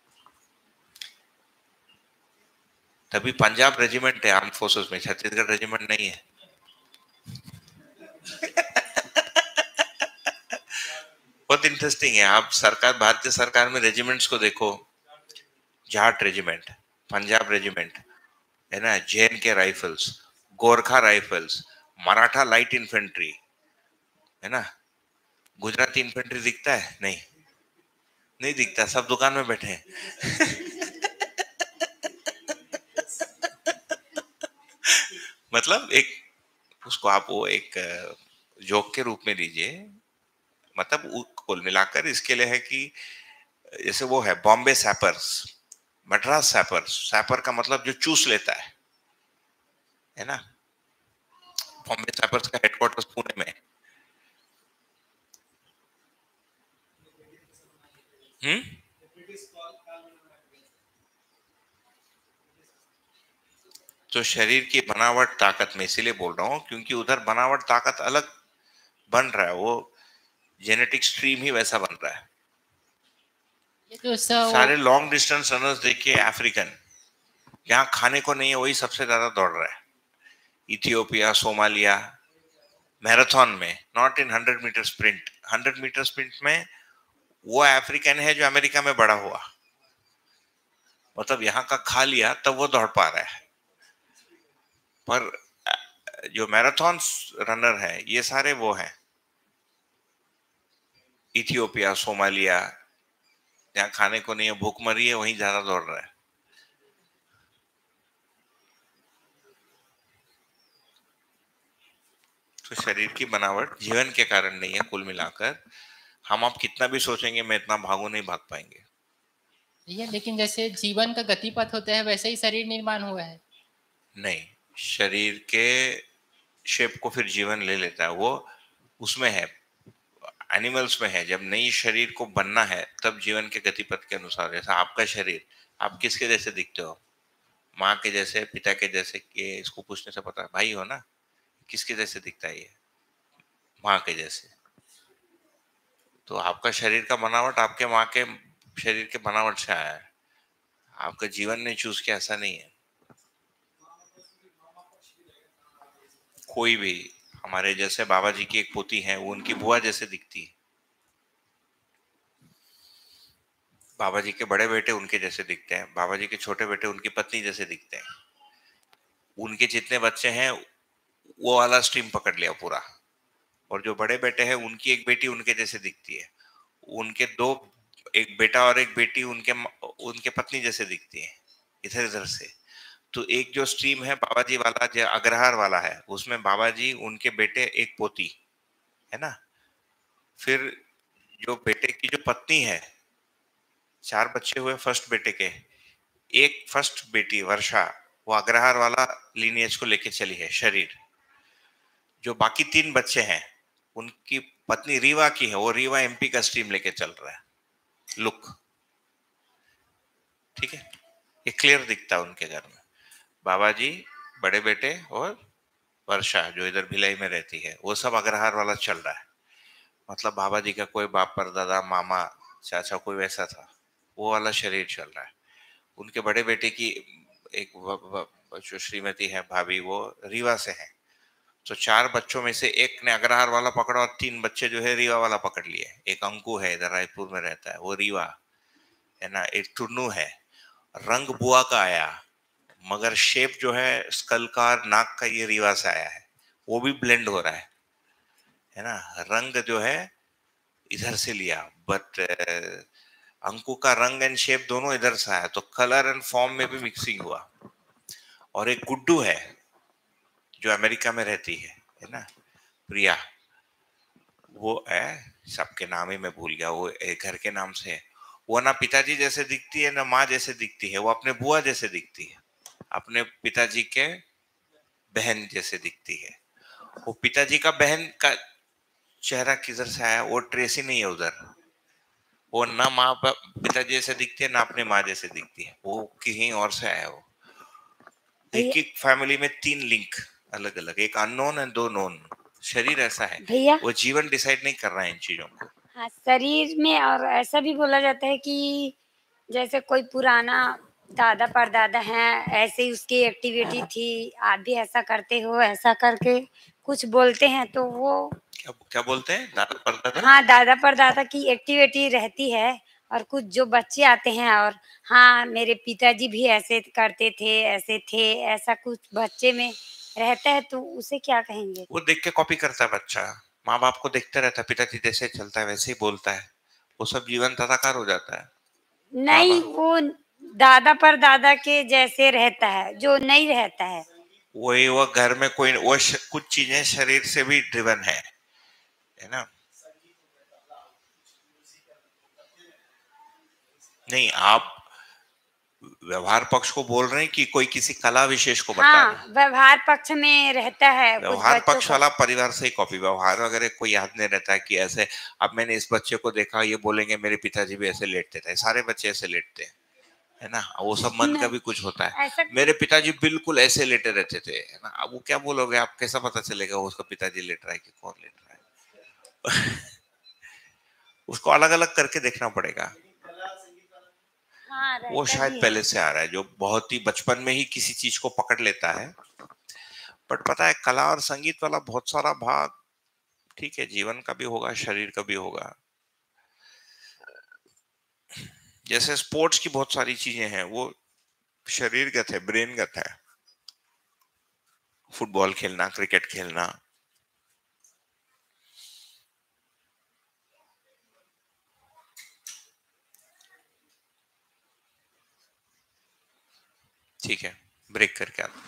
तभी पंजाब रेजिमेंट है आर्म फोर्सेस में, छत्तीसगढ़ रेजिमेंट नहीं है। बहुत इंटरेस्टिंग है। आप सरकार भारतीय सरकार में रेजिमेंट्स को देखो, जाट रेजिमेंट, पंजाब रेजिमेंट है ना, J N K rifles, Gorkha rifles, Maratha light infantry है ना, गुजराती इन्फेंट्री दिखता है? नहीं नहीं दिखता, सब दुकान में बैठे हैं। मतलब एक उसको आप वो एक जोक के रूप में लीजिए। मतलब कुल मिलाकर इसके लिए है कि जैसे वो है Bombay sappers, Madras sappers. Sapper का मतलब जो चूस लेता है है ना। बॉम्बे सैपर्स का हेडक्वार्टर्स पुणे में। हम्म तो शरीर की बनावट ताकत में इसीलिए बोल रहा हूं क्योंकि उधर बनावट ताकत अलग बन रहा है, वो जेनेटिक स्ट्रीम ही वैसा बन रहा है। तो सारे लॉन्ग डिस्टेंस रनर्स देखिए अफ्रीकन, जहां खाने को नहीं है वही सबसे ज्यादा दौड़ रहा है। इथियोपिया, सोमालिया, मैराथन में, not in hundred meter sprint. Hundred meter sprint में वो अफ्रीकन है जो अमेरिका में बड़ा हुआ, मतलब यहाँ का खा लिया तब वो दौड़ पा रहा है। पर जो मैराथन रनर है ये सारे वो हैं इथियोपिया, सोमालिया, जहाँ खाने को नहीं है, भूख मरी है, वहीं ज्यादा दौड़ रहा है। तो शरीर की बनावट जीवन के कारण नहीं है। कुल मिलाकर हम आप कितना भी सोचेंगे मैं इतना भागू, नहीं भाग पाएंगे। ये लेकिन जैसे जीवन का गतिपथ होता है वैसे ही शरीर निर्माण हुआ है। नहीं, शरीर के शेप को फिर जीवन ले लेता है, वो उसमें है, एनिमल्स में है। जब नई शरीर को बनना है तब जीवन के गतिपथ के अनुसार। जैसा आपका शरीर, आप किसके जैसे दिखते हो? माँ के जैसे, पिता के जैसे? कि इसको पूछने से पता, भाई हो ना, किसके जैसे दिखता है? ये माँ के जैसे। तो आपका शरीर का बनावट आपके माँ के शरीर के बनावट से आया है, आपका जीवन ने चूज किया, ऐसा नहीं है। कोई भी, हमारे जैसे बाबा जी की एक पोती है, वो उनकी बुआ जैसे दिखती है। बाबा जी के बड़े बेटे उनके जैसे दिखते हैं, बाबा जी के छोटे बेटे उनकी पत्नी जैसे दिखते हैं। उनके जितने बच्चे हैं वो वाला स्ट्रीम पकड़ लिया पूरा। और जो बड़े बेटे हैं उनकी एक बेटी उनके जैसे दिखती है, उनके दो, एक बेटा और एक बेटी उनके उनके पत्नी जैसे दिखती है, इधर इधर से। तो एक जो स्ट्रीम है बाबा जी वाला, जो अग्रहार वाला है, उसमें बाबा जी, उनके बेटे, एक पोती है ना। फिर जो बेटे की जो पत्नी है, चार बच्चे हुए फर्स्ट बेटे के, एक फर्स्ट बेटी वर्षा, वो अग्रहार वाला लीनियज को लेके चली है शरीर। जो बाकी तीन बच्चे हैं उनकी पत्नी रीवा की है, वो रीवा एमपी का स्ट्रीम लेके चल रहा है, लुक। ठीक है, ये क्लियर दिखता है उनके घर में। बाबा जी, बड़े बेटे और वर्षा जो इधर भिलाई में रहती है, वो सब अग्रहार वाला चल रहा है। मतलब बाबा जी का कोई बाप पर दादा, मामा, चाचा कोई वैसा था, वो वाला शरीर चल रहा है। उनके बड़े बेटे की एक जो श्रीमती है भाभी, वो रीवा से है। तो चार बच्चों में से एक ने अग्रहार वाला पकड़ा और तीन बच्चे जो है रीवा वाला पकड़ लिए। एक अंकु है, इधर रायपुर में रहता है, वो रीवा है ना। एक टुन्नू है, रंग बुआ का आया, मगर शेप जो है स्कल का, नाक का, ये रीवा से आया है, वो भी ब्लेंड हो रहा है है ना। रंग जो है इधर से लिया, बट अंकु का रंग एंड शेप दोनों इधर से आया, तो कलर एंड फॉर्म में भी मिक्सिंग हुआ। और एक गुड्डू है जो अमेरिका में रहती है है ना, प्रिया, वो है सबके नाम ही मैं भूल गया, वो एक घर के नाम से है। वो ना पिताजी जैसे दिखती है ना माँ जैसे दिखती है, वो अपने बुआ जैसे दिखती है, अपने पिताजी के बहन जैसे दिखती है। वो पिताजी का बहन का चेहरा किधर से आया, वो ट्रेस ही नहीं है उधर। वो ना माँ पिताजी जैसे दिखती है ना अपने माँ जैसे दिखती है, वो कहीं और से आया। वो एक एक फैमिली में तीन लिंक अलग अलग, एक अननोन है दो नोन। शरीर ऐसा है भैया, वो जीवन डिसाइड नहीं कर रहा है इन चीजों को। हाँ, शरीर में। और ऐसा भी बोला जाता है कि जैसे कोई पुराना दादा परदादा हैं, ऐसे ही उसकी एक्टिविटी थी, आप भी ऐसा करते हो, ऐसा करके कुछ बोलते हैं तो वो क्या क्या बोलते हैं दादा परदादा? हाँ, दादा परदादा की एक्टिविटी रहती है। और कुछ जो बच्चे आते हैं और हाँ मेरे पिताजी भी ऐसे करते थे, ऐसे थे, ऐसा कुछ बच्चे में रहता है, तो उसे क्या कहेंगे? वो देख के कॉपी करता है बच्चा, माँ बाप को देखते रहता है, पिताजी जैसे चलता है वैसे ही बोलता है, वो सब जीवन तदाकार हो जाता है। नहीं, वो दादा परदादा के जैसे रहता है, जो नहीं रहता है वही वो घर में कोई वो श, कुछ चीजें शरीर से भी ड्रिवन है है ना। नहीं, आप व्यवहार पक्ष को बोल रहे हैं कि कोई किसी कला विशेष को बता रहे हैं? हाँ, व्यवहार पक्ष में रहता है। व्यवहार पक्ष वाला परिवार से ही कॉपी, व्यवहार वगैरह कोई याद नहीं रहता है कि ऐसे अब मैंने इस बच्चे को देखा, ये बोलेंगे मेरे पिताजी भी ऐसे लेटते थे, सारे बच्चे ऐसे लेटते हैं, है ना। वो सब मन का भी कुछ होता है। मेरे पिताजी बिल्कुल ऐसे लेटे रहते थे, है ना। अब वो क्या बोलोगे, आप कैसा पता चलेगा उसका पिताजी लेट रहा है कि कौन लेट रहा है? उसको अलग अलग करके देखना पड़ेगा। हाँ, वो शायद पहले से आ रहा है, जो बहुत ही बचपन में ही किसी चीज को पकड़ लेता है। बट पता है कला और संगीत वाला बहुत सारा भाग ठीक है, जीवन का भी होगा, शरीर का भी होगा। जैसे स्पोर्ट्स की बहुत सारी चीजें हैं, वो शरीरगत है, ब्रेनगत है। फुटबॉल खेलना, क्रिकेट खेलना, ठीक है, ब्रेक करके आता।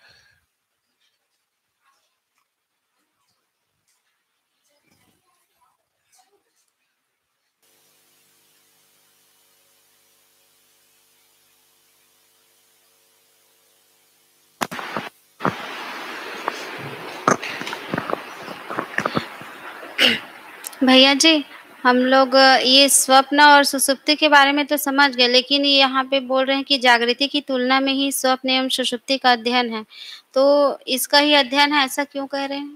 भैया जी, हम लोग ये स्वप्न और सुषुप्ति के बारे में तो समझ गए, लेकिन यहाँ पे बोल रहे हैं कि जागृति की तुलना में ही स्वप्न एवं सुषुप्ति का अध्ययन है, तो इसका ही अध्ययन है, ऐसा क्यों कह रहे हैं?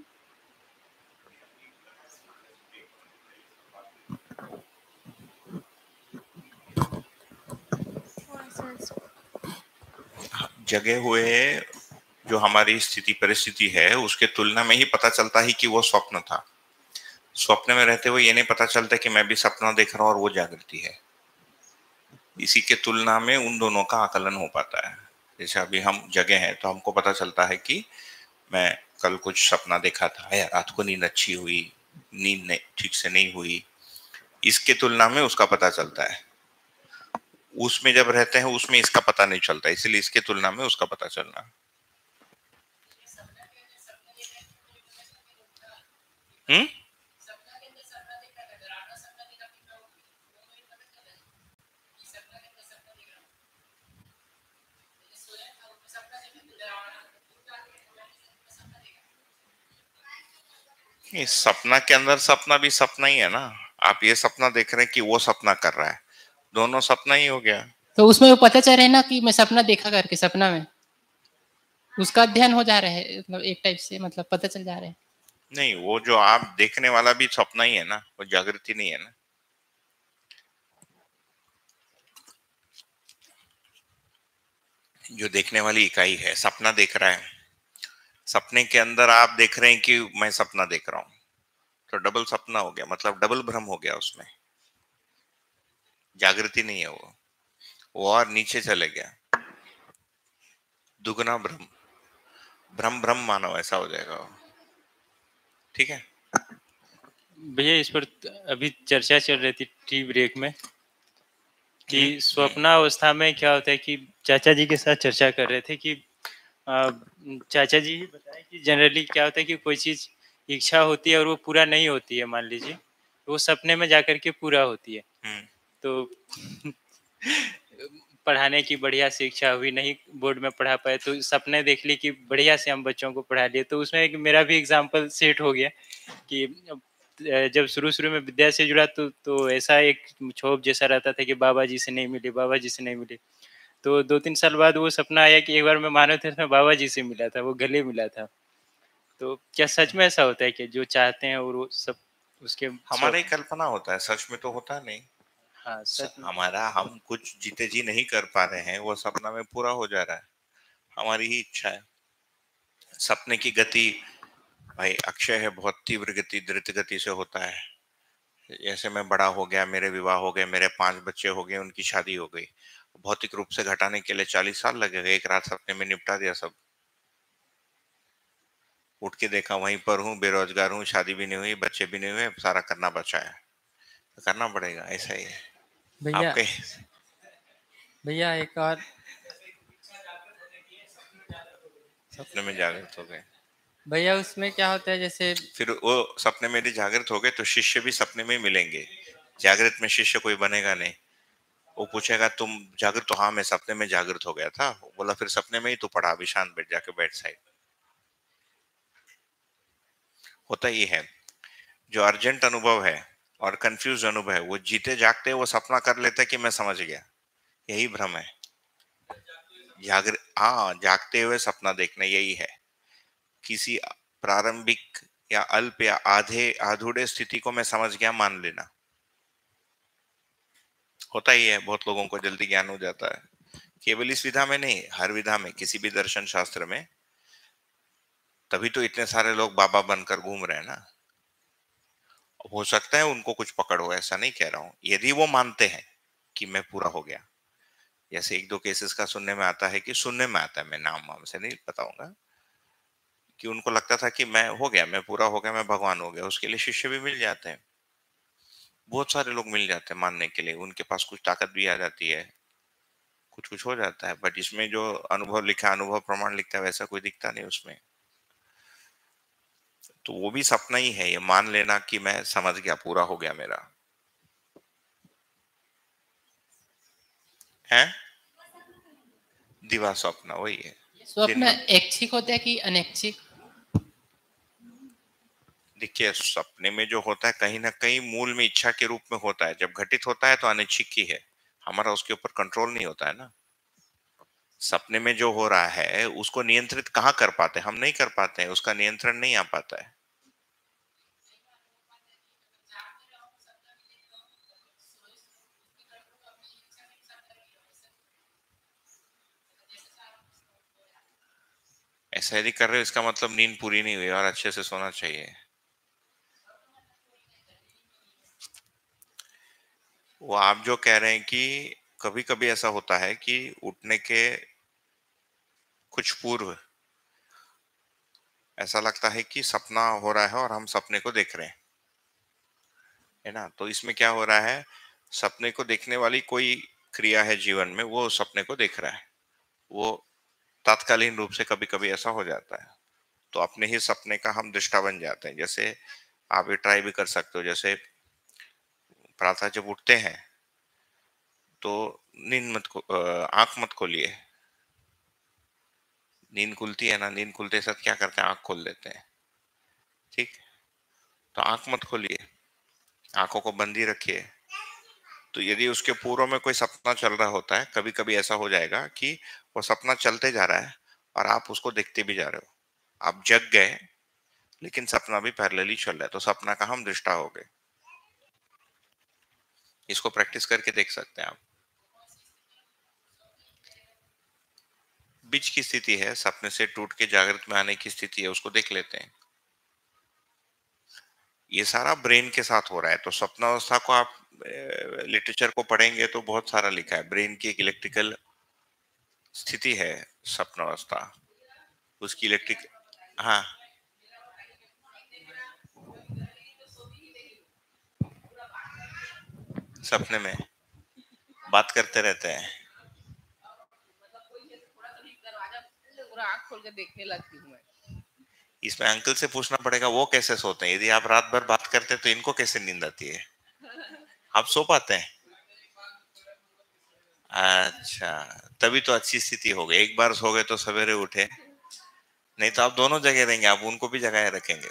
जगे हुए जो हमारी स्थिति परिस्थिति है, उसके तुलना में ही पता चलता है कि वो स्वप्न था। स्वप्न में रहते हुए ये नहीं पता चलता कि मैं भी सपना देख रहा हूँ और वो जागृति है। इसी के तुलना में उन दोनों का आकलन हो पाता है। जैसे अभी हम जगे हैं तो हमको पता चलता है कि मैं कल कुछ सपना देखा था, या रात को नींद अच्छी हुई, नींद ठीक से नहीं हुई, इसके तुलना में उसका पता चलता है। उसमें जब रहते हैं उसमें इसका पता नहीं चलता, इसलिए इसके तुलना में उसका पता चलना। हम्म इस सपना के अंदर सपना भी सपना ही है ना। आप ये सपना देख रहे हैं कि वो सपना कर रहा है, दोनों सपना ही हो गया। तो उसमें वो पता चल रहा है ना कि मैं सपना देखा करके, सपना में उसका अध्ययन हो जा रहा है, मतलब एक टाइप से, मतलब पता चल जा रहा है। नहीं, वो जो आप देखने वाला भी सपना ही है ना, वो जागृति नहीं है ना। जो देखने वाली इकाई है सपना देख रहा है, सपने के अंदर आप देख रहे हैं कि मैं सपना देख रहा हूं, तो डबल सपना हो गया, मतलब डबल भ्रम हो गया, उसमें जागृति नहीं है। वो वो और नीचे चले गया, दुगना भ्रम, भ्रम भ्रम मानो, ऐसा हो जाएगा। ठीक है भैया, इस पर अभी चर्चा चल रही थी टी ब्रेक में कि स्वप्नावस्था में क्या होता है, कि चाचा जी के साथ चर्चा कर रहे थे कि आ, चाचा जी ही बताए कि जनरली क्या होता है कि कोई चीज इच्छा होती है और वो पूरा नहीं होती है, मान लीजिए, वो सपने में जाकर के पूरा होती है। हम्म। तो पढ़ाने की बढ़िया शिक्षा हुई, नहीं बोर्ड में पढ़ा पाए तो सपने देख ली कि बढ़िया से हम बच्चों को पढ़ा लिए, तो उसमें एक मेरा भी एग्जाम्पल सेट हो गया कि अ, जब शुरू-शुरू में विद्या से जुड़ा तो तो ऐसा एक क्षोभ जैसा रहता था कि बाबा जी से नहीं मिले, बाबा जी से नहीं मिले। तो दो तीन साल बाद वो सपना आया कि एक बार मैं मानव तीर्थ में बाबा जी से मिला था, वो गले मिला था। तो क्या सच में ऐसा होता है कि जो चाहते हैं और वो सब उसके हमारा ही स्व कल्पना होता है, सच में तो होता नहीं। हाँ, स- सच में। हमारा हम कुछ जीते जी नहीं कर पा रहे हैं, वो सपना में पूरा हो जा रहा है, हमारी ही इच्छा है। सपने की गति भाई अक्षय है, बहुत तीव्र गति, द्रुत गति से होता है। जैसे मैं बड़ा हो गया, मेरे विवाह हो गए, मेरे पांच बच्चे हो गए, उनकी शादी हो गई, भौतिक रूप से घटाने के लिए चालीस साल लगेगा, एक रात सपने में निपटा दिया सब। उठ के देखा वहीं पर हूँ, बेरोजगार हूँ, शादी भी नहीं हुई, बच्चे भी नहीं हुए, सारा करना बचा है, तो करना पड़ेगा, ऐसा ही है। भैया आपके भैया एक और सपने में जागृत हो गए, भैया उसमें क्या होता है, जैसे फिर वो सपने में यदि जागृत हो गए तो शिष्य भी सपने में ही मिलेंगे। जागृत में शिष्य कोई बनेगा नहीं। वो पूछेगा तुम जागृत, तो हाँ मैं सपने में जागृत हो गया था। बोला फिर सपने में ही तो पढ़ा, अभी शांत बैठ, जाके बैठ साइड। होता ही है, जो अर्जेंट अनुभव है और कंफ्यूज अनुभव है, वो जीते जागते वो सपना कर लेते कि मैं समझ गया, यही भ्रम है। जागृत, हाँ, जागते हुए सपना देखना यही है। किसी प्रारंभिक या अल्प या आधे अधूरे स्थिति को मैं समझ गया मान लेना, होता ही है। बहुत लोगों को जल्दी ज्ञान हो जाता है, केवल इस विधा में नहीं, हर विधा में, किसी भी दर्शन शास्त्र में। तभी तो इतने सारे लोग बाबा बनकर घूम रहे हैं ना। हो सकता है उनको कुछ पकड़ हो, ऐसा नहीं कह रहा हूं, यदि वो मानते हैं कि मैं पूरा हो गया। जैसे एक दो केसेस का सुनने में आता है, कि सुनने में आता है, मैं नाम वाम से नहीं बताऊंगा, कि उनको लगता था कि मैं हो गया, मैं पूरा हो गया, मैं भगवान हो गया। उसके लिए शिष्य भी मिल जाते हैं, बहुत सारे लोग मिल जाते हैं मानने के लिए, उनके पास कुछ ताकत भी आ जाती है, कुछ कुछ हो जाता है। बट इसमें जो अनुभव लिखा, अनुभव प्रमाण लिखता है, वैसा कोई दिखता नहीं उसमें। तो वो भी सपना ही है, ये मान लेना कि मैं समझ गया, पूरा हो गया मेरा है। दिवा स्वप्न वही है। स्वप्न दिन ऐच्छिक होता है कि अनैच्छिक? देखिए, सपने में जो होता है कहीं ना कहीं मूल में इच्छा के रूप में होता है। जब घटित होता है तो अनैच्छिक ही है, हमारा उसके ऊपर कंट्रोल नहीं होता है ना। सपने में जो हो रहा है उसको नियंत्रित कहाँ कर पाते हैं, हम नहीं कर पाते हैं, उसका नियंत्रण नहीं आ पाता है। ऐसा यदि कर रहे हो, इसका मतलब नींद पूरी नहीं हुई और अच्छे से सोना चाहिए। वो आप जो कह रहे हैं कि कभी कभी ऐसा होता है कि उठने के कुछ पूर्व ऐसा लगता है कि सपना हो रहा है और हम सपने को देख रहे हैं, है ना। तो इसमें क्या हो रहा है, सपने को देखने वाली कोई क्रिया है जीवन में, वो सपने को देख रहा है। वो तात्कालीन रूप से कभी कभी ऐसा हो जाता है, तो अपने ही सपने का हम दृष्टा बन जाते हैं। जैसे आप ये ट्राई भी कर सकते हो, जैसे प्रातः जब उठते हैं तो नींद मत खो- अ, आंख मत खोलिए। नींद खुलती है ना, नींद खुलते साथ क्या करते हैं, आंख खोल देते हैं, ठीक। तो आंख मत खोलिए, आंखों को बंद ही रखिए। तो यदि उसके पूर्व में कोई सपना चल रहा होता है, कभी कभी ऐसा हो जाएगा कि वो सपना चलते जा रहा है और आप उसको देखते भी जा रहे हो। आप जग गए लेकिन सपना भी पैरेलली चल रहा है, तो सपना का हम दृष्टा हो गए। इसको प्रैक्टिस करके देख सकते हैं आप। बीच की स्थिति है, सपने से टूट के जागृत में आने की स्थिति है, उसको देख लेते हैं। ये सारा ब्रेन के साथ हो रहा है। तो स्वप्नावस्था को आप लिटरेचर को पढ़ेंगे तो बहुत सारा लिखा है, ब्रेन की एक इलेक्ट्रिकल स्थिति है स्वप्नावस्था, उसकी इलेक्ट्रिक, हाँ सपने में बात करते रहते हैं। इसमें अंकल से पूछना पड़ेगा वो कैसे सोते हैं। यदि आप रात भर बात कर करते हैं तो इनको कैसे नींद आती है? आप सो पाते हैं? अच्छा, तभी तो अच्छी स्थिति हो गई। एक बार सो गए तो सवेरे उठे, नहीं तो आप दोनों जगह रहेंगे, आप उनको भी जगाए रखेंगे।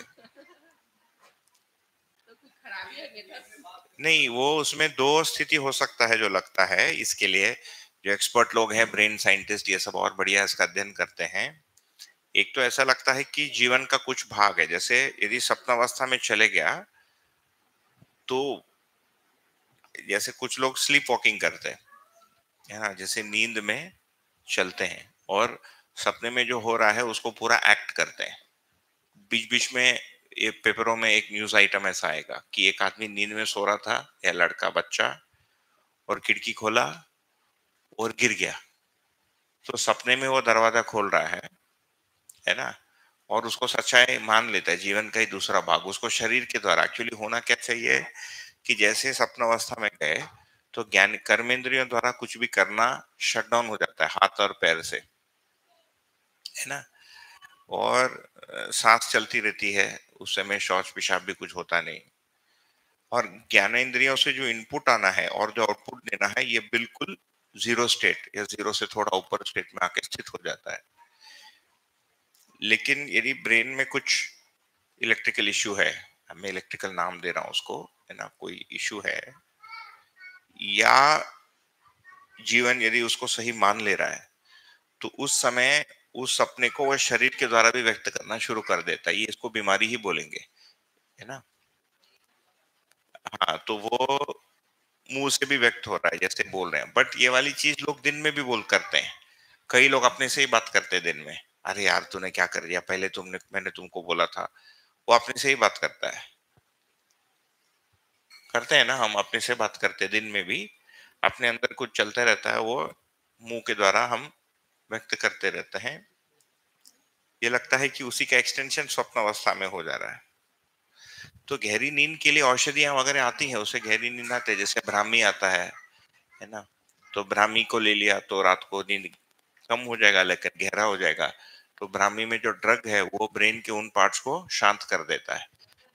नहीं, वो उसमें दो स्थिति हो सकता है जो लगता है। इसके लिए जो एक्सपर्ट लोग हैं, ब्रेन साइंटिस्ट, ये सब और बढ़िया इसका अध्ययन करते हैं। एक तो ऐसा लगता है कि जीवन का कुछ भाग है, जैसे यदि स्वप्नावस्था में चले गया तो जैसे कुछ लोग स्लीप वॉकिंग करते हैं, है ना, जैसे नींद में चलते हैं और सपने में जो हो रहा है उसको पूरा एक्ट करते हैं। बीच बीच में ये पेपरों में एक न्यूज आइटम ऐसा आएगा कि एक आदमी नींद में सो रहा था, या लड़का बच्चा, और खिड़की खोला और गिर गया। तो सपने में वो दरवाजा खोल रहा है है ना, और उसको सच्चाई मान लेता है, जीवन का ही दूसरा भाग उसको शरीर के द्वारा। एक्चुअली होना क्या चाहिए कि जैसे स्वप्नावस्था में गए तो ज्ञान कर्मेंद्रियों द्वारा कुछ भी करना शट डाउन हो जाता है, हाथ और पैर से, है ना, और सांस चलती रहती है। उस समय शौच पेशाब भी कुछ होता नहीं, और ज्ञानेंद्रियों से जो इनपुट आना है और जो आउटपुट देना है ये बिल्कुल जीरो स्टेट या जीरो से थोड़ा ऊपर स्टेट में आके स्थित हो जाता है। लेकिन यदि ब्रेन में कुछ इलेक्ट्रिकल इश्यू है, मैं इलेक्ट्रिकल नाम दे रहा हूं उसको, है ना, कोई इश्यू है, या जीवन यदि उसको सही मान ले रहा है, तो उस समय उस सपने को वह शरीर के द्वारा भी व्यक्त करना शुरू कर देता है। ये इसको बीमारी ही बोलेंगे, है ना। हाँ, तो वो मुंह से भी व्यक्त हो रहा है जैसे बोल रहे हैं, बट ये वाली चीज लोग दिन में भी बोल करते हैं। कई लोग अपने से ही बात करते हैं दिन में, अरे यार तूने क्या कर दिया, पहले तुमने मैंने तुमको बोला था। वो अपने से ही बात करता है, करते हैं ना, हम अपने से बात करते हैं दिन में भी, अपने अंदर कुछ चलता रहता है, वो मुंह के द्वारा हम व्यक्त करते रहते हैं। ये लगता है कि उसी का एक्सटेंशन स्वप्न अवस्था में हो जा रहा है। तो गहरी नींद के लिए औषधियां वगैरह आती हैं, उससे गहरी नींद आते हैं, जैसे ब्राह्मी आता है है ना, तो ब्राह्मी को ले लिया तो रात को नींद कम हो जाएगा लेकिन गहरा हो जाएगा। तो ब्राह्मी में जो ड्रग है वो ब्रेन के उन पार्ट्स को शांत कर देता है।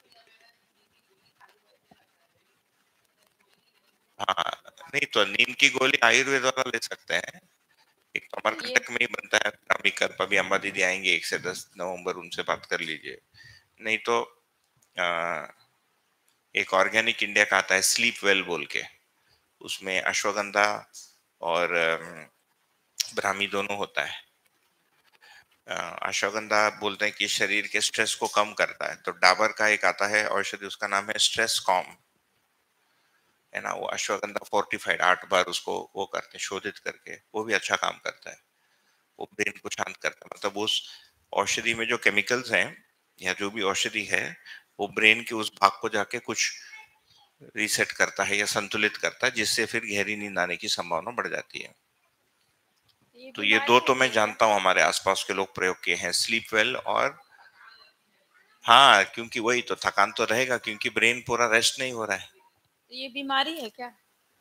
हाँ, नहीं तो नींद की गोली आयुर्वेद वाला ले सकते हैं, एक अमरकंटक में ही बनता है ब्राह्मी कर्प। अभी अम्बा दीदी आएंगे एक से दस नवंबर, उनसे बात कर लीजिए। नहीं तो आ, एक ऑर्गेनिक इंडिया का आता है स्लीप वेल बोल के, उसमें अश्वगंधा और ब्राह्मी दोनों होता है। अश्वगंधा बोलते हैं कि शरीर के स्ट्रेस को कम करता है, तो डाबर का एक आता है औषधि, उसका नाम है स्ट्रेस कॉम, है ना। वो अश्वगंधा फोर्टिफाइड आठ बार उसको वो करते हैं शोधित करके, वो भी अच्छा काम करता है, वो ब्रेन को शांत करता है। मतलब उस औषधि में जो केमिकल्स हैं या जो भी औषधि है वो ब्रेन के उस भाग को जाके कुछ रीसेट करता है या संतुलित करता है, जिससे फिर गहरी नींद आने की संभावना बढ़ जाती है। ये तो ये दो तो मैं जानता हूँ हमारे आसपास के लोग प्रयोग किए हैं, स्लीप वेल और हाँ, क्योंकि वही तो थकान तो रहेगा क्योंकि ब्रेन पूरा रेस्ट नहीं हो रहा है। ये बीमारी है क्या?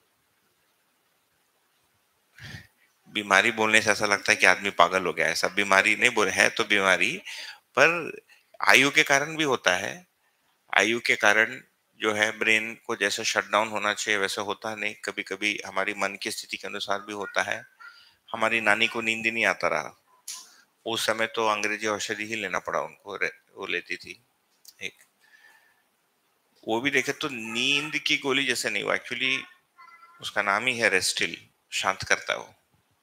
बीमारी बोलने से ऐसा लगता है कि आदमी पागल हो गया है, सब बीमारी नहीं बोले, है तो बीमारी, पर आयु के कारण भी होता है। आयु के कारण जो है ब्रेन को जैसे शट डाउन होना चाहिए वैसे होता नहीं, कभी कभी हमारी मन की स्थिति के अनुसार भी होता है। हमारी नानी को नींद ही नहीं आता रहा, उस समय तो अंग्रेजी औषधि ही लेना पड़ा उनको, वो लेती थी एक, वो भी देखे तो नींद की गोली जैसे नहीं, वो एक्चुअली उसका नाम ही है रेस्टिल, शांत करता है वो।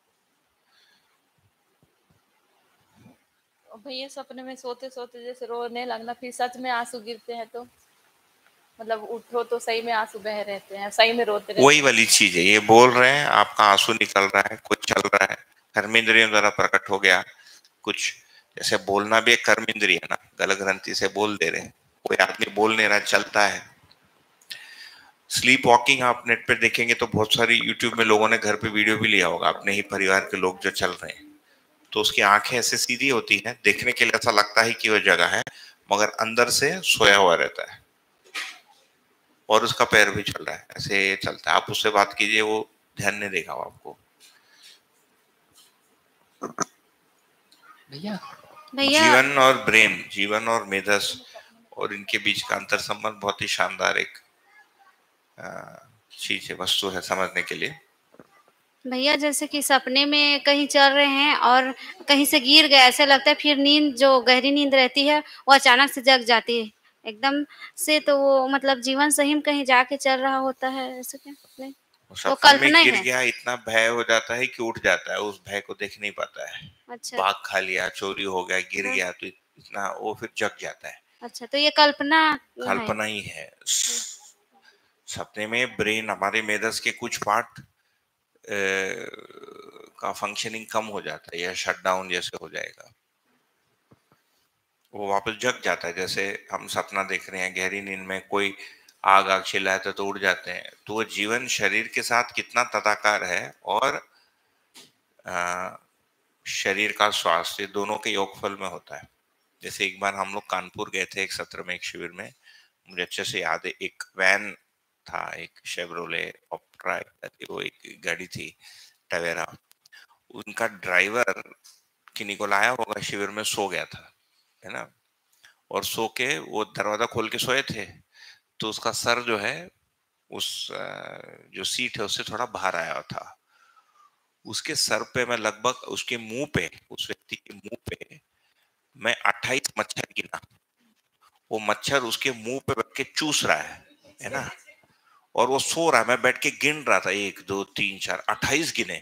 भैया सपने में सोते सोते जैसे रोने लगना, फिर सच में आंसू गिरते हैं, तो मतलब उठो तो सही में आंसू बह रहते हैं, सही में रोते रहते हैं। वही वाली चीज है, ये बोल रहे हैं आपका आंसू निकल रहा है, कुछ चल रहा है, कर्मेंद्रियों द्वारा प्रकट हो गया कुछ। जैसे बोलना भी एक कर्मेंद्रिय है ना, गल ग्रंथि से बोल दे रहे हैं, कोई आदमी बोल नहीं रहा, चलता है। स्लीप वॉकिंग आप नेट पे देखेंगे तो बहुत सारी यूट्यूब में लोगों ने घर पे वीडियो भी लिया होगा, अपने ही परिवार के लोग जो चल रहे हैं, तो उसकी आंखें ऐसे सीधी होती हैं, देखने के लिए ऐसा लगता है कि वो जगह है, मगर अंदर से सोया हुआ रहता है और उसका पैर भी चल रहा है, ऐसे चलता है। आप उससे बात कीजिए, वो ध्यान नहीं देगा आपको। भैया भैया जीवन और ब्रेन, जीवन और मेधस और इनके बीच का अंतर संबंध बहुत ही शानदार एक चीज है, वस्तु है समझने के लिए। भैया जैसे कि सपने में कहीं चल रहे हैं और कहीं से गिर गए, ऐसा लगता है, फिर नींद जो गहरी नींद रहती है वो अचानक से जग जाती है एकदम से, तो वो मतलब जीवन सही में कहीं जाके चल रहा होता है, ऐसा क्या नहीं? तो सपने में कल्पना गिर है। गया, इतना भय हो जाता है कि उठ जाता है, उस भय को देख नहीं पाता है। अच्छा। भाग खा लिया, चोरी हो गया, गिर हाँ। गया, तो इतना वो फिर जग जाता है। अच्छा, तो ये कल्पना कल्पना ही है। सपने में ब्रेन, हमारे मेदस के कुछ पार्ट का फंक्शनिंग कम हो जाता है या शट डाउन जैसे हो जाएगा, वो वापस जग जाता है। जैसे हम सपना देख रहे हैं गहरी नींद में, कोई आग आग चिल्लाता तो उड़ जाते हैं, तो वो जीवन शरीर के साथ कितना तदाकार है और आ, शरीर का स्वास्थ्य दोनों के योगफल में होता है। जैसे एक बार हम लोग कानपुर गए थे एक सत्र में, एक शिविर में, मुझे अच्छे से याद है, एक वैन था, एक शेवरोले ऑप्ट्रा, वो एक गाड़ी थी टवेरा, उनका ड्राइवर किन्हीं को लाया होगा, शिविर में सो गया था, है ना, और सो के वो दरवाजा खोल के सोए थे, तो उसका सर जो है उस जो सीट है उससे थोड़ा बाहर आया था। उसके सर पे मैं लगभग, उसके मुंह पे, उस व्यक्ति के मुंह पे मैं अट्ठाईस मच्छर गिना। वो मच्छर उसके मुंह पे बैठ के चूस रहा है है ना, और वो सो रहा है, मैं बैठ के गिन रहा था, एक दो तीन चार, अट्ठाईस गिने,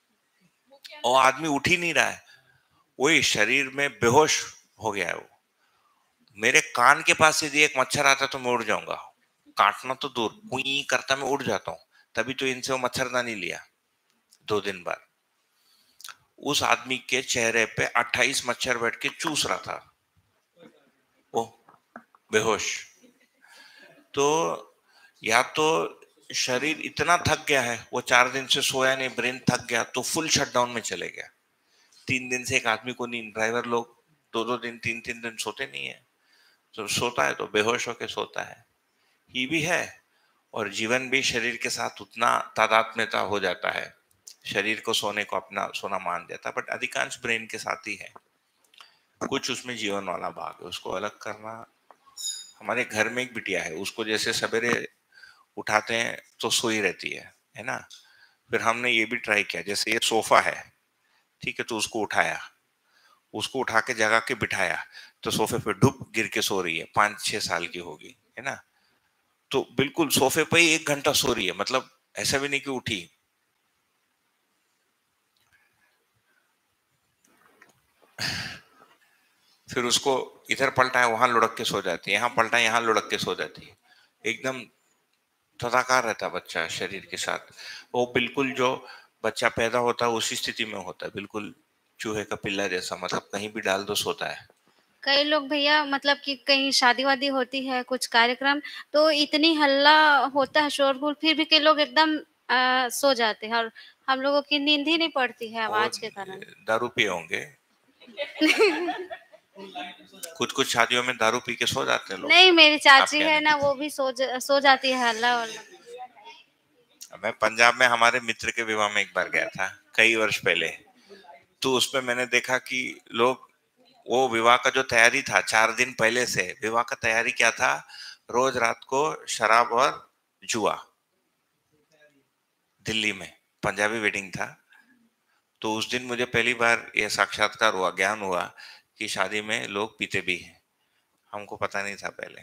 और आदमी उठ ही नहीं रहा है, वही शरीर में बेहोश हो गया है वो। मेरे कान के पास यदि एक मच्छर आता तो मैं उड़ जाऊंगा, काटना तो दूर, कुई करता मैं उड़ जाता हूँ। तभी तो इनसे वो मच्छरदानी लिया दो दिन बाद। उस आदमी के चेहरे पे अट्ठाईस मच्छर बैठ के चूस रहा था, वो बेहोश। तो या तो शरीर इतना थक गया है, वो चार दिन से सोया नहीं, ब्रेन थक गया तो फुल शटडाउन में चले गया। तीन दिन से एक आदमी को नींद, ड्राइवर लोग दो दो दिन तीन तीन दिन सोते नहीं है, तो सोता है तो बेहोश होके सोता है, ही भी है। और जीवन भी शरीर के साथ उतना तादात्म्यता हो जाता है, शरीर को सोने को अपना सोना मान जाता है, बट अधिकांश ब्रेन के साथ ही है। कुछ उसमें जीवन वाला भाग है, उसको अलग करना। हमारे घर में एक बिटिया है, उसको जैसे सवेरे उठाते हैं तो सोई रहती है है ना। फिर हमने ये भी ट्राई किया, जैसे ये सोफा है, ठीक है, तो उसको उठाया, उसको उठा के जगा के बिठाया, तो सोफे पे डुब गिर के सो रही है, पांच छह साल की होगी, है ना। तो बिल्कुल सोफे पे ही एक घंटा सो रही है, मतलब ऐसा भी नहीं कि उठी। फिर उसको इधर पलटा है, वहां लुढ़क के सो जाती है, यहाँ पलटा है, यहाँ लुढ़क के सो जाती है, एकदम तदाकार रहता बच्चा शरीर के साथ। वो बिल्कुल जो बच्चा पैदा होता है उसी स्थिति में होता है, बिल्कुल चूहे का पिल्ला जैसा, मतलब कहीं भी डाल दो सोता है। कई लोग भैया मतलब कि कहीं शादी वादी होती है, कुछ कार्यक्रम, तो इतनी हल्ला होता है, शोरगुल, फिर भी कई लोग एकदम आ, सो जाते हैं और हम लोगों की नींद ही नहीं पड़ती है आवाज के कारण। दारू पिए होंगे कुछ कुछ शादियों में दारू पी के सो जाते हैं लोग। नहीं, मेरी चाची है ना, वो भी सो जा, सो जाती है हल्ला वल्ला। मैं पंजाब में हमारे मित्र के विवाह में एक बार गया था कई वर्ष पहले, तो उसमें मैंने देखा कि लोग, वो विवाह का जो तैयारी था चार दिन पहले से, विवाह का तैयारी क्या था, रोज रात को शराब और जुआ। दिल्ली में पंजाबी वेडिंग था, तो उस दिन मुझे पहली बार यह साक्षात्कार हुआ, ज्ञान हुआ कि शादी में लोग पीते भी हैं, हमको पता नहीं था पहले।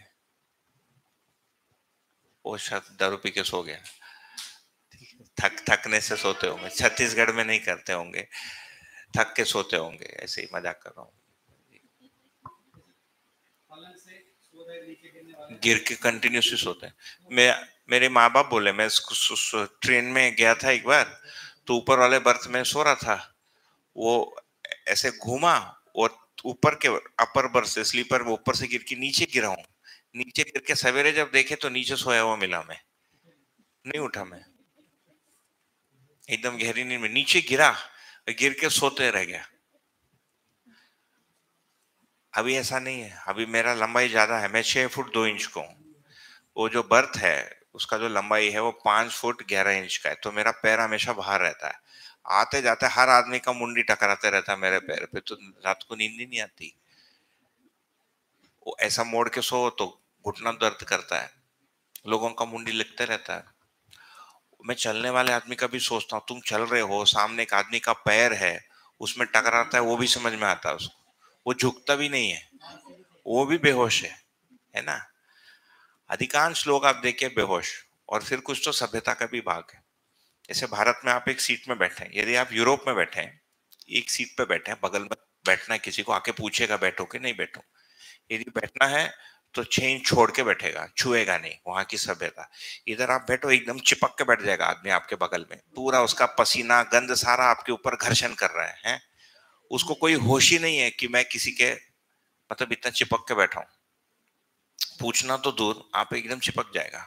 वो शायद दारू पी के सो गया, थक थकने से सोते होंगे, छत्तीसगढ़ में नहीं करते होंगे, थक के सोते होंगे, ऐसे ही मजाक कर रहा हूँ। गिर के कंटिन्यूसली सोते हैं। मैं, मेरे माँ बाप बोले, मैं ट्रेन में गया था एक बार, तो ऊपर वाले बर्थ में सो रहा था, वो ऐसे घूमा और ऊपर के अपर बर्थ से, स्लीपर में ऊपर से गिर के नीचे गिरा हूँ। नीचे गिर के सवेरे जब देखे तो नीचे सोया हुआ मिला, मैं नहीं उठा, मैं एकदम गहरी नींद में नीचे गिरा, गिर के सोते रह गया। अभी ऐसा नहीं है, अभी मेरा लंबाई ज्यादा है, मैं छह फुट दो इंच को हूँ, वो जो बर्थ है उसका जो लंबाई है वो पांच फुट ग्यारह इंच का है, तो मेरा पैर हमेशा बाहर रहता है। आते जाते हर आदमी का मुंडी टकराते रहता है मेरे पैर पे, तो रात को नींद ही नहीं आती। वो ऐसा मोड़ के सो तो घुटना दर्द करता है, लोगों का मुंडी लगता रहता है। मैं चलने वाले आदमी का भी सोचता हूँ, तुम चल रहे हो, सामने एक आदमी का पैर है उसमें टकराता है, वो भी समझ में आता है उसको, वो झुकता भी नहीं है, वो भी बेहोश है, है ना। अधिकांश लोग आप देखिए बेहोश। और फिर कुछ तो सभ्यता का भी भाग है। जैसे भारत में आप एक सीट में बैठे हैं, यदि आप यूरोप में बैठे हैं, एक सीट पे बैठे हैं, बगल में बैठना है, किसी को आके पूछेगा बैठो कि नहीं बैठो, यदि बैठना है तो चेन छोड़ के बैठेगा, छुएगा नहीं, वहां की सभ्यता। इधर आप बैठो एकदम चिपक के बैठ जाएगा आदमी आपके बगल में, पूरा उसका पसीना गंद सारा आपके ऊपर घर्षण कर रहा है, है? उसको कोई होश ही नहीं है कि मैं किसी के मतलब इतना चिपक के बैठा हूं, पूछना तो दूर, आप एकदम चिपक जाएगा।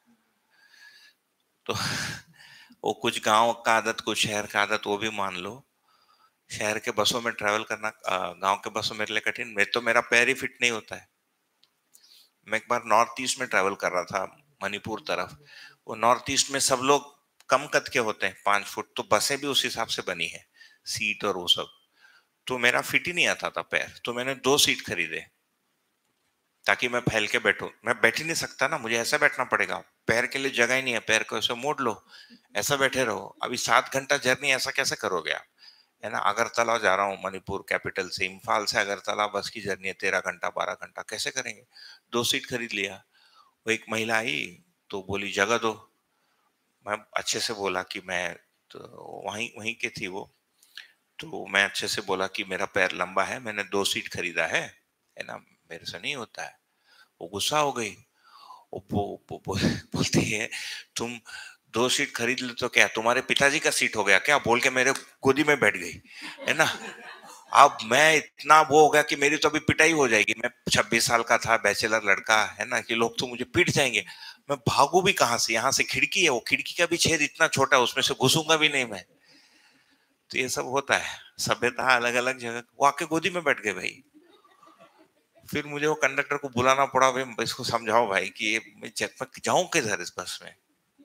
तो वो कुछ गांव का आदत, कुछ शहर का आदत, वो भी मान लो। शहर के बसों में ट्रैवल करना गांव के बसों मेरे लिए कठिन, मैं तो मेरा पैर ही फिट नहीं होता है। मैं एक बार नॉर्थ ईस्ट में ट्रैवल कर रहा था, मणिपुर तरफ। वो नॉर्थ ईस्ट में सब लोग कम कद के होते हैं, पांच फुट, तो बसें भी उस हिसाब से बनी है, सीट और वो सब। तो मेरा फिट ही नहीं आता था पैर, तो मैंने दो सीट खरीदे ताकि मैं फैल के बैठूं। मैं बैठ ही नहीं सकता ना, मुझे ऐसा बैठना पड़ेगा, पैर के लिए जगह ही नहीं है, पैर को ऐसे मोड़ लो, ऐसा बैठे रहो। अभी सात घंटा जर्नी ऐसा कैसे करोगे आप, है ना। अगरतला जा रहा हूँ, मणिपुर कैपिटल से, इम्फाल से अगरतला बस की जर्नी है, तेरह घंटा बारह घंटा, कैसे करेंगे। दो सीट खरीद लिया। वो एक महिला आई तो बोली जगह दो। मैं अच्छे से बोला कि मैं तो वहीं वहीं के थी वो, तो मैं अच्छे से बोला कि मेरा पैर लंबा है, मैंने दो सीट खरीदा है, है ना, मेरे से नहीं होता है। वो गुस्सा हो गई, वो बो, बो, बो, बोलती है तुम दो सीट खरीद लो तो क्या तुम्हारे पिताजी का सीट हो गया क्या, बोल के मेरे गोदी में बैठ गई, है ना। अब मैं इतना वो हो गया कि मेरी तो अभी पिटाई हो जाएगी। मैं छब्बीस साल का था, बैचलर लड़का, है ना, कि लोग तो मुझे पीट जाएंगे। मैं भागू भी कहां से, यहाँ से खिड़की है, वो खिड़की का भी छेद इतना छोटा है, उसमें से घुसूंगा भी नहीं मैं। तो ये सब होता है, सभ्यता अलग अलग जगह। वो आके गोदी में बैठ गए भाई। फिर मुझे वो कंडक्टर को बुलाना पड़ा, भाई इसको समझाओ भाई कि ये मैं जाऊं किधर इस बस में।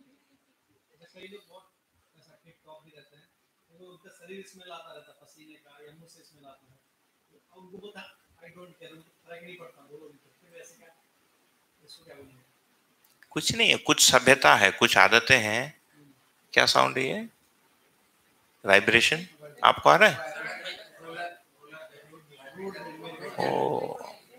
कुछ नहीं है, कुछ सभ्यता है, कुछ आदतें हैं। क्या साउंड है, वाइब्रेशन आपको आ रहा है? ओ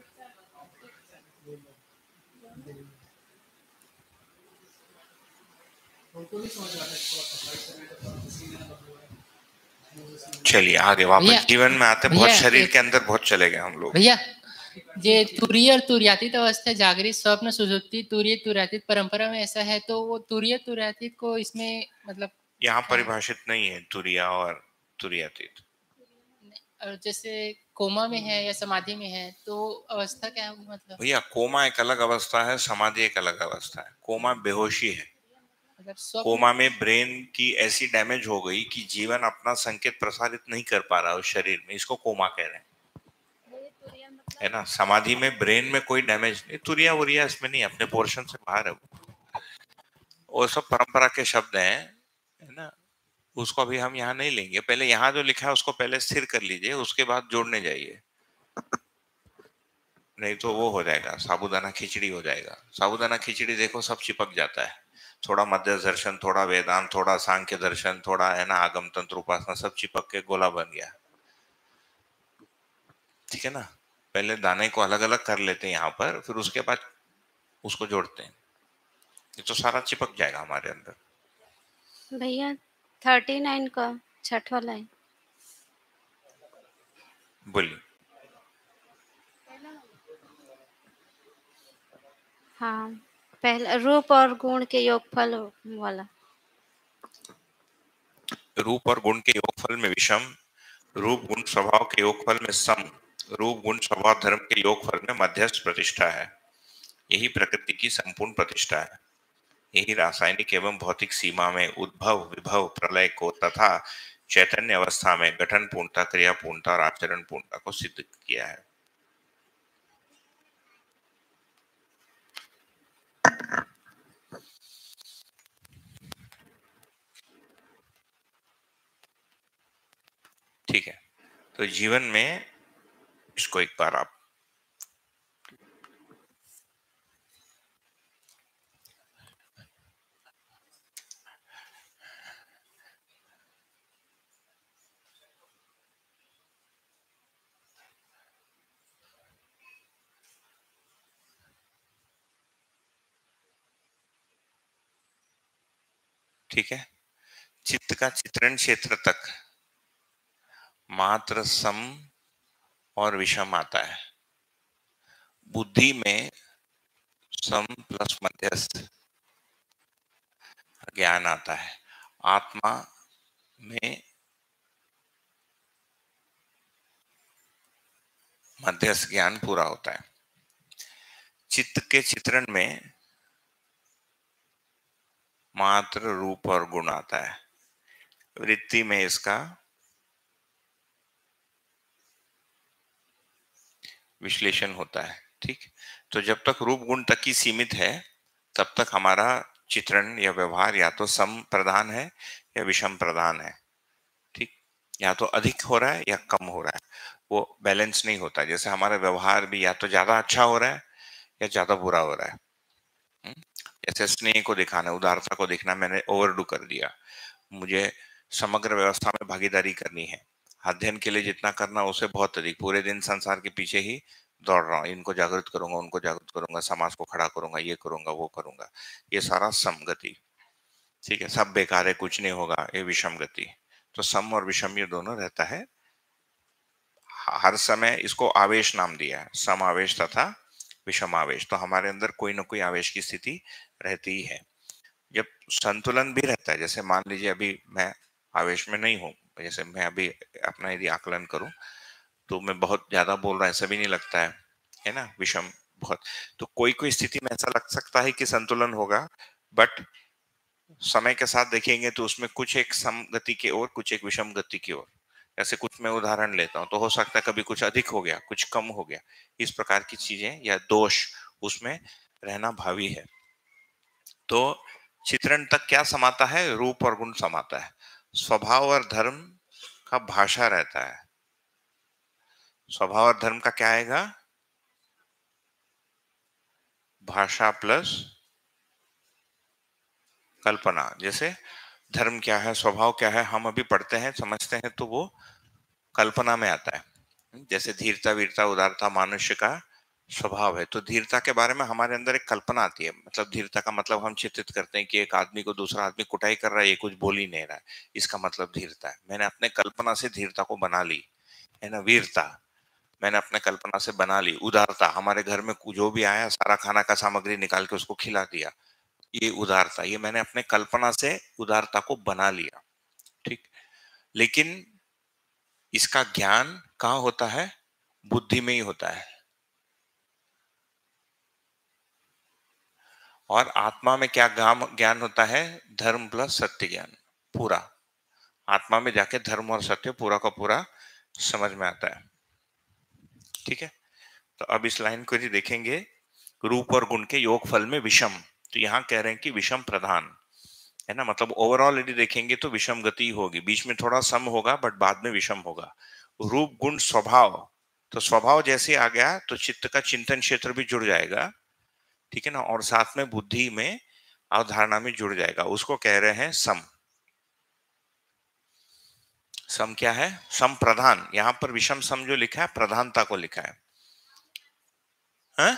चलिए आगे वापस जीवन में आते, बहुत शरीर के अंदर बहुत चले गए हम लोग। भैया ये तुरीय और तुर्यातीत अवस्था, जागृत, स्वप्न, सुषुप्ति, तुरीय तुर्यातीत परंपरा में ऐसा है, तो वो तुरीय तुर्यातीत को इसमें मतलब यहाँ परिभाषित नहीं है तुरिया और तुर्यातीत। और जैसे कोमा में है या समाधि में है तो अवस्था क्या होगी मतलब? भैया कोमा एक अलग अवस्था है, समाधि एक अलग अवस्था है। कोमा बेहोशी है। कोमा में ब्रेन की ऐसी डैमेज हो गई कि जीवन अपना संकेत प्रसारित नहीं कर पा रहा उस शरीर में, इसको कोमा कह रहे हैं, है ना। समाधि में ब्रेन में कोई डैमेज नहीं, तुरिया उरिया इसमें नहीं, अपने पोर्शन से बाहर है वो। वो सब परंपरा के शब्द हैं, है ना, उसको अभी हम यहाँ नहीं लेंगे। पहले यहाँ जो लिखा है उसको पहले स्थिर कर लीजिए, उसके बाद जोड़ने जाइए, नहीं तो वो हो जाएगा, साबुदाना खिचड़ी हो जाएगा। साबुदाना खिचड़ी देखो सब चिपक जाता है, थोड़ा मध्य दर्शन, थोड़ा वेदांत, थोड़ा सांख्य दर्शन, थोड़ा है ना आगम तंत्र उपासना, सब चिपक के गोला बन गया। ठीक है ना, पहले दाने को अलग अलग कर लेते हैं यहाँ पर, फिर उसके बाद उसको जोड़ते हैं, ये तो सारा चिपक जाएगा हमारे अंदर। भैया थर्टी नाइन का छठ वाला है, बोलिए। हाँ पहला रूप और गुण के योगफल वाला। रूप और गुण के योगफल में विषम, रूप गुण स्वभाव के योगफल में सम, रूप गुण स्वभाव धर्म के योगफल में मध्यस्थ प्रतिष्ठा है। यही प्रकृति की संपूर्ण प्रतिष्ठा है। यही रासायनिक एवं भौतिक सीमा में उद्भव, विभव, प्रलय को तथा चैतन्य अवस्था में गठन पूर्णता, क्रिया पूर्णता और आचरण पूर्णता को सिद्ध किया है। ठीक है, तो जीवन में इसको एक बार आप ठीक है। चित्त का चित्रण क्षेत्र तक मात्र सम और विषम आता है। बुद्धि में सम प्लस मध्यस्थ ज्ञान आता है। आत्मा में मध्यस्थ ज्ञान पूरा होता है। चित्त के चित्रण में मात्र रूप और गुण आता है। वृत्ति में इसका विश्लेषण होता है। ठीक, तो जब तक रूप गुण तक ही सीमित है तब तक हमारा चित्रण या व्यवहार या तो सम प्रधान है या विषम प्रधान है। ठीक, या तो अधिक हो रहा है या कम हो रहा है, वो बैलेंस नहीं होता। जैसे हमारा व्यवहार भी या तो ज्यादा अच्छा हो रहा है या ज्यादा बुरा हो रहा है। हम्म? जैसे स्नेह को दिखाना, उदारता को दिखना मैंने ओवरडू कर दिया। मुझे समग्र व्यवस्था में भागीदारी करनी है, अध्ययन के लिए जितना करना उसे बहुत अधिक, पूरे दिन संसार के पीछे ही दौड़ रहा हूँ, इनको जागृत करूंगा, उनको जागृत करूंगा, समाज को खड़ा करूंगा, ये करूंगा, वो करूंगा, ये सारा समगति। ठीक है, सब बेकार है, कुछ नहीं होगा, ये विषम गति। तो सम और विषम ये दोनों रहता है। हर समय इसको आवेश नाम दिया है, सम आवेश तथा विषम आवेश। तो हमारे अंदर कोई ना कोई आवेश की स्थिति रहती ही है। जब संतुलन भी रहता है, जैसे मान लीजिए अभी मैं आवेश में नहीं हूं, जैसे मैं अभी अपना यदि आकलन करूं तो मैं बहुत ज्यादा बोल रहा है, ऐसा भी नहीं लगता है, है ना, विषम बहुत। तो कोई कोई स्थिति में ऐसा लग सकता है कि संतुलन होगा, बट समय के साथ देखेंगे तो उसमें कुछ एक सम गति की ओर, कुछ एक विषम गति की ओर। ऐसे कुछ मैं उदाहरण लेता हूं तो हो सकता है कभी कुछ अधिक हो गया, कुछ कम हो गया। इस प्रकार की चीजें या दोष उसमें रहना भावी है। तो चित्रण तक क्या समाता है? रूप और गुण समाता है। स्वभाव और धर्म का भाषा रहता है। स्वभाव और धर्म का क्या आएगा? भाषा प्लस कल्पना। जैसे धर्म क्या है, स्वभाव क्या है, हम अभी पढ़ते हैं, समझते हैं, तो वो कल्पना में आता है। जैसे धीरता, वीरता, उदारता मनुष्य का स्वभाव है। तो धीरता के बारे में हमारे अंदर एक कल्पना आती है। मतलब धीरता का मतलब हम चित्रित करते हैं कि एक आदमी को दूसरा आदमी कुटाई कर रहा है, ये कुछ बोल ही नहीं रहा है, इसका मतलब धीरता है। मैंने अपने कल्पना से धीरता को बना ली, है ना। वीरता मैंने अपने कल्पना से बना ली। उदारता, हमारे घर में जो भी आया सारा खाना का सामग्री निकाल के उसको खिला दिया, ये उदारता। ये मैंने अपने कल्पना से उदारता को बना लिया। ठीक, लेकिन इसका ज्ञान कहाँ होता है? बुद्धि में ही होता है। और आत्मा में क्या ज्ञान होता है? धर्म प्लस सत्य ज्ञान। पूरा आत्मा में जाके धर्म और सत्य पूरा का पूरा समझ में आता है। ठीक है, तो अब इस लाइन को यदि देखेंगे, रूप और गुण के योगफल में विषम, तो यहां कह रहे हैं कि विषम प्रधान है ना। मतलब ओवरऑल यदि देखेंगे तो विषम गति होगी, बीच में थोड़ा सम होगा बट बाद में विषम होगा। रूप गुण स्वभाव, तो स्वभाव जैसे आ गया तो चित्त का चिंतन क्षेत्र भी जुड़ जाएगा, ठीक है ना, और साथ में बुद्धि में अवधारणा में जुड़ जाएगा। उसको कह रहे हैं सम। सम क्या है? सम प्रधान। यहां पर विषम सम जो लिखा है प्रधानता को लिखा है, है?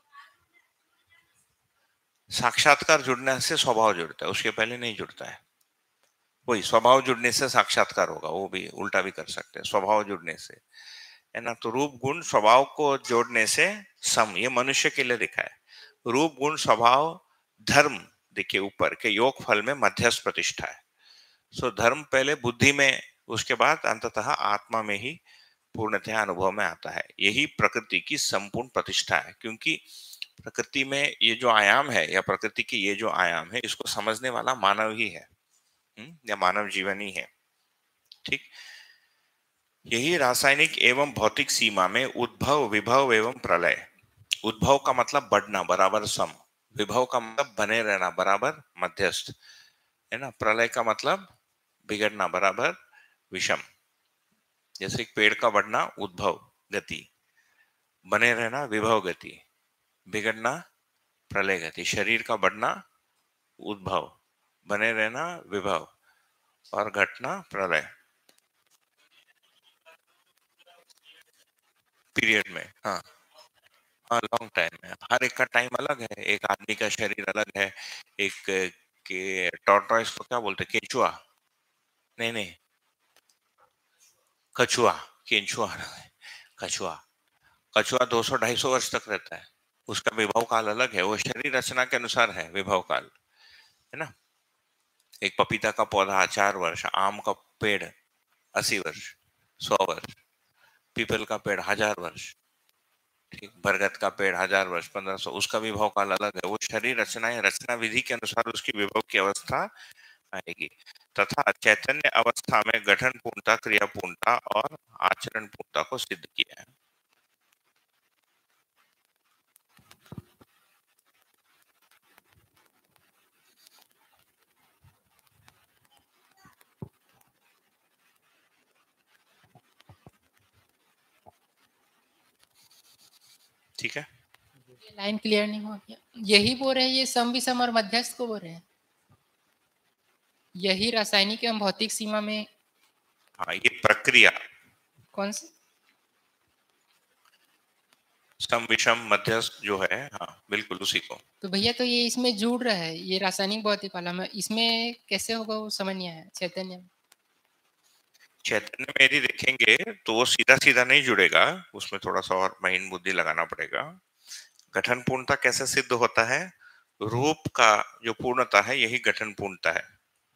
साक्षात्कार जुड़ने से स्वभाव जुड़ता है, उसके पहले नहीं जुड़ता है। वही स्वभाव जुड़ने से साक्षात्कार होगा, वो भी उल्टा भी कर सकते हैं, स्वभाव जुड़ने से, है ना। तो रूप गुण स्वभाव को जोड़ने से सम, ये मनुष्य के लिए लिखा है। रूप गुण स्वभाव धर्म, देखिए ऊपर के योग फल में मध्यस्थ प्रतिष्ठा है। सो धर्म पहले बुद्धि में, उसके बाद अंततः आत्मा में ही पूर्णतया अनुभव में आता है। यही प्रकृति की संपूर्ण प्रतिष्ठा है, क्योंकि प्रकृति में ये जो आयाम है या प्रकृति के ये जो आयाम है, इसको समझने वाला मानव ही है, या मानव जीवन ही है। ठीक, यही रासायनिक एवं भौतिक सीमा में उद्भव, विभव एवं प्रलय। उद्भव का मतलब बढ़ना बराबर सम, विभव का मतलब बने रहना बराबर मध्यस्थ, है ना। प्रलय का मतलब बिगड़ना बराबर विषम। जैसे एक पेड़ का बढ़ना उद्भव गति, बने रहना विभव गति, बिगड़ना प्रलय गति। शरीर का बढ़ना उद्भव, बने रहना विभव, और घटना प्रलय। पीरियड में, हाँ हाँ, लॉन्ग टाइम है। हर एक का टाइम अलग है। एक आदमी का शरीर अलग है, एक कि टॉर्टॉइस को क्या बोलते हैं? केंचुआ? नहीं नहीं, कछुआ। केंचुआ कछुआ। कछुआ दो सौ ढाई सौ वर्ष तक रहता है, उसका विभव काल अलग है, वो शरीर रचना के अनुसार है विभव काल, है ना। एक पपीता का पौधा चार वर्ष, आम का पेड़ अस्सी वर्ष, सौ वर्ष, पीपल का पेड़ हजार वर्ष, ठीक, बरगद का पेड़ हजार वर्ष, पंद्रह सौ, उसका विभव काल अलग है। वो शरीर रचना या रचना विधि के अनुसार उसकी विभव की अवस्था आएगी। तथा चैतन्य अवस्था में गठन पूर्णता, क्रिया पूर्णता और आचरण पूर्णता को सिद्ध किया है। ठीक है, ये लाइन क्लियर नहीं हुआ क्या? यही बोल रहे हैं, ये सम विषम और मध्यस्थ को बोल रहे हैं, यही रासायनिक एवं भौतिक सीमा में। हाँ, ये प्रक्रिया कौन सी? सम विषम मध्यस्थ जो है, हाँ बिल्कुल उसी को। तो भैया तो ये इसमें जुड़ रहा है, ये रासायनिक भौतिक वाला में, इसमें कैसे होगा वो समझ नहीं आया। चैतन्य में चैतन्य में यदि देखेंगे तो वो सीधा सीधा नहीं जुड़ेगा, उसमें थोड़ा सा और महीन बुद्धि लगाना पड़ेगा। गठन पूर्णता कैसे सिद्ध होता है? रूप का जो पूर्णता है यही गठन पूर्णता है।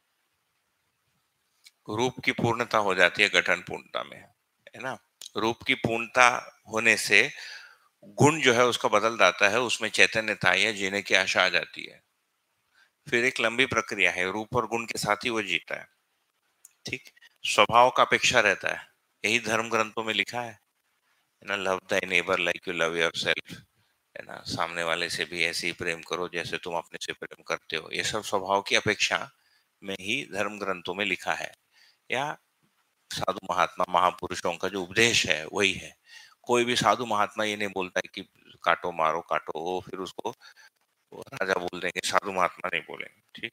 रूप की पूर्णता हो जाती है गठन पूर्णता में, है ना। रूप की पूर्णता होने से गुण जो है उसका बदल जाता है, उसमें चैतन्यता या जीने की आशा आ जाती है। फिर एक लंबी प्रक्रिया है, रूप और गुण के साथ ही वो जीता है, ठीक। स्वभाव का अपेक्षा रहता है, यही धर्म ग्रंथों में लिखा है ना, love thy neighbour like you love yourself, है ना। सामने वाले से भी ऐसे ही प्रेम करो जैसे तुम अपने से प्रेम करते हो। ये सब स्वभाव की अपेक्षा में ही धर्म ग्रंथों में लिखा है, या साधु महात्मा महापुरुषों का जो उपदेश है वही है। कोई भी साधु महात्मा ये नहीं बोलता है कि काटो मारो काटो, वो फिर उसको वो राजा बोल देंगे, साधु महात्मा नहीं बोलेंगे, ठीक।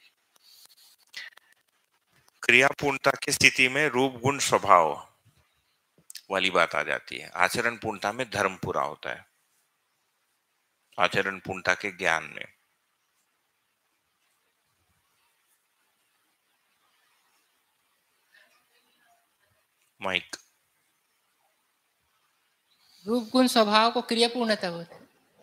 क्रिया पूर्णता की स्थिति में रूप गुण स्वभाव वाली बात आ जाती है। आचरण पूर्णता में धर्म पूरा होता है, आचरण पूर्णता के ज्ञान में। माइक। रूप गुण स्वभाव को क्रिया पूर्णता बोलते हैं।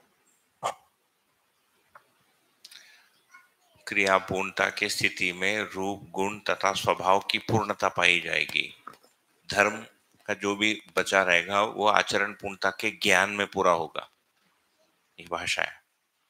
क्रिया पूर्णता की स्थिति में रूप गुण तथा स्वभाव की पूर्णता पाई जाएगी। धर्म का जो भी बचा रहेगा वो आचरण पूर्णता के ज्ञान में पूरा होगा। ये भाषा है।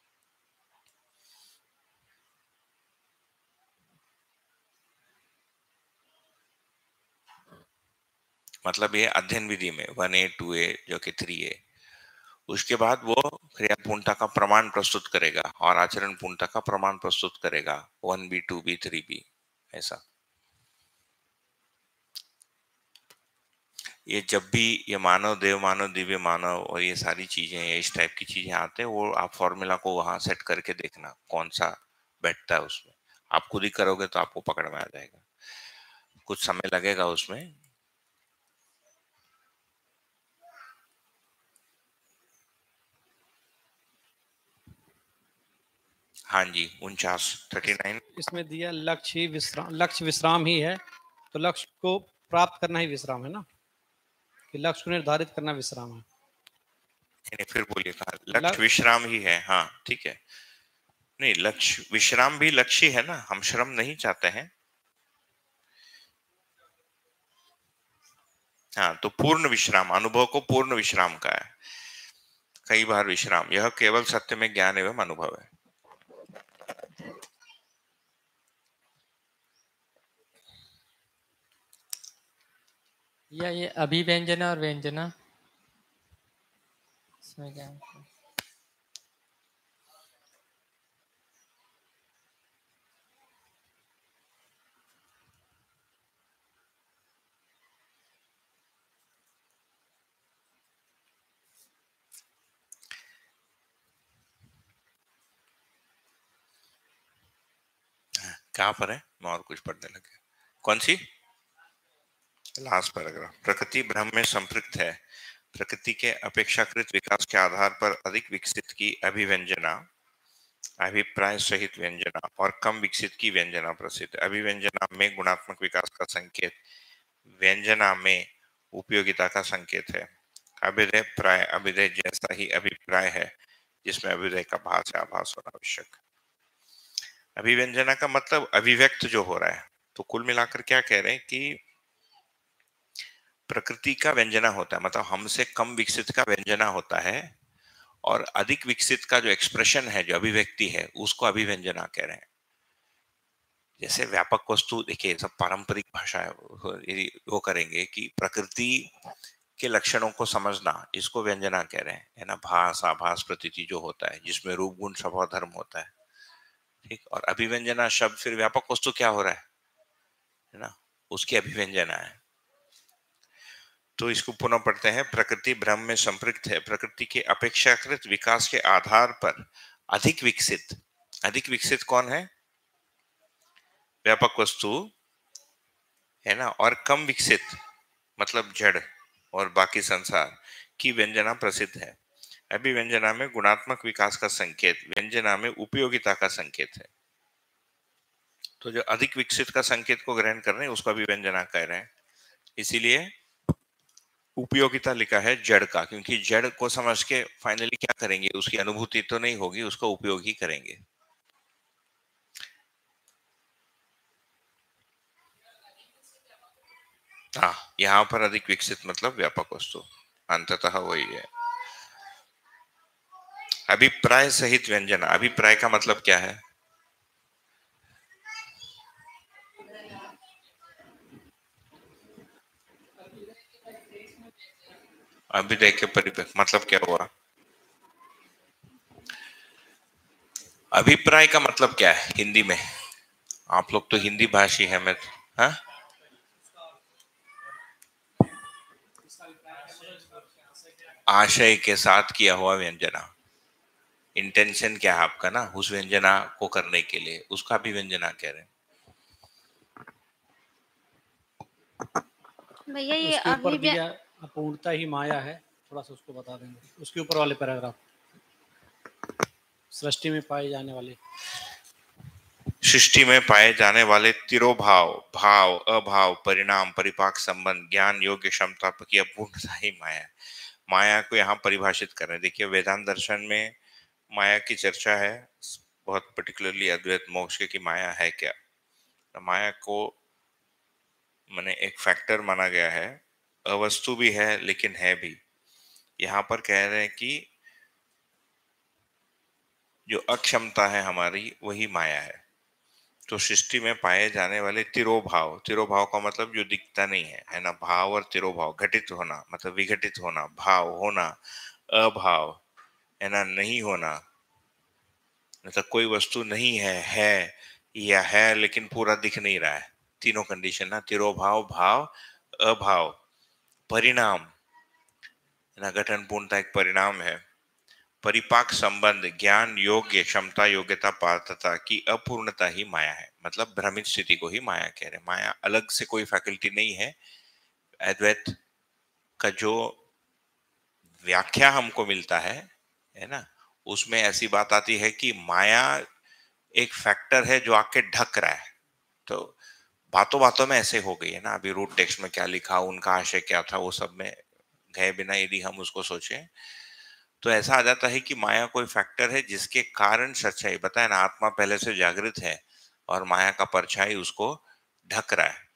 मतलब ये अध्ययन विधि में वन ए टू ए जो कि थ्री ए, उसके बाद वो क्रिया पूर्णता का प्रमाण प्रस्तुत करेगा और आचरण पूर्णता का प्रमाण प्रस्तुत करेगा, one B two B three B ऐसा। ये जब भी ये मानव देव मानव दिव्य मानव और ये सारी चीजें इस टाइप की चीजें आते हैं, वो आप फॉर्मूला को वहां सेट करके देखना कौन सा बैठता है उसमें। आप खुद ही करोगे तो आपको पकड़ में आ जाएगा, कुछ समय लगेगा उसमें। हाँ जी, उनचास थर्टी नाइन। इसमें दिया लक्ष्य ही विश्राम, लक्ष्य विश्राम ही है, तो लक्ष्य को प्राप्त करना ही विश्राम है ना, कि लक्ष्य को निर्धारित करना विश्राम है। नहीं, फिर बोलिए कहा लक्ष्य विश्राम ही है। हाँ ठीक है, नहीं लक्ष्य विश्राम भी लक्ष्य है ना, हम श्रम नहीं चाहते हैं। हाँ, तो पूर्ण विश्राम, अनुभव को पूर्ण विश्राम का है, कई बार विश्राम, यह केवल सत्य में ज्ञान एवं अनुभव है। या ये अभिव्यंजना और व्यंजना इसमें क्या है? कहाँ पर है? मैं और कुछ पढ़ने लगे। कौन सी? Last paragraph. प्रकृति ब्रह्म में संपृक्त है। प्रकृति के अपेक्षाकृत विकास के आधार पर अधिक विकसित की अभिव्यंजना अभिप्राय सहित व्यंजना और कम विकसित की व्यंजना प्रसिद्ध। अभिव्यंजना में गुणात्मक विकास का संकेत, व्यंजना में उपयोगिता का संकेत है। अभिधेय प्राय अभिधेय जैसा ही अभिप्राय है जिसमें अभिधेय का भास या आभास होना आवश्यक। अभिव्यंजना का मतलब अभिव्यक्त जो हो रहा है। तो कुल मिलाकर क्या कह रहे हैं कि प्रकृति का व्यंजना होता है, मतलब हमसे कम विकसित का व्यंजना होता है, और अधिक विकसित का जो एक्सप्रेशन है, जो अभिव्यक्ति है, उसको अभिव्यंजना कह रहे हैं। जैसे व्यापक वस्तु, देखिए सब पारंपरिक भाषा है, यदि वो करेंगे कि प्रकृति के लक्षणों को समझना, इसको व्यंजना कह रहे हैं, है ना। भास आभास प्रतीति जो होता है, जिसमें रूप गुण स्वभाव धर्म होता है, ठीक। और अभिव्यंजना शब्द फिर व्यापक वस्तु क्या हो रहा है, है ना, उसकी अभिव्यंजना है। तो इसको पुनः पढ़ते हैं। प्रकृति ब्रह्म में संपृक्त है। प्रकृति के अपेक्षाकृत विकास के आधार पर अधिक विकसित, अधिक विकसित कौन है, व्यापक वस्तु, है ना, और कम विकसित मतलब जड़ और बाकी संसार की व्यंजना प्रसिद्ध है। अभिव्यंजना में गुणात्मक विकास का संकेत, व्यंजना में उपयोगिता का संकेत है। तो जो अधिक विकसित का संकेत को ग्रहण कर रहे हैं उसको अभिव्यंजना कह रहे हैं। इसीलिए उपयोगिता लिखा है जड़ का, क्योंकि जड़ को समझ के फाइनली क्या करेंगे, उसकी अनुभूति तो नहीं होगी, उसको उपयोग ही करेंगे। हाँ, यहाँ पर अधिक विकसित मतलब व्यापक वस्तु, अंततः वही है। अभिप्राय सहित व्यंजना, अभिप्राय का मतलब क्या है, अभिधेय के परिप्रेक्ष्य मतलब क्या हुआ, अभिप्राय का मतलब क्या है हिंदी में, आप लोग तो हिंदी भाषी हैं, मैं हाँ आशय के साथ किया हुआ व्यंजना, इंटेंशन क्या है आपका ना उस व्यंजना को करने के लिए, उसका भी व्यंजना कह रहे हैं। भैया ये उसके ऊपर अभिव्य दिया अपूर्णता ही माया है, थोड़ा सा उसको बता देंगे, उसके ऊपर वाले पैराग्राफ, सृष्टि में पाए जाने वाले, सृष्टि में पाए जाने वाले तिरोभाव, भाव, अभाव, परिणाम, परिपाक, संबंध, ज्ञान, योग्य, क्षमता की अपूर्णता ही माया है। माया को यहाँ परिभाषित कर रहे हैं। देखिए वेदांत दर्शन में माया की चर्चा है, बहुत पर्टिकुलरली अद्वैत मोक्ष के कि माया है क्या। तो माया को माने एक फैक्टर माना गया है, अवस्तु भी है लेकिन है भी। यहाँ पर कह रहे हैं कि जो अक्षमता है हमारी वही माया है। तो सृष्टि में पाए जाने वाले तिरोभाव, तिरोभाव का मतलब जो दिखता नहीं है, है ना, भाव और तिरोभाव, घटित होना मतलब विघटित होना, भाव होना, अभाव है ना, नहीं होना, मतलब कोई वस्तु नहीं है, है या है लेकिन पूरा दिख नहीं रहा है, तीनों कंडीशन ना, तिरोभाव, भाव, अभाव, परिणाम, है ना, गठन पूर्णता एक परिणाम है, परिपाक, संबंध, ज्ञान, योग्य, क्षमता, योग्यता, पात्रता की अपूर्णता ही माया है। मतलब भ्रमित स्थिति को ही माया कह रहे हैं। माया अलग से कोई फैकल्टी नहीं है। अद्वैत का जो व्याख्या हमको मिलता है है ना, उसमें ऐसी बात आती है कि माया एक फैक्टर है जो आके ढक रहा है। तो बातों बातों में ऐसे हो गई है ना, अभी रूट टेक्स्ट में क्या लिखा, उनका आशय क्या था, वो सब में गए बिना यदि हम उसको सोचें तो ऐसा आ जाता है कि माया कोई फैक्टर है जिसके कारण सच्चाई, बताए ना, आत्मा पहले से जागृत है और माया का परछाई उसको ढक रहा है।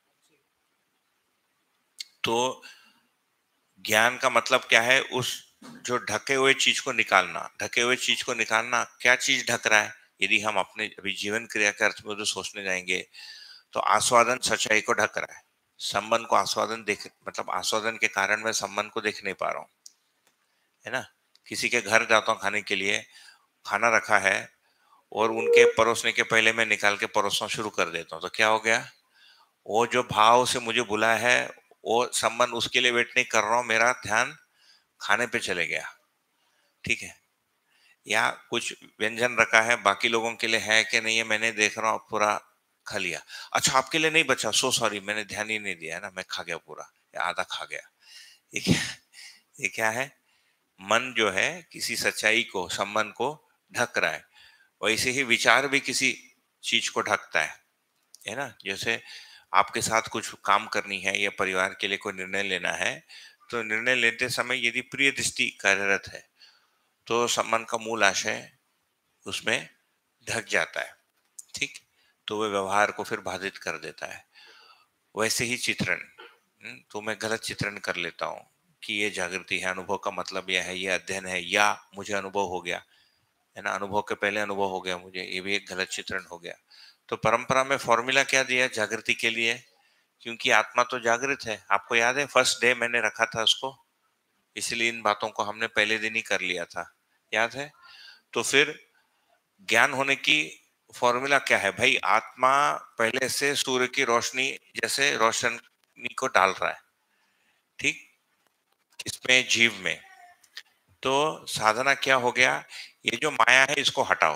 तो ज्ञान का मतलब क्या है, उस जो ढके हुए चीज को निकालना, ढके हुए चीज को निकालना, क्या चीज ढक रहा है। यदि हम अपने अभी जीवन क्रिया के अर्थ में जो सोचने जाएंगे तो आस्वादन सच्चाई को ढक रहा है, संबंध को आस्वादन देख, मतलब आस्वादन के कारण मैं संबंध को देख नहीं पा रहा हूँ, है ना। किसी के घर जाता हूँ खाने के लिए, खाना रखा है और उनके परोसने के पहले मैं निकाल के परोसना शुरू कर देता हूँ, तो क्या हो गया, वो जो भाव से मुझे बुलाया है वो संबंध उसके लिए वेट नहीं कर रहा हूँ, मेरा ध्यान खाने पे चले गया, ठीक है। या कुछ व्यंजन रखा है, बाकी लोगों के लिए है कि नहीं है मैंने देख रहा हूँ, पूरा खा लिया, अच्छा आपके लिए नहीं बचा, सो सॉरी मैंने ध्यान ही नहीं दिया, है ना, मैं खा गया पूरा या आधा खा गया। ये क्या, ये क्या है, मन जो है किसी सच्चाई को, संबंध को ढक रहा है। वैसे ही विचार भी किसी चीज को ढकता है, है ना। जैसे आपके साथ कुछ काम करनी है या परिवार के लिए कोई निर्णय लेना है, तो निर्णय लेते समय यदि प्रिय दृष्टि कार्यरत है तो मन का मूल आशय उसमें ढक जाता है, ठीक। तो वह व्यवहार को फिर बाधित कर देता है। वैसे ही चित्रण, तो मैं गलत चित्रण कर लेता हूँ कि ये जागृति है, अनुभव का मतलब यह है, ये अध्ययन है, या मुझे अनुभव हो गया, है ना, अनुभव के पहले अनुभव हो गया मुझे, ये भी एक गलत चित्रण हो गया। तो परंपरा में फॉर्मूला क्या दिया जागृति के लिए, क्योंकि आत्मा तो जागृत है। आपको याद है फर्स्ट डे मैंने रखा था उसको, इसलिए इन बातों को हमने पहले दिन ही कर लिया था, याद है। तो फिर ज्ञान होने की फॉर्मूला क्या है भाई, आत्मा पहले से सूर्य की रोशनी जैसे रोशनी को डाल रहा है, ठीक, इसमें जीव में। तो साधना क्या हो गया, ये जो माया है इसको हटाओ,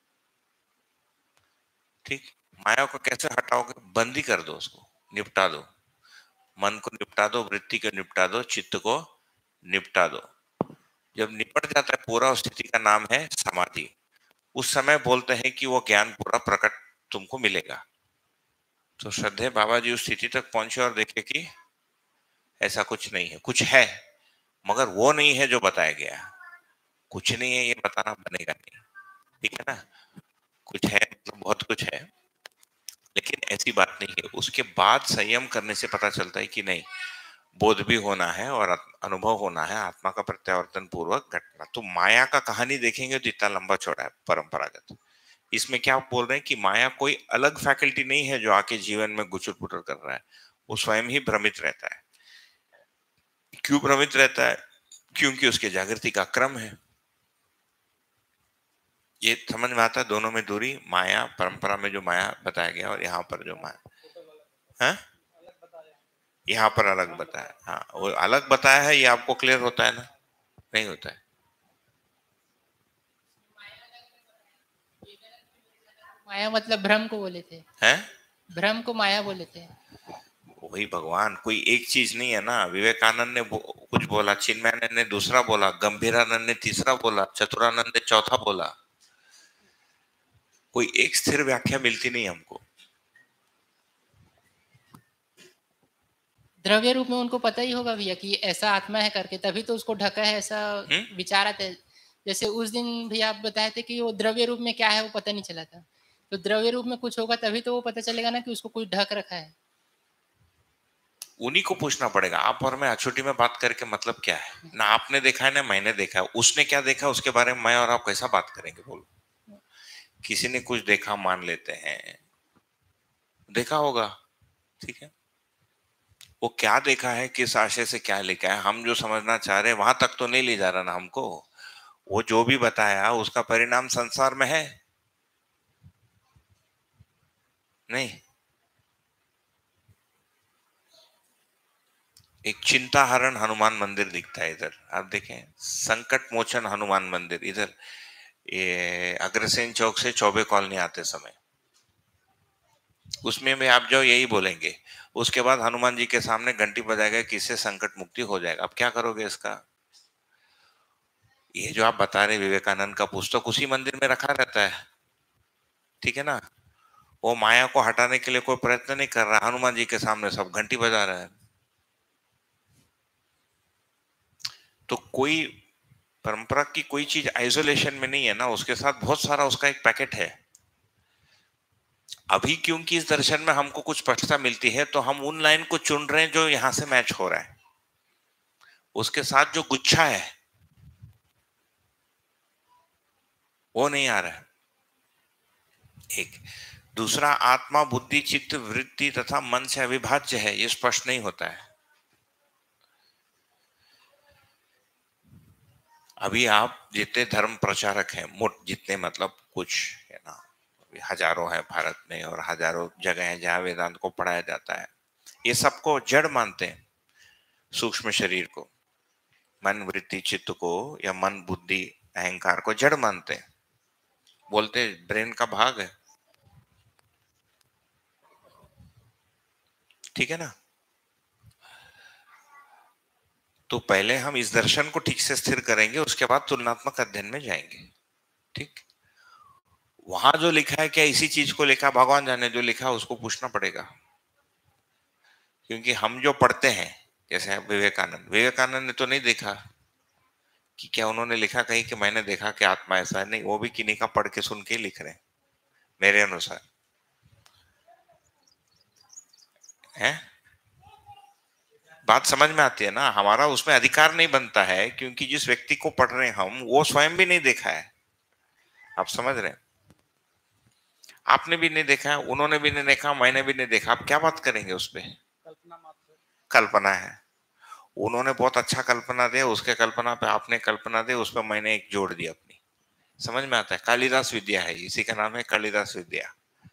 ठीक। माया को कैसे हटाओगे, बंदी कर दो, उसको निपटा दो, मन को निपटा दो, वृत्ति को निपटा दो, चित्त को निपटा दो। जब निपट जाता है पूरा, उस स्थिति का नाम है समाधि। उस समय बोलते हैं कि वो ज्ञान पूरा प्रकट तुमको मिलेगा। तो श्रद्धेय बाबा जी उस स्थिति तक पहुंचे और देखे कि ऐसा कुछ नहीं है, कुछ है मगर वो नहीं है जो बताया गया। कुछ नहीं है ये बताना बनेगा नहीं, ठीक है ना। कुछ है मतलब बहुत कुछ है, लेकिन ऐसी बात नहीं है। उसके बाद संयम करने से पता चलता है कि नहीं, बोध भी होना है और अनुभव होना है, आत्मा का प्रत्यावर्तन पूर्वक घटना। तो माया का कहानी देखेंगे तो इतना लंबा चौड़ा है परंपरागत। इसमें क्या आप बोल रहे हैं कि माया कोई अलग फैकल्टी नहीं है जो आके जीवन में गुचर पुटर कर रहा है, वो स्वयं ही भ्रमित रहता है। क्यों भ्रमित रहता है, क्योंकि उसके जागृति का क्रम है। ये समझ में आता है दोनों में दूरी, माया परंपरा में जो माया बताया गया और यहाँ पर जो माया है, यहाँ पर अलग बताया। हाँ, वो अलग बताया है, ये आपको क्लियर होता है ना, नहीं होता है। माया मतलब भ्रम को बोले थे, हैं? भ्रम को माया बोले थे। वही भगवान, कोई एक चीज नहीं है ना। विवेकानंद ने कुछ बोला, चिन्मयानंद ने दूसरा बोला, गंभीरानंद ने तीसरा बोला, चतुरानंद ने चौथा बोला। कोई एक स्थिर व्याख्या मिलती नहीं हमको। द्रव्य रूप में उनको पता ही होगा भैया कि ऐसा आत्मा है करके, तभी तो उसको ढका है, ऐसा विचार आता है। जैसे उस दिन भी आप बताए थे कि वो द्रव्य रूप में क्या है वो पता नहीं चला था, तो द्रव्य रूप में कुछ होगा तभी तो वो पता चलेगा ना कि उसको कुछ ढक रखा है। उन्हीं को पूछना पड़ेगा। आप और मैं अछूटी में बात करके मतलब क्या है, ना आपने देखा है ना मैंने देखा है। उसने क्या देखा उसके बारे में मैं और आप कैसा बात करेंगे, बोलो। किसी ने कुछ देखा मान लेते हैं, देखा होगा, ठीक है। वो क्या देखा है, किस आशय से क्या लिखा है, हम जो समझना चाह रहे हैं वहां तक तो नहीं ले जा रहा ना हमको। वो जो भी बताया उसका परिणाम संसार में है नहीं। एक चिंताहरण हनुमान मंदिर दिखता है इधर, आप देखें, संकट मोचन हनुमान मंदिर इधर, ये अग्रसेन चौक से चौबे कॉलोनी आते समय, उसमें भी आप जो यही बोलेंगे। उसके बाद हनुमान जी के सामने घंटी बजाएगा, किससे संकट मुक्ति हो जाएगा। अब क्या करोगे इसका। ये जो आप बता रहे विवेकानंद का पुस्तक उसी मंदिर में रखा रहता है, ठीक है ना। वो माया को हटाने के लिए कोई प्रयत्न नहीं कर रहा, हनुमान जी के सामने सब घंटी बजा रहा है। तो कोई परंपरा की कोई चीज आइसोलेशन में नहीं है ना, उसके साथ बहुत सारा उसका एक पैकेट है। अभी क्योंकि इस दर्शन में हमको कुछ स्पष्टता मिलती है तो हम उन लाइन को चुन रहे हैं जो यहां से मैच हो रहा है। उसके साथ जो गुच्छा है वो नहीं आ रहा है। एक दूसरा, आत्मा बुद्धि चित्त वृत्ति तथा मन से अविभाज्य है, ये स्पष्ट नहीं होता है। अभी आप जितने धर्म प्रचारक हैं, मोट जितने मतलब कुछ है ना, हजारों हैं भारत में और हजारों जगह हैं जहां वेदांत को पढ़ाया जाता है। ये सबको जड़ मानते हैं, सूक्ष्म शरीर को, मन वृत्ति चित्त को, या मन बुद्धि अहंकार को जड़ मानते हैं। बोलते ब्रेन का भाग है, ठीक है ना। तो पहले हम इस दर्शन को ठीक से स्थिर करेंगे, उसके बाद तुलनात्मक अध्ययन में जाएंगे, ठीक। वहां जो लिखा है क्या इसी चीज को लिखा, भगवान जाने जो लिखा उसको पूछना पड़ेगा। क्योंकि हम जो पढ़ते हैं, जैसे विवेकानंद विवेकानंद ने तो नहीं देखा कि क्या उन्होंने लिखा कहीं कि मैंने देखा कि आत्मा ऐसा है, नहीं, वो भी किन्हीं का पढ़ के सुन के लिख रहे हैं मेरे अनुसार है। बात समझ में आती है ना, हमारा उसमें अधिकार नहीं बनता है क्योंकि जिस व्यक्ति को पढ़ रहे हैं हम वो स्वयं भी नहीं देखा है। आप समझ रहे हैं, आपने भी नहीं देखा है, उन्होंने भी नहीं देखा, मैंने भी नहीं देखा, आप क्या बात करेंगे उस पर? कल्पना है, उन्होंने बहुत अच्छा कल्पना दिया, उसके कल्पना पे आपने कल्पना दी, उस पर मैंने एक जोड़ दी अपनी। समझ में आता है, कालिदास विद्या है, इसी का नाम है कालिदास विद्या।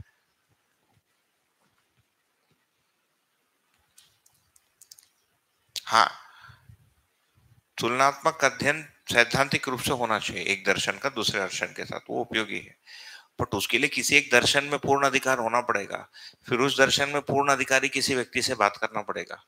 हाँ, तुलनात्मक अध्ययन सैद्धांतिक रूप से होना चाहिए एक दर्शन का दूसरे दर्शन के साथ, वो उपयोगी है, बट उसके लिए किसी एक दर्शन में पूर्ण अधिकार होना पड़ेगा, फिर उस दर्शन में पूर्ण अधिकारी किसी व्यक्ति से बात करना पड़ेगा।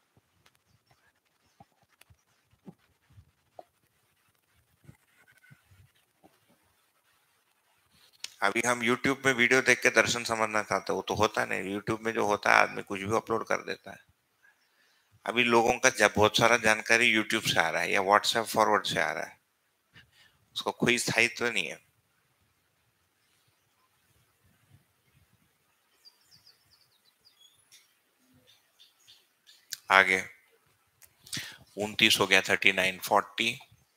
अभी हम YouTube में वीडियो देख के दर्शन समझना चाहते हैं, वो तो होता नहीं। YouTube में जो होता है आदमी कुछ भी अपलोड कर देता है। अभी लोगों का जब बहुत सारा जानकारी YouTube से आ रहा है या व्हाट्सएप फॉरवर्ड से आ रहा है, उसका कोई स्थायित्व नहीं है। आगे उनतीस हो गया, thirty nine, forty,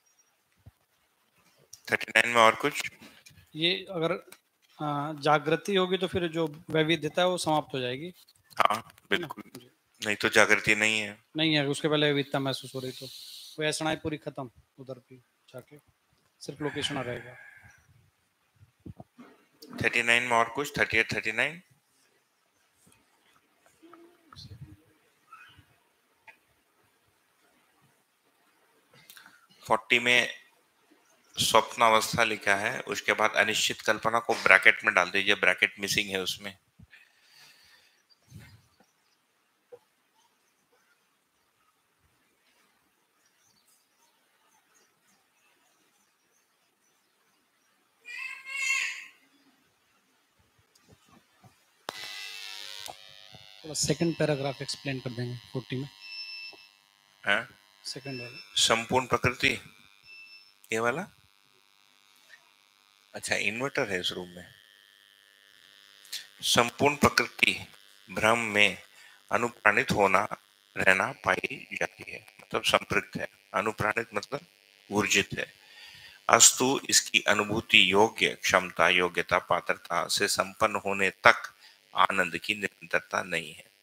thirty nine में और कुछ। ये अगर आ, जागृति होगी तो फिर जो वैविध्यता है वो समाप्त हो जाएगी। हाँ बिल्कुल, नहीं तो जागृति नहीं है। नहीं है, उसके पहले विविधता महसूस हो रही तो वो ऐसा पूरी खत्म, उधर भी जाके सिर्फ लोकेशन आ रहेगा। थर्टी नाइन में और कुछ, thirty eight, thirty nine. Forty में स्वप्न अवस्था लिखा है, उसके बाद अनिश्चित कल्पना को ब्रैकेट में डाल दीजिए, ब्रैकेट मिसिंग है उसमें। सेकंड पैराग्राफ एक्सप्लेन कर देंगे फोर्टी में। हाँ? सेकंड वाला संपूर्ण प्रकृति, ये वाला। अच्छा, इन्वर्टर है इस रूम में। संपूर्ण प्रकृति भ्रम में अनुप्राणित होना रहना पाई जाती है, मतलब संपृक्त है। अनुप्राणित मतलब ऊर्जित है। अस्तु इसकी अनुभूति योग्य क्षमता, योग्यता, पात्रता से संपन्न होने तक आनंद की निरंतरता नहीं है।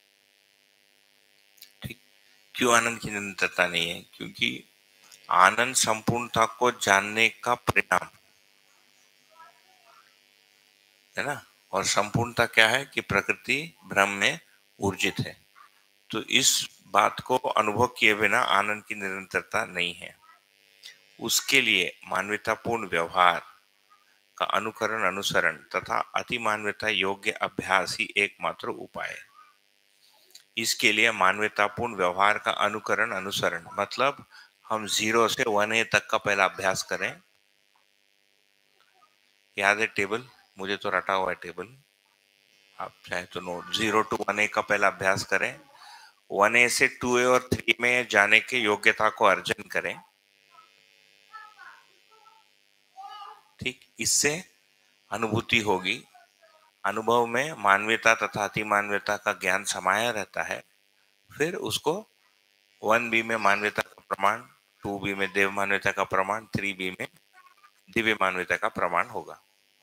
ठीक, क्यों आनंद की निरंतरता नहीं है? क्योंकि आनंद संपूर्णता को जानने का परिणाम है ना, और संपूर्णता क्या है कि प्रकृति भ्रम में ऊर्जित है। तो इस बात को अनुभव किए बिना आनंद की निरंतरता नहीं है। उसके लिए मानवतापूर्ण व्यवहार का अनुकरण, अनुसरण तथा अति मानवता योग्य अभ्यास ही एकमात्र उपाय है। इसके लिए मानवतापूर्ण व्यवहार का अनुकरण, अनुसरण मतलब हम जीरो से वन ए तक का पहला अभ्यास करें। याद है टेबल? मुझे तो रटा हुआ है टेबल, आप चाहे तो note. Zero two one A का पहला अभ्यास करें, वन ए से टू ए और थ्री में जाने के योग्यता को अर्जन करें। ठीक, इससे अनुभूति होगी। अनुभव में मानवीयता तथा अति मानवीयता का ज्ञान समाया रहता है। फिर उसको वन बी में मानवीयता का प्रमाण, टू बी में देव मानवीयता का प्रमाण, थ्री बी में दिव्य मानवीयता का प्रमाण होगा।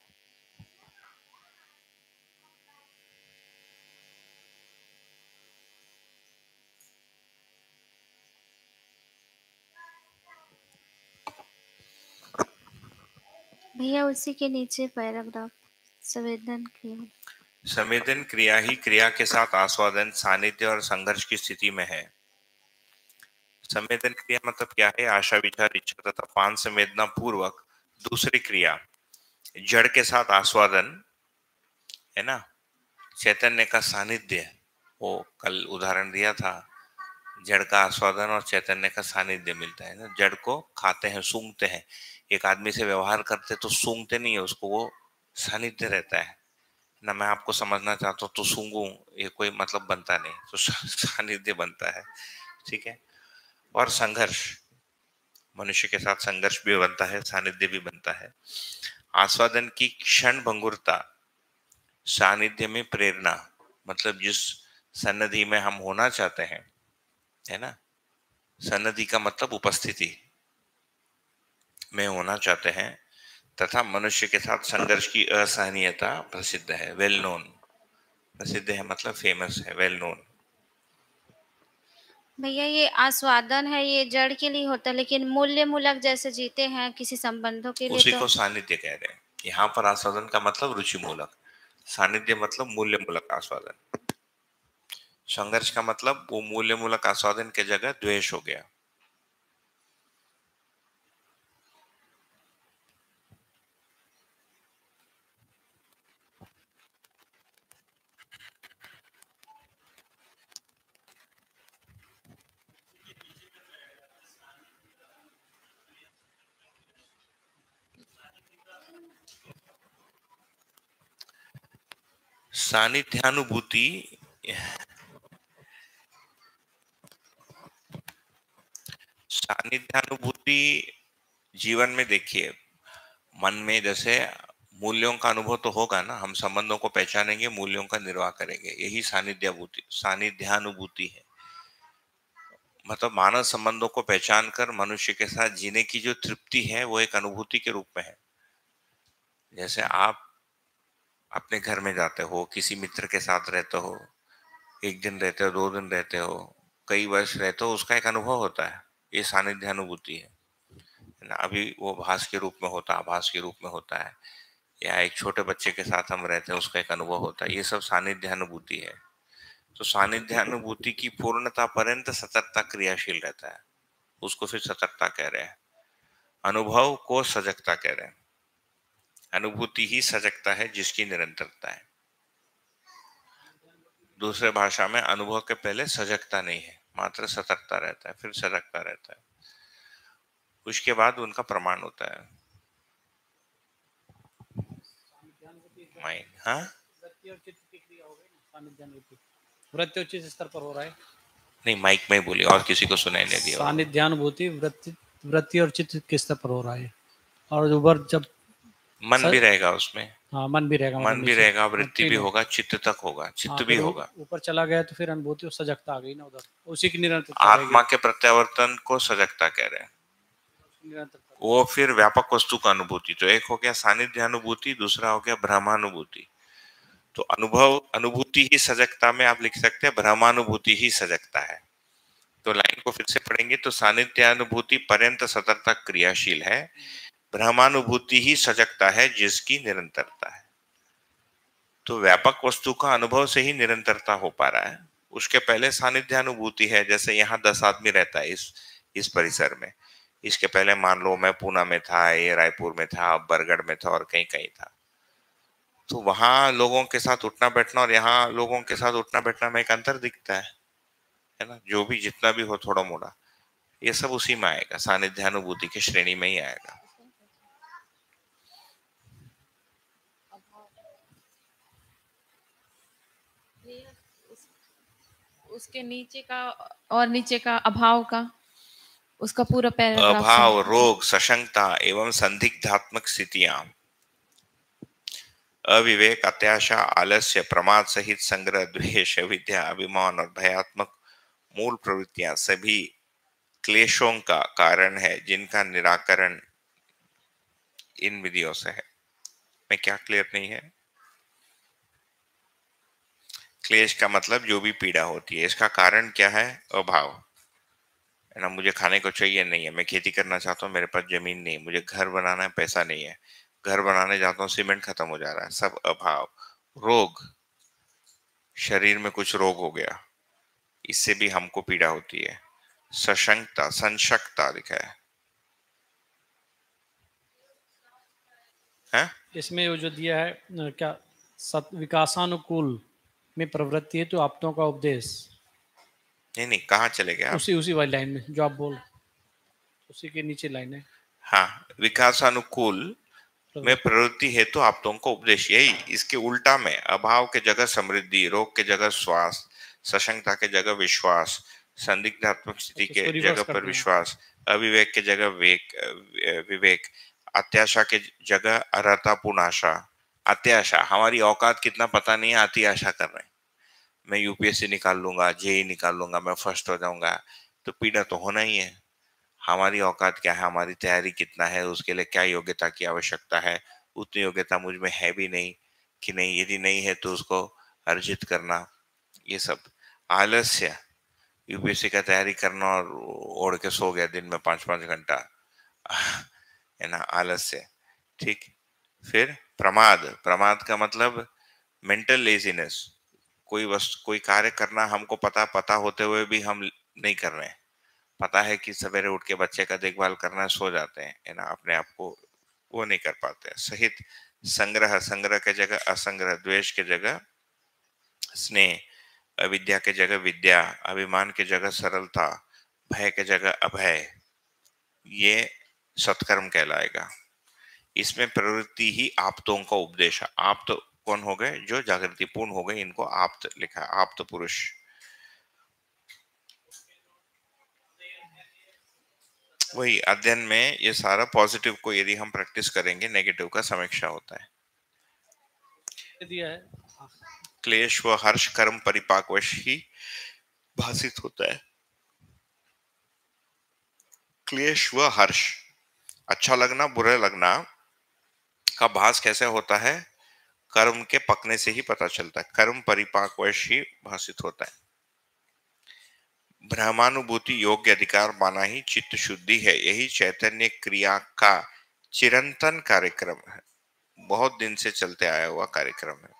भैया उसी के नीचे पैराग्राफ संवेदन क्रिया। संवेदन क्रिया ही क्रिया के साथ आस्वादन, सानिध्य और संघर्ष की स्थिति में है। संवेदन क्रिया मतलब क्या है? आशा, विचार, इच्छा तथा पान संवेदना पूर्वक दूसरी क्रिया जड़ के साथ आस्वादन है ना, चैतन्य का सानिध्य। वो कल उदाहरण दिया था, जड़ का आस्वादन और चैतन्य का सानिध्य मिलता है ना। जड़ को खाते हैं, सूंघते हैं। एक आदमी से व्यवहार करते तो सूंघते नहीं है उसको, वो सानिध्य रहता है ना। मैं आपको समझना चाहता हूँ तो सूंघूं, ये कोई मतलब बनता नहीं, तो सानिध्य बनता है, ठीक है। और संघर्ष, मनुष्य के साथ संघर्ष भी बनता है, सानिध्य भी बनता है। आस्वादन की क्षण भंगुरता, सानिध्य में प्रेरणा, मतलब जिस सन्निधि में हम होना चाहते हैं, है ना, सन्निधि का मतलब उपस्थिति में होना चाहते हैं, तथा मनुष्य के साथ संघर्ष की असहनीयता प्रसिद्ध है, वेल नोन। प्रसिद्ध है मतलब फेमस है, वेल नोन। भैया ये आस्वादन है, ये जड़ के लिए होता है, लेकिन मूल्य मूलक जैसे जीते हैं किसी संबंधों के लिए उसी तो को सानिध्य कह रहे हैं। यहाँ पर आस्वादन का मतलब रुचि मूलक, सानिध्य मतलब मूल्य मूलक आस्वादन। संघर्ष का मतलब वो मूल्य मूलक आस्वादन के जगह द्वेष हो गया। सानिध्यानुभूति सानिध्यानुभूति जीवन में देखिए, मन में जैसे मूल्यों का अनुभव तो होगा ना, हम संबंधों को पहचानेंगे, मूल्यों का निर्वाह करेंगे, यही सानिध्यानुभूति सानिध्यानुभूति है। मतलब मानव संबंधों को पहचान कर मनुष्य के साथ जीने की जो तृप्ति है वो एक अनुभूति के रूप में है। जैसे आप अपने घर में जाते हो, किसी मित्र के साथ रहते हो, एक दिन रहते हो, दो दिन रहते हो, कई वर्ष रहते हो, उसका एक अनुभव होता है, ये सानिध्यानुभूति है ना। अभी वो भास के रूप में होता है, आभास के रूप में होता है, या एक छोटे बच्चे के साथ हम रहते हैं, उसका एक अनुभव होता है, ये सब सानिध्यानुभूति है। तो सानिध्यानुभूति की पूर्णता पर्यंत सतर्कता क्रियाशील रहता है, उसको फिर सतर्कता कह रहे हैं। अनुभव को सजगता कह रहे हैं। अनुभूति ही सजगता है जिसकी निरंतरता है। दूसरे भाषा में अनुभव के पहले सजगता नहीं है, मात्र सतर्कता रहता है, फिर सजगता रहता है, उसके बाद उनका प्रमाण होता है। माइंड, हाँ, वृत्ति और चित्त स्तर पर हो रहा है। नहीं, माइक में बोलिए, और किसी को सुनाई नहीं दिया। सानिध्यानुभूति वृत्ति वृत्ति और चित्त के स्तर पर हो रहा है, और ऊपर जब मन सर... भी रहेगा उसमें, हाँ मन भी रहेगा, मन भी रहेगा, वृत्ति भी होगा, चित्त तक होगा, चित्त हाँ, भी होगा। ऊपर चला गया तो फिर अनुभूति और सजगता आ गई ना उधर, उसी की निरंतरता। आत्मा के प्रत्यावर्तन को सजगता कह रहे हैं। वो फिर व्यापक वस्तु का अनुभूति, तो एक हो गया सानिध्यानुभूति, दूसरा हो गया ब्रह्मानुभूति। तो अनुभव अनुभूति ही सजगता में आप लिख सकते हैं, ब्रह्मानुभूति ही सजगता है। तो लाइन को फिर से पढ़ेंगे तो सानिध्यानुभूति पर्यंत सतर्कता क्रियाशील है, ब्रह्मानुभूति ही सजगता है जिसकी निरंतरता है। तो व्यापक वस्तु का अनुभव से ही निरंतरता हो पा रहा है, उसके पहले सानिध्यानुभूति है। जैसे यहाँ दस आदमी रहता है इस इस परिसर में, इसके पहले मान लो मैं पूना में था, ये रायपुर में था, बरगढ़ में था, और कहीं कहीं था। तो वहां लोगों के साथ उठना बैठना और यहाँ लोगों के साथ उठना बैठना में एक अंतर दिखता है, है ना। जो भी जितना भी हो थोड़ा मोड़ा, ये सब उसी में आएगा, सानिध्यानुभूति की श्रेणी में ही आएगा। उसके नीचे का और नीचे का अभाव का, उसका पूरा पैराग्राफ। अभाव, रोग, सशंकता एवं संदिग्धात्मक स्थितियां, अविवेक, अत्याशा, आलस्य, प्रमाद सहित संग्रह, द्वेष, विद्या, अभिमान और भयात्मक मूल प्रवृत्तियां सभी क्लेशों का कारण है, जिनका निराकरण इन विधियों से है। मैं क्या क्लियर नहीं है? क्लेश का मतलब जो भी पीड़ा होती है, इसका कारण क्या है? अभाव, है ना। मुझे खाने को चाहिए नहीं है, मैं खेती करना चाहता हूँ, मेरे पास जमीन नहीं, मुझे घर बनाना है, पैसा नहीं है, घर बनाने जाता हूँ, सीमेंट खत्म हो जा रहा है, सब अभाव। रोग, शरीर में कुछ रोग हो गया, इससे भी हमको पीड़ा होती है। सशंकता, संशक्ता लिखा है, है? इसमें वो जो दिया है क्या, सत विकासानुकूल में प्रवृत्ति है तो आप्तों का उपदेश। नहीं नहीं, कहाँ चले गए आप? उसी उसी वाली लाइन में जो आप बोल, उसी के नीचे लाइन है। हाँ, विकासानुकूल में प्रवृत्ति हेतु आप तुम को उपदेश, यही इसके उल्टा में अभाव के जगह समृद्धि, रोग के जगह श्वास, सशंकता के जगह विश्वास, संदिग्धात्मक स्थिति अच्छा, इसको के reverse जगह करते पर हैं। विश्वास, अविवेक के जगह विवेक विवेक, अत्याशा के जगह अरहतापूर्ण आशा। अत्याशा, हमारी औकात कितना पता नहीं है, अति आशा कर रहे हैं। मैं यूपीएससी निकाल लूंगा, जेई निकाल लूंगा, मैं फर्स्ट हो जाऊंगा, तो पीड़ा तो होना ही है। हमारी औकात क्या है, हमारी तैयारी कितना है, उसके लिए क्या योग्यता की आवश्यकता है, उतनी योग्यता मुझ में है भी नहीं कि नहीं, यदि नहीं है तो उसको अर्जित करना। ये सब आलस्य, यूपीएससी का तैयारी करना और ओढ़ के सो गया दिन में पांच पांच घंटा, है ना, आलस्य। ठीक। फिर प्रमाद, प्रमाद का मतलब मेंटल लेजीनेस, कोई वस्तु कोई कार्य करना हमको पता पता होते हुए भी हम नहीं कर रहे हैं। पता है कि सवेरे उठ के बच्चे का देखभाल करना है, सो जाते हैं, है ना, अपने आप को वो नहीं कर पाते हैं। सहित संग्रह, संग्रह के जगह असंग्रह, द्वेष के जगह स्नेह, अविद्या के जगह विद्या, अभिमान के जगह सरलता, भय के जगह अभय, ये सत्कर्म कहलाएगा। इसमें प्रवृत्ति ही आप्तों का उपदेश है। आप्त कौन हो गए, जो जागृति पूर्ण हो गए, इनको आप्त लिखा है, आप्त पुरुष। वही अध्ययन में ये सारा पॉजिटिव को यदि हम प्रैक्टिस करेंगे, नेगेटिव का समीक्षा होता है। दिया है क्लेश व हर्ष कर्म परिपाकवश ही भाषित होता है। क्लेश व हर्ष, अच्छा लगना बुरा लगना का भास कैसे होता है, कर्म के पकने से ही पता चलता है। कर्म परिपाकवश ही भाषित होता है। ब्रह्मानुभूति योग्य अधिकार माना ही चित्त शुद्धि है। यही चैतन्य क्रिया का चिरंतन कार्यक्रम है, बहुत दिन से चलते आया हुआ कार्यक्रम है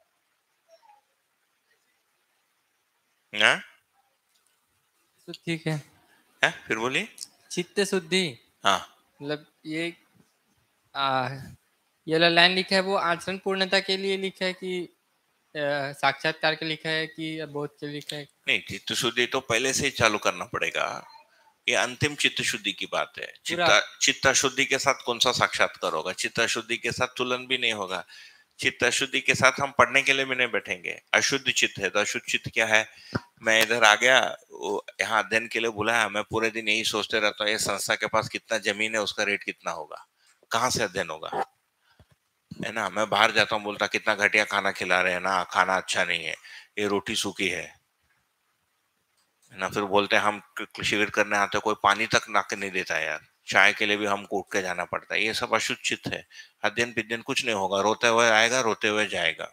ना। तो ठीक है, है? फिर बोलिए। चित्त शुद्धि, हाँ, मतलब ये आ, ये वाला लाइन लिखा है वो आचरण पूर्णता के लिए लिखा है कि आ, साक्षात्कार के लिखा है कि बोध के लिखा है? नहीं, चित्त शुद्धि तो पहले से ही चालू करना पड़ेगा। ये अंतिम चित्त शुद्धि की बात है। चित्ता चित्त शुद्धि के साथ कौन सा साक्षात्कार होगा, चित्त शुद्धि के साथ तुलन भी नहीं होगा। चित्त शुद्धि के साथ हम पढ़ने के लिए भी नहीं बैठेंगे। अशुद्ध चित्त है, तो अशुद्ध चित्त क्या है, मैं इधर आ गया, यहाँ अध्ययन के लिए बुलाया, मैं पूरे दिन यही सोचते रहता हूँ, ये संस्था के पास कितना जमीन है, उसका रेट कितना होगा, कहाँ से अध्ययन होगा, है ना। मैं बाहर जाता हूँ, बोलता कितना घटिया खाना खिला रहे हैं ना, खाना अच्छा नहीं है, ये रोटी सूखी है ना। फिर बोलते हैं हम शिविर करने आते, कोई पानी तक ना के नहीं देता यार, चाय के लिए भी हमको उठ के जाना पड़ता है। ये सब अशुद्ध चित्त है। अध्ययन पिद्यन कुछ नहीं होगा, रोते हुए आएगा, रोते हुए जाएगा।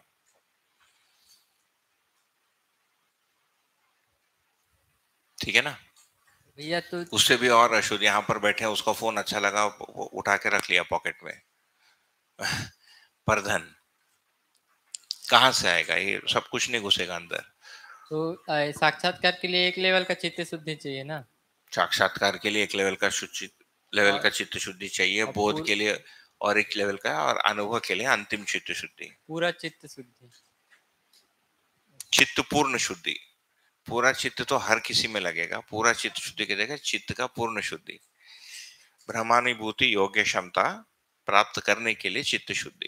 ठीक है ना भैया? तो उससे भी और अशुद्ध, यहाँ पर बैठे, उसका फोन अच्छा लगा, उठा के रख लिया पॉकेट में परधन कहाँ से आएगा, ये सब कुछ नहीं घुसेगा अंदर। तो साक्षात्कार के लिए एक लेवल का चित्त शुद्धि चाहिए ना। साक्षात्कार के लिए एक लेवल का शुद्धि लेवल का चित्त शुद्धि चाहिए, बोध के लिए और एक लेवल का, और अनुभव के लिए अंतिम चित्त शुद्धि, पूरा चित्त शुद्धि, चित्त पूर्ण शुद्धि। पूरा चित्त तो हर किसी में लगेगा, पूरा चित्त शुद्धि की जगह चित्त का पूर्ण शुद्धि। ब्रह्मानुभूति योग्य क्षमता प्राप्त करने के लिए चित्त शुद्धि।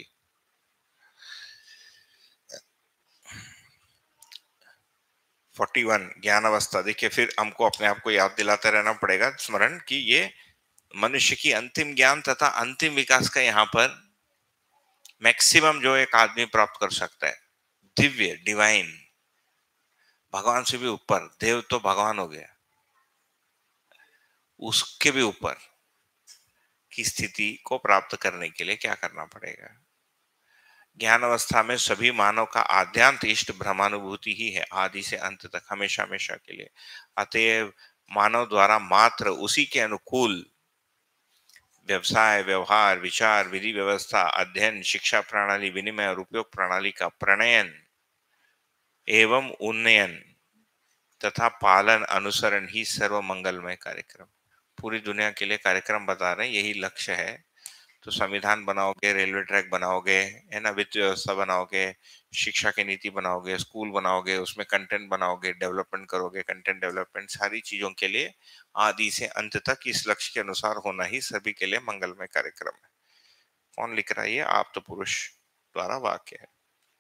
इकतालीस ज्ञान अवस्था। देखिए, फिर हमको अपने आप को याद दिलाते रहना पड़ेगा, स्मरण, कि ये मनुष्य की अंतिम ज्ञान तथा अंतिम विकास का यहाँ पर मैक्सिमम जो एक आदमी प्राप्त कर सकता है, दिव्य, डिवाइन, भगवान से भी ऊपर, देव तो भगवान हो गया, उसके भी ऊपर की स्थिति को प्राप्त करने के लिए क्या करना पड़ेगा। ज्ञान अवस्था में सभी मानव का आद्यांत इष्ट ब्रह्मानुभूति ही है, आदि से अंत तक, हमेशा हमेशा के लिए। अतएव मानव द्वारा मात्र उसी के अनुकूल व्यवसाय, व्यवहार, विचार, विधि व्यवस्था, अध्ययन, शिक्षा प्रणाली, विनिमय और उपयोग प्रणाली का प्रणयन एवं उन्नयन तथा पालन, अनुसरण ही सर्व मंगलमय कार्यक्रम। पूरी दुनिया के लिए कार्यक्रम बता रहे हैं, यही लक्ष्य है। तो संविधान बनाओगे, रेलवे ट्रैक बनाओगे, है ना, वित्त व्यवस्था बनाओगे, शिक्षा की नीति बनाओगे, स्कूल बनाओगे, उसमें कंटेंट बनाओगे, डेवलपमेंट करोगे, कंटेंट डेवलपमेंट, सारी चीजों के लिए आदि से अंत तक इस लक्ष्य के अनुसार होना ही सभी के लिए मंगलमय कार्यक्रम है। कौन लिख रहा है ये? आप तो पुरुष द्वारा वाक्य है।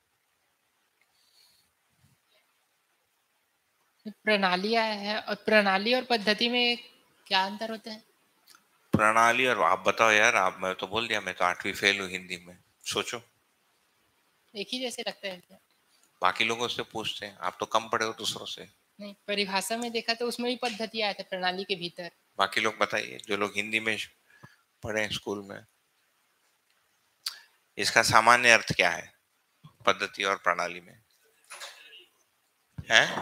प्रणालियां है, और प्रणाली और पद्धति में क्या अंतर होता है? प्रणाली और आप बताओ यार। आप, मैं तो बोल दिया, मैं तो आठवीं फेल हूँ हिंदी में। सोचो, एक ही जैसे लगता है क्या? बाकी लोगों से पूछते हैं, आप तो कम पढ़े हो दूसरों से। नहीं, परिभाषा में देखा तो उसमें भी पद्धति आया था प्रणाली के भीतर। बाकी लोग बताइए, जो लोग हिंदी में पढ़े हैं स्कूल में, इसका सामान्य अर्थ क्या है पद्धति और प्रणाली में? है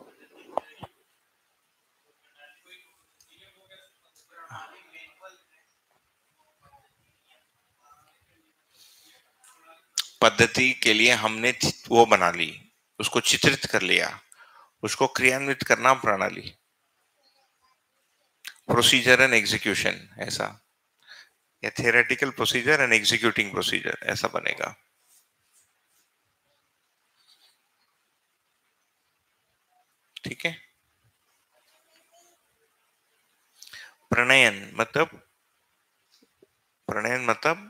पद्धति के लिए हमने वो बना ली, उसको चित्रित कर लिया, उसको क्रियान्वित करना प्रणाली। प्रोसीजर एंड एग्जीक्यूशन, ऐसा, या theoretical procedure and executing procedure, ऐसा बनेगा। ठीक है। प्रणयन मतलब, प्रणयन मतलब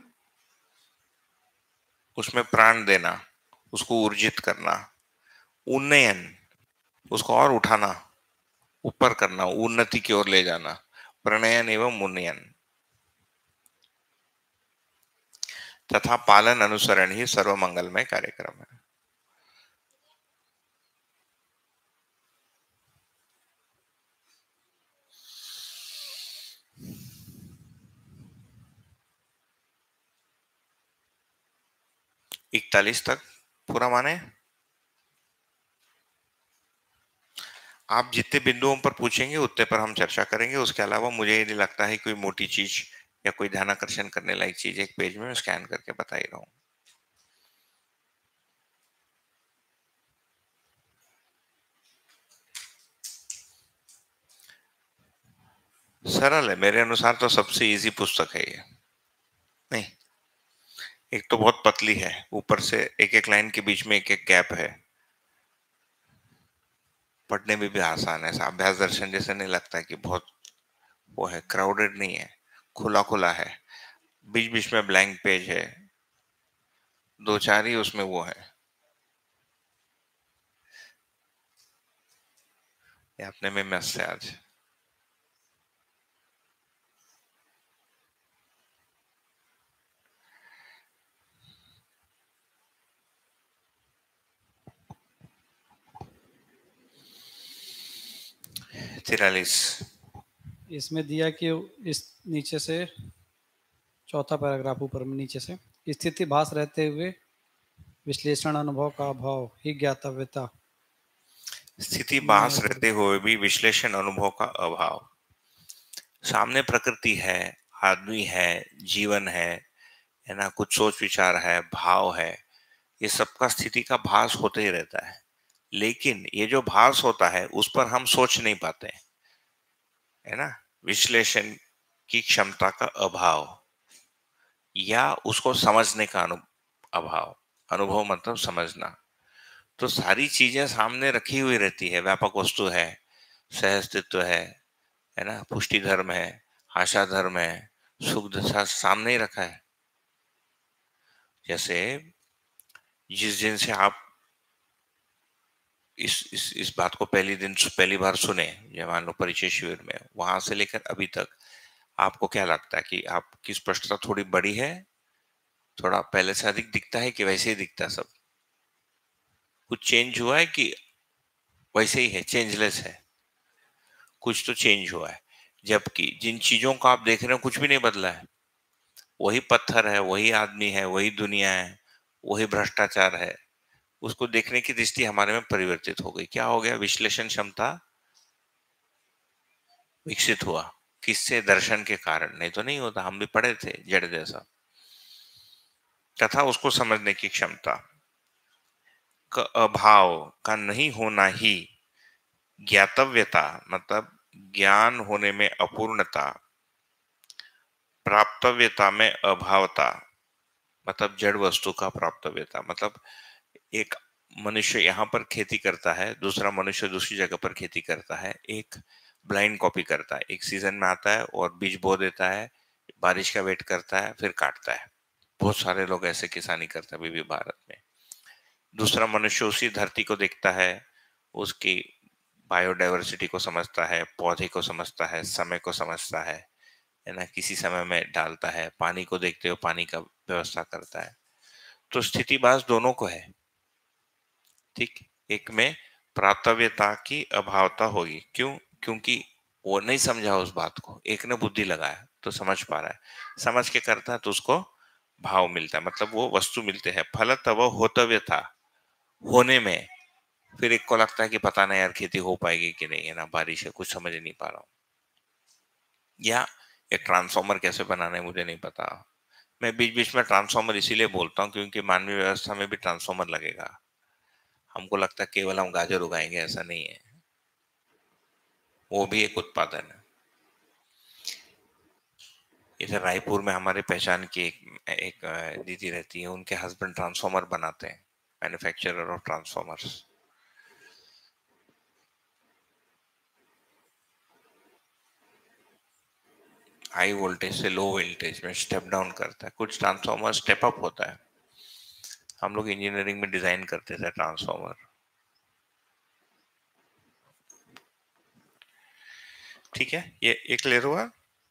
उसमें प्राण देना, उसको ऊर्जित करना। उन्नयन, उसको और उठाना, ऊपर करना, उन्नति की ओर ले जाना। प्रणयन एवं उन्नयन। तथा पालन अनुसरण ही सर्वमंगलमय कार्यक्रम है। इकतालीस तक पूरा माने। आप जितने बिंदुओं पर पूछेंगे उतने पर हम चर्चा करेंगे। उसके अलावा मुझे ये नहीं लगता है कोई मोटी चीज या कोई ध्यान आकर्षण करने लायक चीज एक पेज में स्कैन करके बता ही रहा हूं। सरल है मेरे अनुसार तो, सबसे इजी पुस्तक है ये। नहीं, एक तो बहुत पतली है, ऊपर से एक एक लाइन के बीच में एक एक गैप है, पढ़ने में भी आसान है। अभ्यास दर्शन जैसे नहीं लगता है कि बहुत वो है, क्राउडेड नहीं है, खुला खुला है, बीच बीच में ब्लैंक पेज है, दो चार ही उसमें वो है। ये अपने में मस्त है आज। तिरालीस इसमें दिया कि इस नीचे से चौथा पैराग्राफ ऊपर में नीचे से, स्थिति भास रहते हुए विश्लेषण अनुभव का अभाव ही ज्ञातव्यता। स्थिति भास रहते हुए भी विश्लेषण अनुभव का अभाव। सामने प्रकृति है, आदमी है, जीवन है है ना, कुछ सोच विचार है, भाव है, ये सबका स्थिति का भास होते ही रहता है। लेकिन ये जो भास होता है उस पर हम सोच नहीं पाते, है ना। विश्लेषण की क्षमता का अभाव या उसको समझने का अनु अभाव। अनुभव मतलब समझना। तो सारी चीजें सामने रखी हुई रहती है, व्यापक वस्तु है, सहअस्तित्व है है ना, पुष्टि धर्म है, आशा धर्म है, सुख दशा सामने ही रखा है। जैसे जिस दिन से आप इस इस इस बात को पहली दिन पहली बार सुने, या मान लो परिचय शिविर में, वहां से लेकर अभी तक आपको क्या लगता है कि आपकी स्पष्टता थोड़ी बड़ी है, थोड़ा पहले से अधिक दिखता है, कि वैसे ही दिखता सब? कुछ चेंज हुआ है कि वैसे ही है, चेंजलेस है? कुछ तो चेंज हुआ है। जबकि जिन चीजों को आप देख रहे हो कुछ भी नहीं बदला है, वही पत्थर है, वही आदमी है, वही दुनिया है, वही भ्रष्टाचार है। उसको देखने की दृष्टि हमारे में परिवर्तित हो गई। क्या हो गया? विश्लेषण क्षमता विकसित हुआ। किससे? दर्शन के कारण। नहीं तो नहीं होता, हम भी पढ़े थे जड़ जैसा। तथा उसको समझने की क्षमता का अभाव का नहीं होना ही ज्ञातव्यता मतलब ज्ञान होने में अपूर्णता, प्राप्तव्यता में अभावता मतलब जड़ वस्तु का प्राप्तव्यता। मतलब एक मनुष्य यहाँ पर खेती करता है, दूसरा मनुष्य दूसरी जगह पर खेती करता है, एक ब्लाइंड कॉपी करता है। एक सीजन में आता है और बीज बो देता है, बारिश का वेट करता है, फिर काटता है। बहुत सारे लोग ऐसे किसानी करते हैं अभी भी भारत में। दूसरा, मनुष्य उसी धरती को देखता है, उसकी बायोडाइवर्सिटी को समझता है, पौधे को समझता है, समय को समझता है है ना, किसी समय में डालता है, पानी को देखते हुए पानी का व्यवस्था करता है। तो स्थितिबाज दोनों को है, ठीक। एक में प्राप्तव्यता की अभावता होगी, क्यों? क्योंकि वो नहीं समझा उस बात को, एक ने बुद्धि लगाया तो समझ पा रहा है, समझ के करता है तो उसको भाव मिलता है, मतलब वो वस्तु मिलते हैं। फलत वो होतव्य था, होने में फिर एक को लगता है कि पता नहीं यार खेती हो पाएगी कि नहीं, है ना, बारिश है, कुछ समझ नहीं पा रहा हूँ, या एक ट्रांसफॉर्मर कैसे बनाना है मुझे नहीं पता। मैं बीच बीच में ट्रांसफॉर्मर इसीलिए बोलता हूँ क्योंकि मानवीय व्यवस्था में भी ट्रांसफॉर्मर लगेगा। हमको लगता है केवल हम गाजर उगाएंगे, ऐसा नहीं है, वो भी एक उत्पादन है। इधर रायपुर में हमारे पहचान की एक, एक दीदी रहती है, उनके हस्बैंड ट्रांसफॉर्मर बनाते हैं, manufacturer of transformers. High voltage से लो वोल्टेज में स्टेप डाउन करता है, कुछ ट्रांसफॉर्मर स्टेप अप होता है। हम लोग इंजीनियरिंग में डिजाइन करते थे ट्रांसफॉर्मर। ठीक है, ये एक क्लियर हुआ।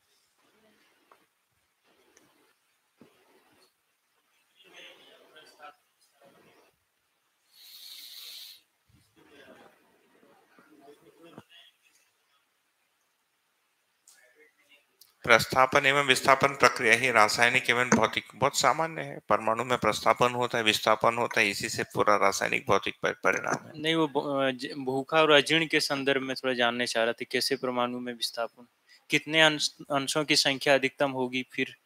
प्रस्थापन एवं विस्थापन प्रक्रिया ही रासायनिक एवं भौतिक बहुत सामान्य है। परमाणु में प्रस्थापन होता है, विस्थापन होता है, इसी से पूरा रासायनिक भौतिक परिणाम है। नहीं, वो भूखा और अजीर्ण के संदर्भ में थोड़ा जानने चाह रहा था, कैसे परमाणु में विस्थापन, कितने अंश, अंशों की संख्या अधिकतम होगी फिर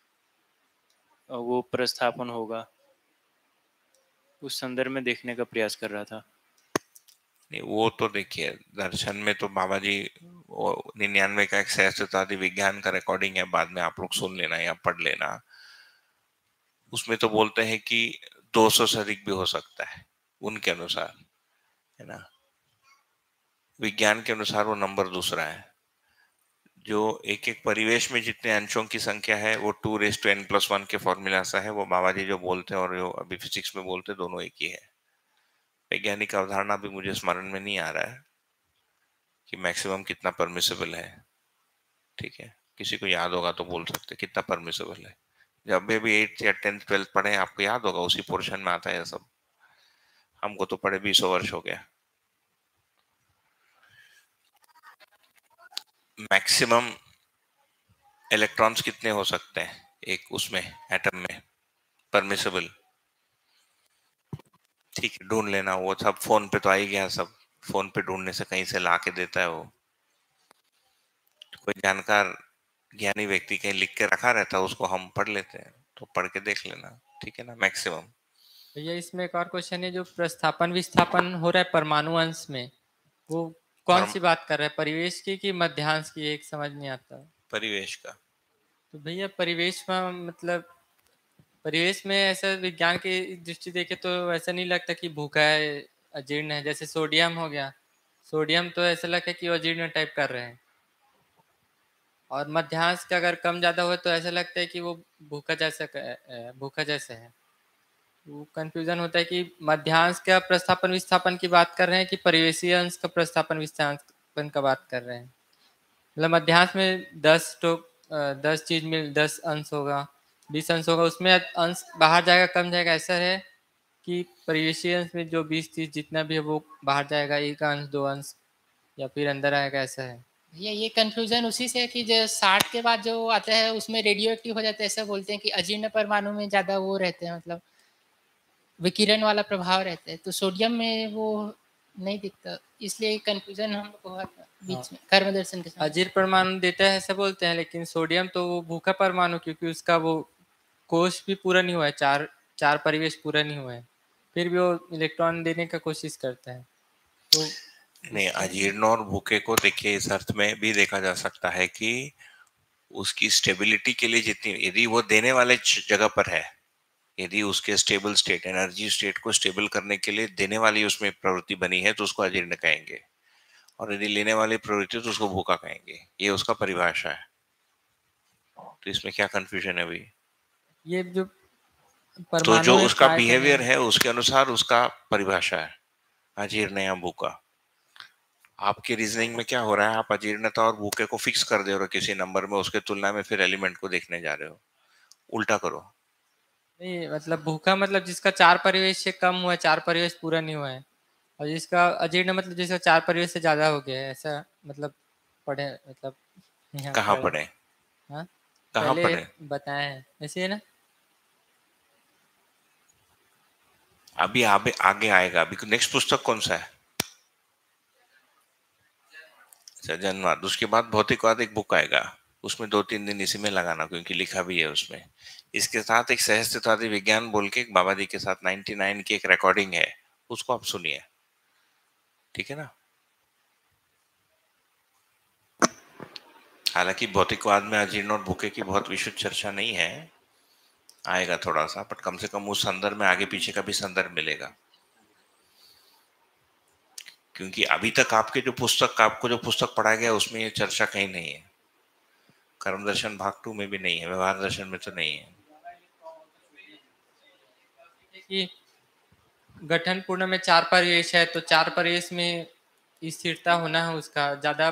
वो प्रस्थापन होगा, उस संदर्भ में देखने का प्रयास कर रहा था। नहीं, वो तो देखिए दर्शन में तो बाबा जी निन्यानवे का एक सहस्त्रवादी विज्ञान का रिकॉर्डिंग है, बाद में आप लोग सुन लेना या पढ़ लेना। उसमें तो बोलते हैं कि दो सौ से अधिक भी हो सकता है उनके अनुसार, है ना। विज्ञान के अनुसार वो नंबर दूसरा है। जो एक एक परिवेश में जितने अंशों की संख्या है वो two raise to n plus one के फॉर्मूला सा है। वो बाबा जी जो बोलते हैं और जो अभी फिजिक्स में बोलते हैं दोनों एक ही है। वैज्ञानिक अवधारणा भी मुझे स्मरण में नहीं आ रहा है कि मैक्सिमम कितना परमिसेबल है। ठीक है, किसी को याद होगा तो बोल सकते कितना परमिसेबल है। जब भी भी एट्थ या टेंथ ट्वेल्थ पढ़े आपको याद होगा, उसी पोर्शन में आता है सब। हमको तो पढ़े बीसों वर्ष हो गया। मैक्सिमम इलेक्ट्रॉन्स कितने हो सकते हैं एक उसमें एटम में परमिसेबल? ठीक है, ढूंढ लेना, वो सब फोन पे तो आ ही गया, सब फोन पे ढूंढने से कहीं से ला के देता है वो। कोई जानकार ज्ञानी व्यक्ति कहीं लिख के रखा रहता है, उसको हम पढ़ लेते हैं, तो पढ़ के देख लेना। ठीक है ना, मैक्सिमम। भैया इसमें एक और क्वेश्चन है, जो प्रस्थापन विस्थापन हो रहा है परमाणु अंश में, वो कौन सी बात कर रहा है, परिवेश की कि मध्यांश की? एक समझ नहीं आता। परिवेश का। तो भैया परिवेश में मतलब परिवेश में ऐसा विज्ञान की दृष्टि देखे तो ऐसा नहीं लगता कि भूखा है, अजीर्ण है। जैसे सोडियम हो गया, सोडियम तो ऐसा लगता है कि वो अजीर्ण टाइप कर रहे हैं, और मध्यांश का अगर कम ज्यादा हो तो ऐसा लगता है कि वो भूखा जैसा भूखा जैसे है। वो कंफ्यूजन होता है कि मध्यांश का प्रस्थापन विस्थापन की बात कर रहे हैं कि परिवेशीय अंश का प्रस्थापन विस्थापन का बात कर रहे हैं। मतलब मध्यांश में दस तो दस चीज में दस अंश होगा, बीस अंश होगा, उसमें अंश बाहर जाएगा कम जाएगा, ऐसा है कि परिवेशीय अंश में जो बीस तीस जितना भी है वो बाहर जाएगा, एक अंश दो अंश या फिर अंदर आएगा, ऐसा है। ये ये कंफ्यूजन उसी से है कि जो साठ के बाद जो आता है उसमें रेडियो एक्टिव हो जाता है। ऐसा बोलते हैं कि अजीर्ण परमाणु में ज्यादा वो रहते हैं, मतलब विकिरण वाला प्रभाव रहता है, तो सोडियम में वो नहीं दिखता, इसलिए कंफ्यूजन हम लोग को हुआ था बीच में कर्म दर्शन के समय। अजीर्ण परमाणु देता है ऐसा बोलते हैं, लेकिन सोडियम तो वो भूखा परमाणु, क्योंकि उसका वो कोश भी पूरा नहीं हुआ है, चार चार परिवेश पूरा नहीं हुआ है, फिर भी वो इलेक्ट्रॉन देने का कोशिश करता है। तो नहीं, अजीर्ण और भूखे को देखिए इस अर्थ में भी देखा जा सकता है कि उसकी स्टेबिलिटी के लिए जितनी, यदि वो देने वाले जगह पर है, यदि उसके स्टेबल स्टेट एनर्जी स्टेट को स्टेबल करने के लिए देने वाली उसमें प्रवृत्ति बनी है तो उसको अजीर्ण कहेंगे, और यदि लेने वाली प्रवृत्ति तो उसको भूखा कहेंगे। ये उसका परिभाषा है। तो इसमें क्या कंफ्यूजन है अभी? ये जो तो परमाणु जो में उसका प्राय करने बिहेवियर में। है उसके अनुसार उसका परिभाषा है अजीर्ण या भूखा। आपके रीजनिंग में क्या हो रहा है, आप अजीर्णता और भूखे को फिक्स कर दे रहे हो किसी नंबर में, उसके तुलना में फिर एलिमेंट को देखने जा रहे हो। उल्टा करो। नहीं मतलब भूखा मतलब जिसका चार परिवेश से कम हुआ है, चार परिवेश पूरा नहीं हुआ है, और जिसका अजीर्ण मतलब जिसका चार परिवेश से ज्यादा हो गया है, ऐसा मतलब पढ़े मतलब यहाँ कहाँ पढ़े। पढ़े हाँ कहाँ पहले पढ़े बताए हैं ऐसे है ना। अभी आगे आगे आएगा। अभी नेक्स्ट पुस्तक कौन सा है? अच्छा जन्मवाद। उसके बाद भौतिकवाद एक बुक आएगा, उसमें दो तीन दिन इसी में लगाना क्योंकि लिखा भी है उसमें। इसके साथ एक सहस्त्रवादी विज्ञान बोल के एक बाबा जी के साथ निन्यानवे की एक रिकॉर्डिंग है, उसको आप सुनिए, ठीक है ना। हालांकि भौतिकवाद में अजीर्ण और भूखे की बहुत विशुद्ध चर्चा नहीं है, आएगा थोड़ा सा, बट कम से कम उस संदर्भ में आगे पीछे का भी संदर्भ मिलेगा। क्योंकि अभी तक आपके जो पुस्तक आपको जो पुस्तक पढ़ाया गया उसमें ये चर्चा कहीं नहीं है। कर्म दर्शन भाग टू में भी नहीं है, व्यवहार दर्शन में तो नहीं है। कि गठन पूर्ण में चार परिवेश है, तो चार परिवेश में स्थिरता होना है उसका ज्यादा,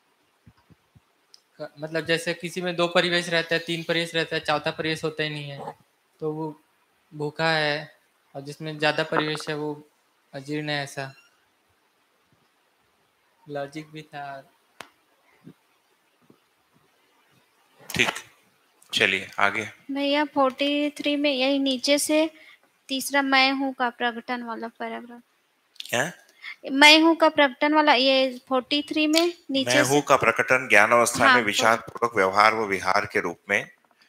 मतलब जैसे किसी में दो परिवेश रहता है, तीन परिवेश रहता है, चौथा परिवेश होता ही नहीं है, तो वो भूखा है। और जिसमें ज्यादा परिवेश है वो अजीर्ण है। ऐसा लॉजिक भी था। ठीक, चलिए आगे। भैया तैंतालीस में यही नीचे से तीसरा मैं हूँ का प्रकटन वाला पैराग्राफ, क्या? मैं हूँ का प्रकटन वाला, ये तैंतालीस में नीचे मैं से। हूँ का प्रकटन ज्ञान अवस्था हाँ, में विचार पूर्वक व्यवहार व विहार के रूप में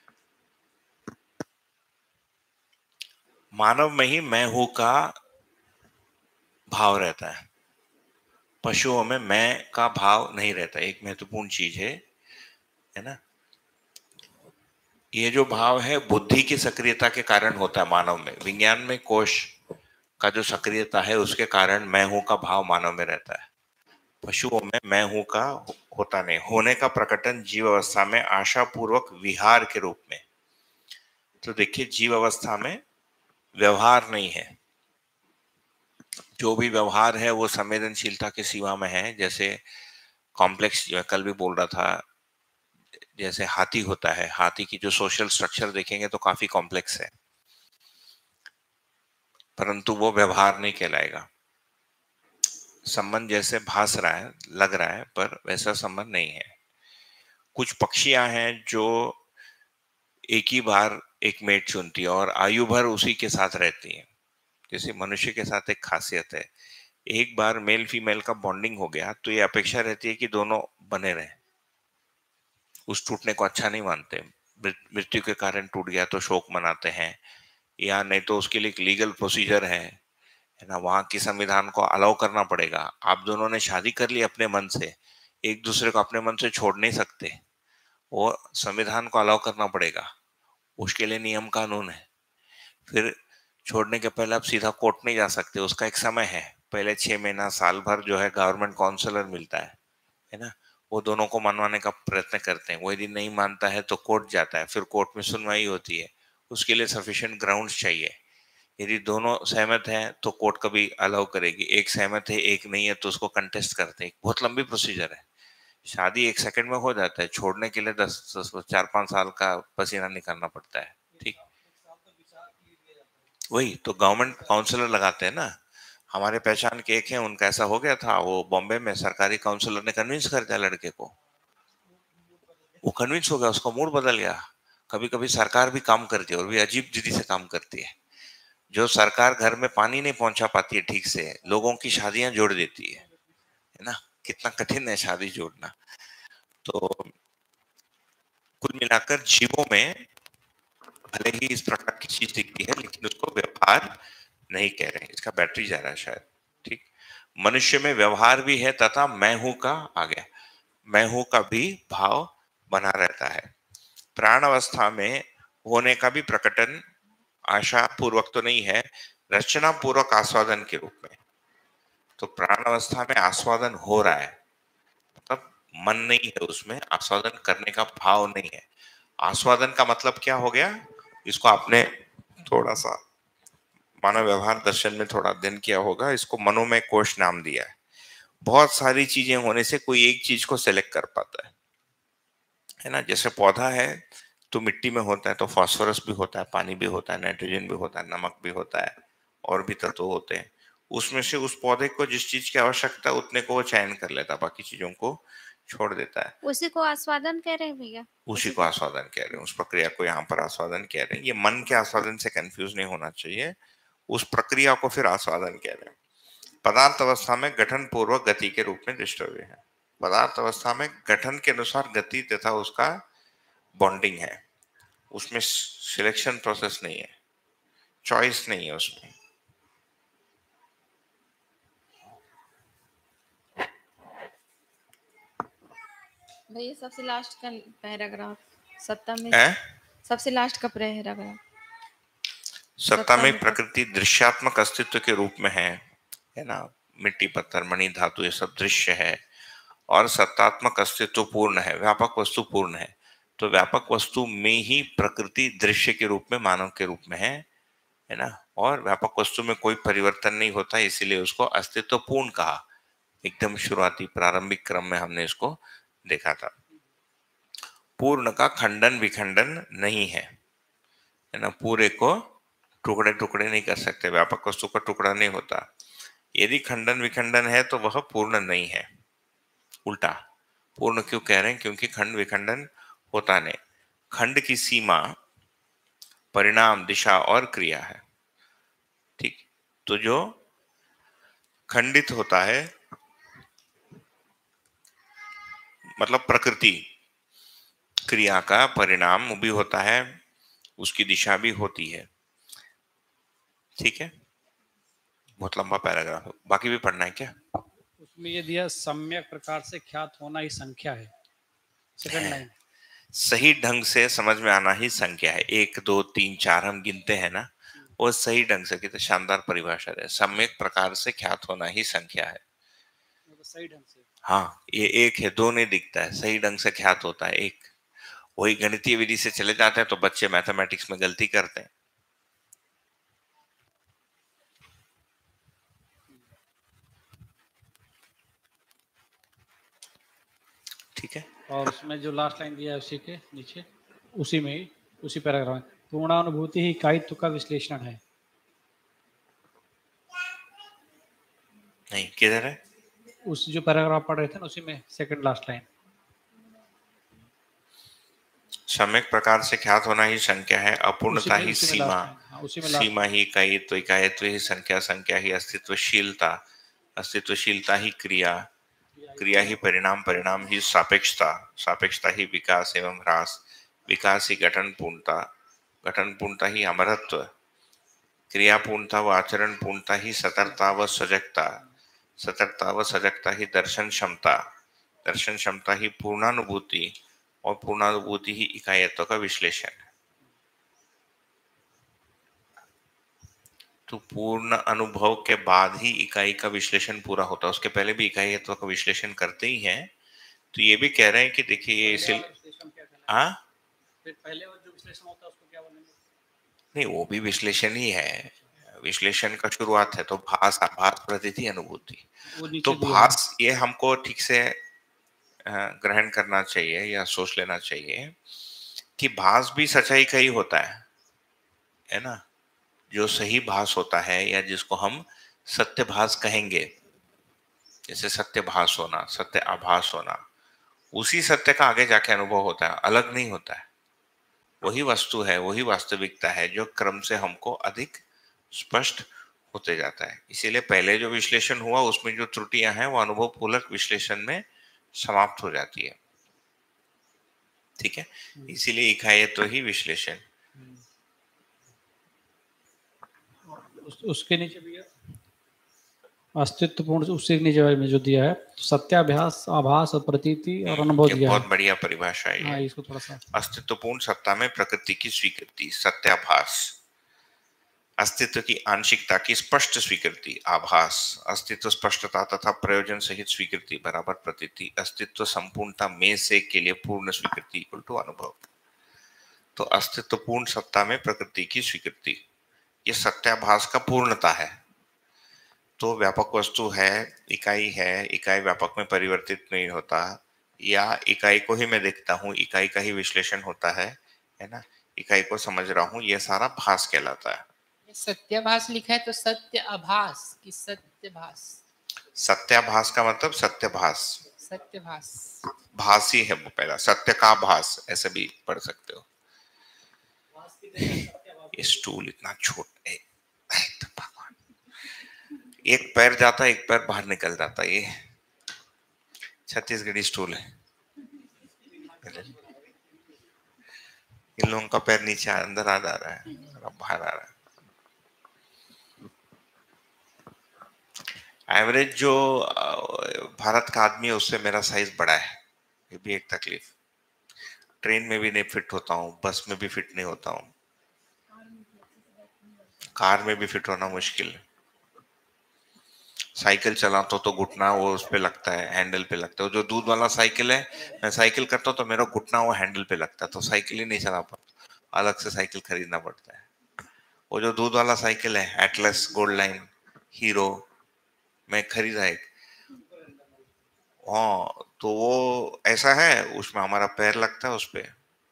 मानव में ही मैं हूँ का भाव रहता है, पशुओं में मैं का भाव नहीं रहता। एक महत्वपूर्ण चीज है है ना। ये जो भाव है बुद्धि की सक्रियता के कारण होता है मानव में। विज्ञान में कोश का जो सक्रियता है उसके कारण मैं हूं का भाव मानव में रहता है। पशुओं में मैं हूं का होता नहीं। होने का प्रकटन जीव अवस्था में आशा पूर्वक विहार के रूप में। तो देखिए जीव अवस्था में व्यवहार नहीं है, जो भी व्यवहार है वो संवेदनशीलता की सीमा में है। जैसे कॉम्प्लेक्स, कल भी बोल रहा था, जैसे हाथी होता है, हाथी की जो सोशल स्ट्रक्चर देखेंगे तो काफी कॉम्प्लेक्स है, परंतु वो व्यवहार नहीं कहलाएगा। संबंध जैसे भास रहा है, लग रहा है, पर वैसा संबंध नहीं है। कुछ पक्षियां हैं जो एक ही बार एक मेट चुनती है और आयु भर उसी के साथ रहती है। जैसे मनुष्य के साथ एक खासियत है, एक बार मेल फीमेल का बॉन्डिंग हो गया तो ये अपेक्षा रहती है कि दोनों बने रहें, उस टूटने को अच्छा नहीं मानते। मृत्यु के कारण टूट गया तो शोक मनाते हैं, या नहीं तो उसके लिए एक लीगल प्रोसीजर है है ना। वहां की संविधान को अलाउ करना पड़ेगा। आप दोनों ने शादी कर ली अपने मन से, एक दूसरे को अपने मन से छोड़ नहीं सकते, वो संविधान को अलाउ करना पड़ेगा, उसके लिए नियम कानून है। फिर छोड़ने के पहले आप सीधा कोर्ट नहीं जा सकते, उसका एक समय है। पहले छह महीना साल भर जो है गवर्नमेंट काउंसलर मिलता है है ना, वो दोनों को मनवाने का प्रयत्न करते हैं। वो यदि नहीं मानता है तो कोर्ट जाता है, फिर कोर्ट में सुनवाई होती है, उसके लिए सफिशिएंट ग्राउंड्स चाहिए। यदि दोनों सहमत हैं तो कोर्ट कभी अलाउ करेगी, एक सहमत है एक नहीं है तो उसको कंटेस्ट करते हैं। बहुत लंबी प्रोसीजर है। शादी एक सेकंड में हो जाता है, छोड़ने के लिए दस, दस चार पांच साल का पसीना निकालना पड़ता है। ठीक, वही तो गवर्नमेंट काउंसलर लगाते हैं ना। हमारे पहचान के एक है, उनका ऐसा हो गया था, वो बॉम्बे में सरकारी काउंसलर ने कन्विंस कर दिया लड़के को, वो कन्विंस हो गया, उसका मूड बदल गया। कभी कभी सरकार भी काम करती है और भी अजीब दीदी से काम करती है। जो सरकार घर में पानी नहीं पहुंचा पाती है ठीक से, लोगों की शादियां जोड़ देती है है ना। कितना कठिन है शादी जोड़ना। तो कुल मिलाकर जीवों में भले ही इस प्रकार की चीज दिखती है लेकिन उसको व्यवहार नहीं कह रहे हैं। इसका बैटरी जा रहा है शायद। ठीक, मनुष्य में व्यवहार भी है तथा मैं हूं का आ गया, मैं हूं का भी भाव बना रहता है। प्राण अवस्था में होने का भी प्रकटन आशा पूर्वक तो नहीं है, रचना पूर्वक आस्वादन के रूप में। तो प्राण अवस्था में आस्वादन हो रहा है, मतलब मन नहीं है उसमें, आस्वादन करने का भाव नहीं है। आस्वादन का मतलब क्या हो गया, इसको आपने थोड़ा सा मानव व्यवहार दर्शन में थोड़ा अध्ययन किया होगा, इसको मनोमय कोश नाम दिया है। बहुत सारी चीजें होने से कोई एक चीज को सेलेक्ट कर पाता है, है ना। जैसे पौधा है तो मिट्टी में होता है तो फास्फोरस भी होता है, पानी भी होता है, नाइट्रोजन भी होता है, नमक भी होता है, और भी तत्व होते हैं। उसमें से उस पौधे को जिस चीज की आवश्यकता है उतने को वो चयन कर लेता है, बाकी चीजों को छोड़ देता है। उसी को आस्वादन कह रहे हैं भैया? उसी को आस्वादन कह रहे हैं, उस प्रक्रिया को यहाँ पर आस्वादन कह रहे हैं। ये मन के आस्वादन से कंफ्यूज नहीं होना चाहिए, उस प्रक्रिया को फिर आस्वादन कह रहे हैं। पदार्थ अवस्था में गठन पूर्वक गति के रूप में दृष्टव्य है। पदार्थ अवस्था में गठन के अनुसार गति तथा उसका बॉन्डिंग है, उसमें सिलेक्शन प्रोसेस नहीं है, चॉइस नहीं है उसमें। भैया सबसे लास्ट का पैराग्राफ सत्ता में है? सबसे लास्ट का पैराग्राफ सत्ता में प्रकृति दृश्यात्मक अस्तित्व के रूप में है, है ना। मिट्टी, पत्थर, मणि, धातु ये सब दृश्य है, और सत्तात्मक अस्तित्व पूर्ण है, व्यापक वस्तु पूर्ण है। तो व्यापक वस्तु में ही प्रकृति दृश्य के रूप में, मानव के रूप में है, है ना। और व्यापक वस्तु में कोई परिवर्तन नहीं होता, इसीलिए उसको अस्तित्व पूर्ण कहा। एकदम शुरुआती प्रारंभिक क्रम में हमने इसको देखा था। पूर्ण का खंडन विखंडन नहीं है, है ना। पूरे को टुकड़े टुकड़े नहीं कर सकते, व्यापक वस्तु का टुकड़ा नहीं होता। यदि खंडन विखंडन है तो वह पूर्ण नहीं है। उल्टा पूर्ण क्यों कह रहे हैं? क्योंकि खंड विखंडन होता नहीं। खंड की सीमा परिणाम, दिशा और क्रिया है, ठीक। तो जो खंडित होता है मतलब प्रकृति, क्रिया का परिणाम भी होता है, उसकी दिशा भी होती है, ठीक है। बहुत लंबा पैराग्राफ है, बाकी भी पढ़ना है क्या? उसमें ये दिया सम्यक प्रकार से ख्यात होना ही संख्या है, सेकंड लाइन। सही ढंग से समझ में आना ही संख्या है। एक दो तीन चार हम गिनते हैं ना, वो सही ढंग से, कितने शानदार परिभाषा है। सम्यक प्रकार से ख्यात होना ही संख्या है, सही ढंग से। हाँ, ये एक है, दो नहीं दिखता है, सही ढंग से ख्यात होता है एक। वही गणितीय विधि से चले जाते हैं तो बच्चे मैथमेटिक्स में गलती करते हैं। ठीक है। और उसमें जो लास्ट लाइन दिया है उसी के नीचे, उसी में ही, उसी पैराग्राफ में, पूर्णानुभूति ही इकाईत्व का विश्लेषण है। नहीं, किधर है? उस जो पैराग्राफ पढ़ रहे थे ना, उसी में सेकंड लास्ट लाइन। सम्यक प्रकार से ख्यात होना ही संख्या है, अपूर्णता ही सीमा, सीमा ही इकाईत्व, इकाईत्व ही संख्या, संख्या ही अस्तित्वशीलता, अस्तित्वशीलता ही क्रिया, क्रिया ही परिणाम, परिणाम ही सापेक्षता, सापेक्षता ही विकास एवं ह्रास, विकास ही गठन पूर्णता, गठन पूर्णता ही अमरत्व, क्रिया पूर्णता व आचरण पूर्णता ही सतर्कता व सजगता, सतर्कता व सजगता ही दर्शन क्षमता, दर्शन क्षमता ही पूर्णानुभूति, और पूर्णानुभूति ही इकाईत्व का विश्लेषण है। तो पूर्ण अनुभव के बाद ही इकाई का विश्लेषण पूरा होता है, उसके पहले भी इकाईत्व का विश्लेषण करते ही हैं। तो ये भी कह रहे हैं कि देखिए ये इसीलिए, हाँ, पहले वो जो विश्लेषण होता है उसको क्या बोलेंगे? नहीं, वो भी विश्लेषण ही है, विश्लेषण का शुरुआत है। तो भास, आभास, प्रतीति, अनुभूति। तो भास ये हमको ठीक से ग्रहण करना चाहिए या सोच लेना चाहिए कि भास भी सच्चाई का ही होता है, है ना। जो सही भास होता है या जिसको हम सत्य भास कहेंगे, जैसे सत्य भास होना, सत्य आभास होना, उसी सत्य का आगे जाके अनुभव होता है, अलग नहीं होता है। वही वस्तु है, वही वास्तविकता है जो क्रम से हमको अधिक स्पष्ट होते जाता है। इसीलिए पहले जो विश्लेषण हुआ उसमें जो त्रुटियां हैं वो अनुभव पूर्वक विश्लेषण में समाप्त हो जाती है, ठीक है। इसीलिए इकाईत्व ही विश्लेषण। उस, उसके नीचे भी है अस्तित्वपूर्ण, उसके नीचे में जो दिया है सत्याभास, आभास और प्रतीति और अनुभव दिया है। बहुत बढ़िया परिभाषा है। हाँ, इसको थोड़ा सा। अस्तित्वपूर्ण सत्ता में प्रकृति की स्वीकृति, सत्याभास। अस्तित्व की आंशिकता की स्पष्ट स्वीकृति, आभास। अस्तित्व स्पष्टता तथा प्रयोजन सहित स्वीकृति बराबर प्रतीति। अस्तित्व संपूर्णता में से के लिए पूर्ण स्वीकृति इक्वल टू अनुभव। तो अस्तित्वपूर्ण सत्ता में प्रकृति की स्वीकृति, ये सत्याभास का पूर्णता है। तो व्यापक वस्तु है, इकाई है, इकाई व्यापक में परिवर्तित नहीं होता, या इकाई को ही मैं देखता हूँ, इकाई का ही विश्लेषण होता है, है ना, इकाई को समझ रहा हूँ, ये सारा भास कहलाता है। ये सत्याभास लिखा है तो सत्य आभास कि सत्यभास? सत्याभास का मतलब सत्यभास, सत्यभास, भास ही है वो पहला, सत्य का भास ऐसे भी पढ़ सकते हो। ये स्टूल इतना छोटा है, तो भगवान, एक पैर जाता एक पैर बाहर निकल जाता, ये छत्तीसगढ़ी स्टूल है। इन लोगों का पैर नीचे अंदर आ जा रहा है और बाहर आ रहा है। एवरेज जो भारत का आदमी है उससे मेरा साइज बड़ा है, ये भी एक तकलीफ। ट्रेन में भी नहीं फिट होता हूँ, बस में भी फिट नहीं होता हूँ, कार में भी फिट होना मुश्किल है। साइकिल चलाता हूँ तो घुटना वो उस पे लगता है, हैंडल पे लगता है। जो दूध वाला साइकिल है, मैं साइकिल करता हूँ तो मेरा घुटना वो हैंडल पे लगता है, तो साइकिल ही नहीं चला पाता, अलग से साइकिल खरीदना पड़ता है। वो जो दूध वाला साइकिल है, एटलस, गोल्ड लाइन, हीरो, मैं खरीदा एक, हाँ, तो वो ऐसा है, उसमें हमारा पैर लगता है उस पे।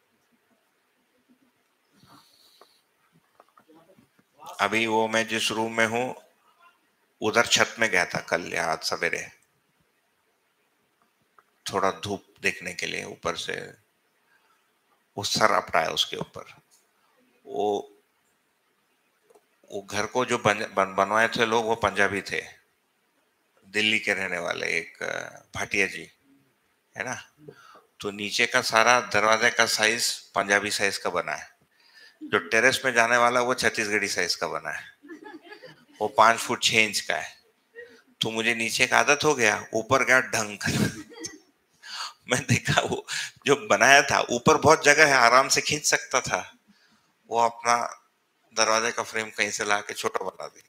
अभी वो मैं जिस रूम में हूँ उधर छत में गया था कल या आज सवेरे, थोड़ा धूप देखने के लिए, ऊपर से वो सर अपड़ा है उसके ऊपर। वो वो घर को जो बन, बन, बनवाए थे लोग, वो पंजाबी थे, दिल्ली के रहने वाले, एक भाटिया जी है ना। तो नीचे का सारा दरवाजे का साइज पंजाबी साइज का बना है, जो टेरेस में जाने वाला वो छत्तीसगढ़ी साइज का बना है, वो पांच फुट छह इंच का है। तो मुझे नीचे का आदत हो गया, ऊपर गया ढंग कर मैं देखा वो जो बनाया था, ऊपर बहुत जगह है, आराम से खींच सकता था, वो अपना दरवाजे का फ्रेम कहीं से ला के छोटा बना दिया।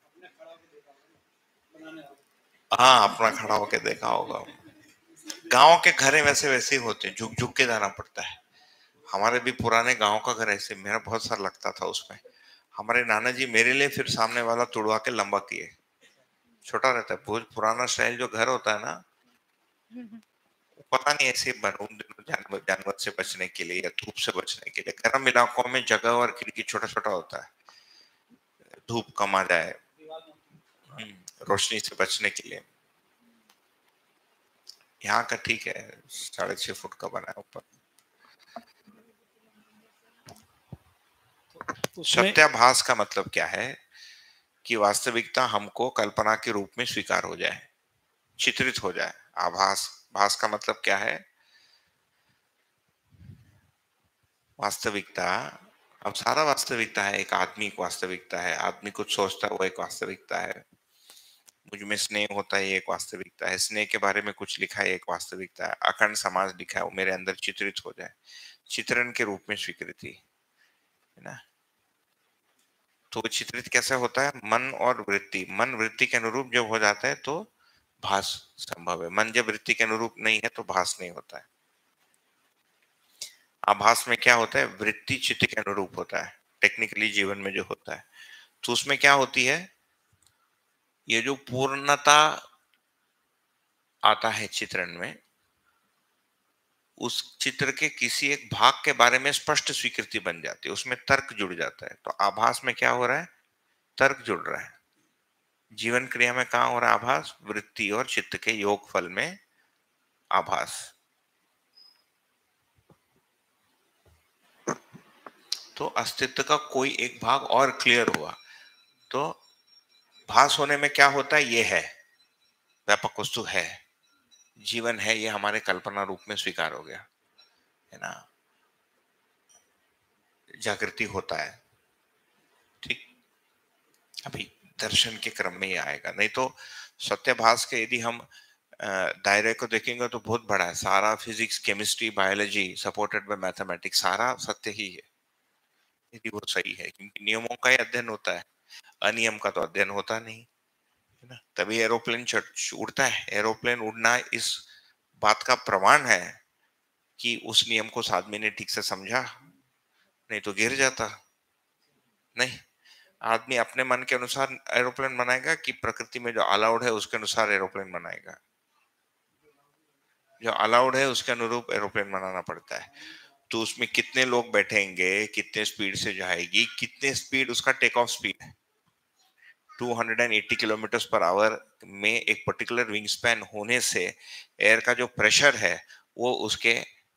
हाँ, अपना खड़ा होके देखा होगा। गांव के घर वैसे वैसे ही होते हैं, झुक झुक के जाना पड़ता है। हमारे भी पुराने गांव का घर ऐसे, मेरा बहुत सारा लगता था उसमें। हमारे नाना जी मेरे लिए फिर सामने वाला तुड़वा के लंबा किए, छोटा रहता है। बहुत पुराना स्टाइल जो घर होता है ना, पता नहीं ऐसे बनो जानवर जानवर से बचने के लिए या धूप से बचने के लिए। गर्म इलाकों में जगह और खिड़की छोटा छोटा होता है, धूप कम आ जाए, रोशनी से बचने के लिए। यहाँ का ठीक है, साढ़े छह फुट का बना है ऊपर। सत्याभास का मतलब क्या है कि वास्तविकता हमको कल्पना के रूप में स्वीकार हो जाए, चित्रित हो जाए। आभास, भास का मतलब क्या है? वास्तविकता। अब सारा वास्तविकता है, एक आदमी एक वास्तविकता है, आदमी कुछ सोचता है वो एक वास्तविकता है, मुझ में स्नेह होता है ये एक वास्तविकता है, स्नेह के बारे में कुछ लिखा है एक वास्तविकता है, अखंड समाज लिखा है वो मेरे अंदर चित्रित हो जाए, चित्रण के रूप में स्वीकृति है ना। तो चित्रित कैसे होता है? मन और वृत्ति, मन वृत्ति के अनुरूप जब हो जाता है तो भास संभव है। मन जब वृत्ति के अनुरूप नहीं है तो भास नहीं होता है। आभास में क्या होता है? वृत्ति चित्त के अनुरूप होता है, टेक्निकली जीवन में जो होता है। तो उसमें क्या होती है, ये जो पूर्णता आता है चित्रण में, उस चित्र के किसी एक भाग के बारे में स्पष्ट स्वीकृति बन जाती है, उसमें तर्क जुड़ जाता है। तो आभास में क्या हो रहा है? तर्क जुड़ रहा है। जीवन क्रिया में कहाँ हो रहा है आभास? वृत्ति और चित्त के योग फल में आभास। तो अस्तित्व का कोई एक भाग और क्लियर हुआ। तो भास होने में क्या होता है? ये है, व्यापक वस्तु है, जीवन है, ये हमारे कल्पना रूप में स्वीकार हो गया है ना। जागृति होता है, ठीक। अभी दर्शन के क्रम में ही आएगा, नहीं तो सत्याभास के यदि हम दायरे को देखेंगे तो बहुत बड़ा है। सारा physics, chemistry, biology supported by mathematics, सारा सत्य ही है यदि वो सही है, क्योंकि नियमों का ही अध्ययन होता है, अनियम का तो अध्ययन होता नहीं है ना। तभी एरोप्लेन उड़ता है। एरोप्लेन उड़ना इस बात का प्रमाण है कि उस नियम को उस आदमी ने ठीक से समझा, नहीं तो गिर जाता। नहीं, आदमी अपने मन के अनुसार एरोप्लेन बनाएगा कि प्रकृति में जो अलाउड है उसके अनुसार एरोप्लेन बनाएगा? जो अलाउड है उसके अनुरूप एरोप्लेन बनाना पड़ता है। तो उसमें कितने लोग बैठेंगे, कितने स्पीड से जाएगी, कितने स्पीड उसका टेक ऑफ स्पीड है। दो सौ अस्सी किलोमीटर पर आवर में एक पर्टिकुलर विंग स्पैन होने से एयर का जो प्रेशर है वो उसके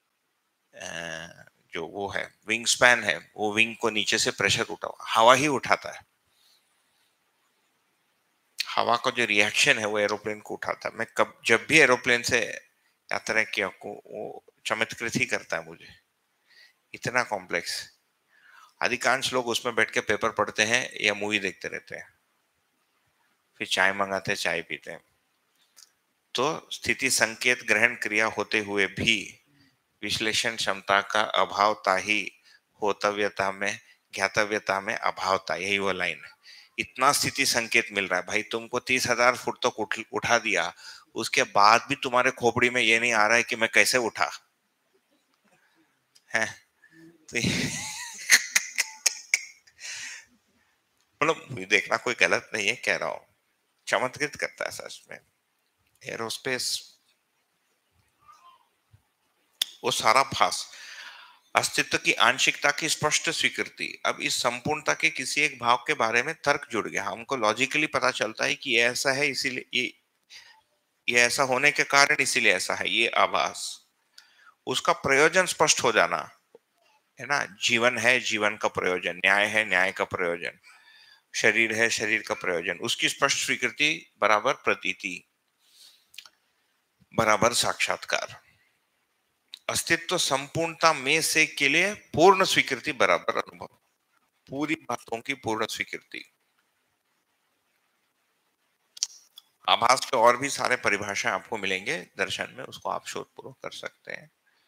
जो वो है विंग स्पैन है, वो विंग को नीचे से प्रेशर उठा हवा ही उठाता है। हवा का जो रिएक्शन है वो एरोप्लेन को उठाता है। मैं कब जब भी एरोप्लेन से यात्रा किया को वो चमत्कृत ही करता है मुझे, इतना कॉम्प्लेक्स। अधिकांश लोग उसमें बैठ के पेपर पढ़ते हैं या मूवी देखते रहते हैं, फिर चाय मंगाते चाय पीते हैं। तो स्थिति संकेत ग्रहण क्रिया होते हुए भी विश्लेषण क्षमता का अभावता ही होतव्यता में ज्ञातव्यता में अभावता, यही वो लाइन है। इतना स्थिति संकेत मिल रहा है भाई, तुमको तीस हजार फुट तक उठ, उठा दिया, उसके बाद भी तुम्हारे खोपड़ी में ये नहीं आ रहा है कि मैं कैसे उठा है। तो मतलब देखना कोई गलत नहीं है, कह रहा हूं चमत्कृत करता है सच में एरोस्पेस। वो सारा भास अस्तित्व की आंशिकता की स्पष्ट स्वीकृति। अब इस संपूर्णता के किसी एक भाव के बारे में तर्क जुड़ गया। हमको लॉजिकली पता चलता है कि ये ऐसा है, इसीलिए ये ये ऐसा होने के कारण इसीलिए ऐसा है, ये आभास। उसका प्रयोजन स्पष्ट हो जाना है ना। जीवन है, जीवन का प्रयोजन, न्याय है, न्याय का प्रयोजन, शरीर है, शरीर का प्रयोजन। उसकी स्पष्ट स्वीकृति बराबर प्रतीति बराबर साक्षात्कार। अस्तित्व संपूर्णता में से के लिए पूर्ण स्वीकृति बराबर अनुभव। पूरी बातों की पूर्ण स्वीकृति। आभास के और भी सारे परिभाषा आपको मिलेंगे दर्शन में, उसको आप शोधपूर्वक कर सकते हैं।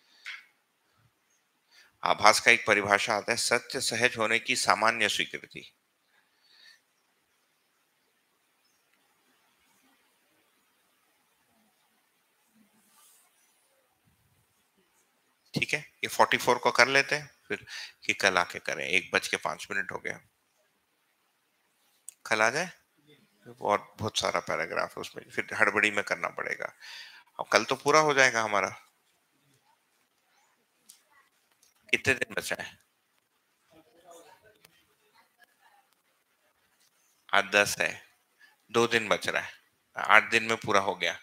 आभास का एक परिभाषा आता है सत्य सहज होने की सामान्य स्वीकृति। ठीक है, ये चौवालीस को कर लेते हैं फिर कि कल आके करें। एक बज के पांच मिनट हो गया, कल आ जाए। और बहुत सारा पैराग्राफ है उसमें, फिर हड़बड़ी में करना पड़ेगा। अब कल तो पूरा हो जाएगा हमारा। कितने दिन बचा है? आज दस है, दो दिन बच रहा है, आठ दिन में पूरा हो गया।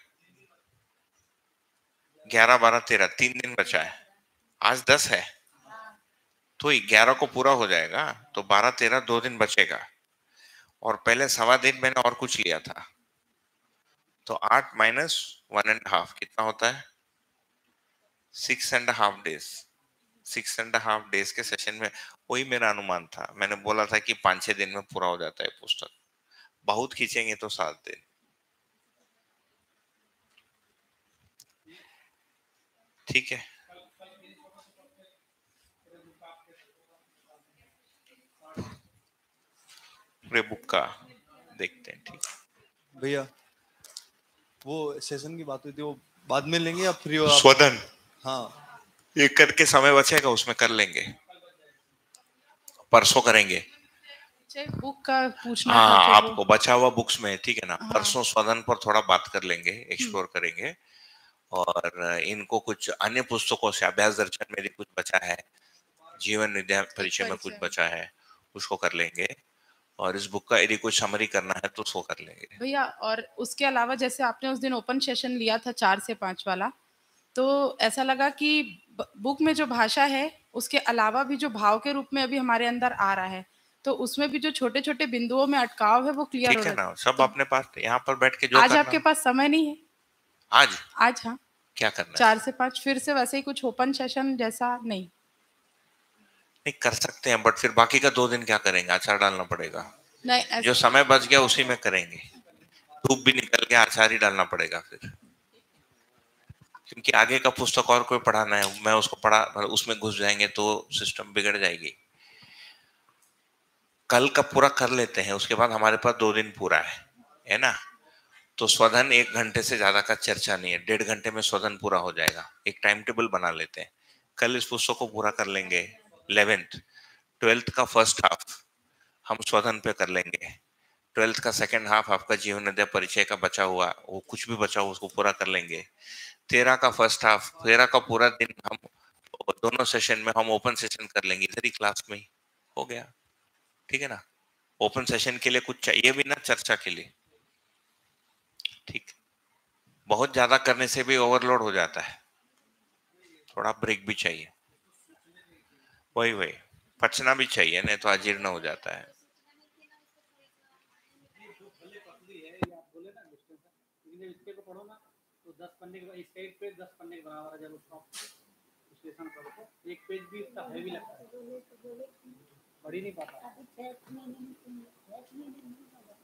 ग्यारह बारह तेरह, तीन दिन बचा है। आज दस है तो ग्यारह को पूरा हो जाएगा, तो बारह तेरह दो दिन बचेगा। और पहले सवा दिन मैंने और कुछ लिया था, तो आठ माइनस वन एंड हाफ कितना होता है? Six and half days. Six and half days के सेशन में वही मेरा अनुमान था। मैंने बोला था कि पांच छह दिन में पूरा हो जाता है पुस्तक, बहुत खींचेंगे तो सात दिन। ठीक है, पूरे बुक का देखते हैं। ठीक भैया, वो सेशन की बात हुई थी, वो बाद में लेंगे या फ्री हो आप? स्वदन, हाँ, ये करके समय बचेगा उसमें कर लेंगे, परसों करेंगे। बुक का पूछना हाँ, था आपको बचा हुआ बुक्स में, ठीक है ना। हाँ। परसों स्वदन पर थोड़ा बात कर लेंगे, एक्सप्लोर करेंगे। और इनको कुछ अन्य पुस्तकों से, अभ्यास दर्शन में भी कुछ बचा है, जीवन विद्या परिचय में कुछ बचा है, उसको कर लेंगे। और इस बुक का यदि कुछ समरी करना है तो उसको कर लेंगे भैया। और उसके अलावा जैसे आपने उस दिन ओपन सेशन लिया था चार से पांच वाला, तो ऐसा लगा कि बुक में जो भाषा है उसके अलावा भी जो भाव के रूप में अभी हमारे अंदर आ रहा है, तो उसमें भी जो छोटे छोटे बिंदुओं में अटकाव है वो क्लियर हो रहा है। ठीक है ना, सब अपने पास यहाँ पर बैठ के जो आज करना। आपके पास समय नहीं है आज आज हाँ, क्या करना है? चार से पांच फिर से वैसे ही कुछ ओपन सेशन जैसा नहीं नहीं कर सकते हैं, बट फिर बाकी का दो दिन क्या करेंगे? अचार डालना पड़ेगा। नहीं, जो समय बच गया उसी में करेंगे। धूप भी निकल गया, अचार ही डालना पड़ेगा फिर, क्योंकि आगे का पुस्तक और कोई पढ़ाना है। मैं उसको पढ़ा, उसमें घुस जाएंगे तो सिस्टम बिगड़ जाएगी। कल का पूरा कर लेते हैं, उसके बाद हमारे पास दो दिन पूरा है, है ना। तो स्वधन एक घंटे से ज्यादा का चर्चा नहीं है, डेढ़ घंटे में स्वधन पूरा हो जाएगा। एक टाइम टेबल बना लेते हैं, कल इस पुस्तक को पूरा कर लेंगे। इलेवेंथ ट्वेल्थ का फर्स्ट हाफ हम स्वधन पे कर लेंगे। ट्वेल्थ का सेकंड हाफ आपका जीवन नदय परिचय का बचा हुआ, वो कुछ भी बचा हुआ उसको पूरा कर लेंगे। तेरह का फर्स्ट हाफ, तेरह का पूरा दिन हम दोनों सेशन में हम ओपन सेशन कर लेंगे इधर ही क्लास में ही, हो गया। ठीक है ना। ओपन सेशन के लिए कुछ चाहिए भी ना चर्चा के लिए। ठीक, बहुत ज्यादा करने से भी ओवरलोड हो जाता है, थोड़ा ब्रेक भी चाहिए। वही वही पचना भी चाहिए, नहीं तो अजीर्ण हो जाता है। दस पन्ने के इसका एक पेज दस पन्ने के बराबर है। जब उसका विश्लेषण करो तो एक पेज भी इसका हैवी लगता है, पढ़ ही नहीं पाता।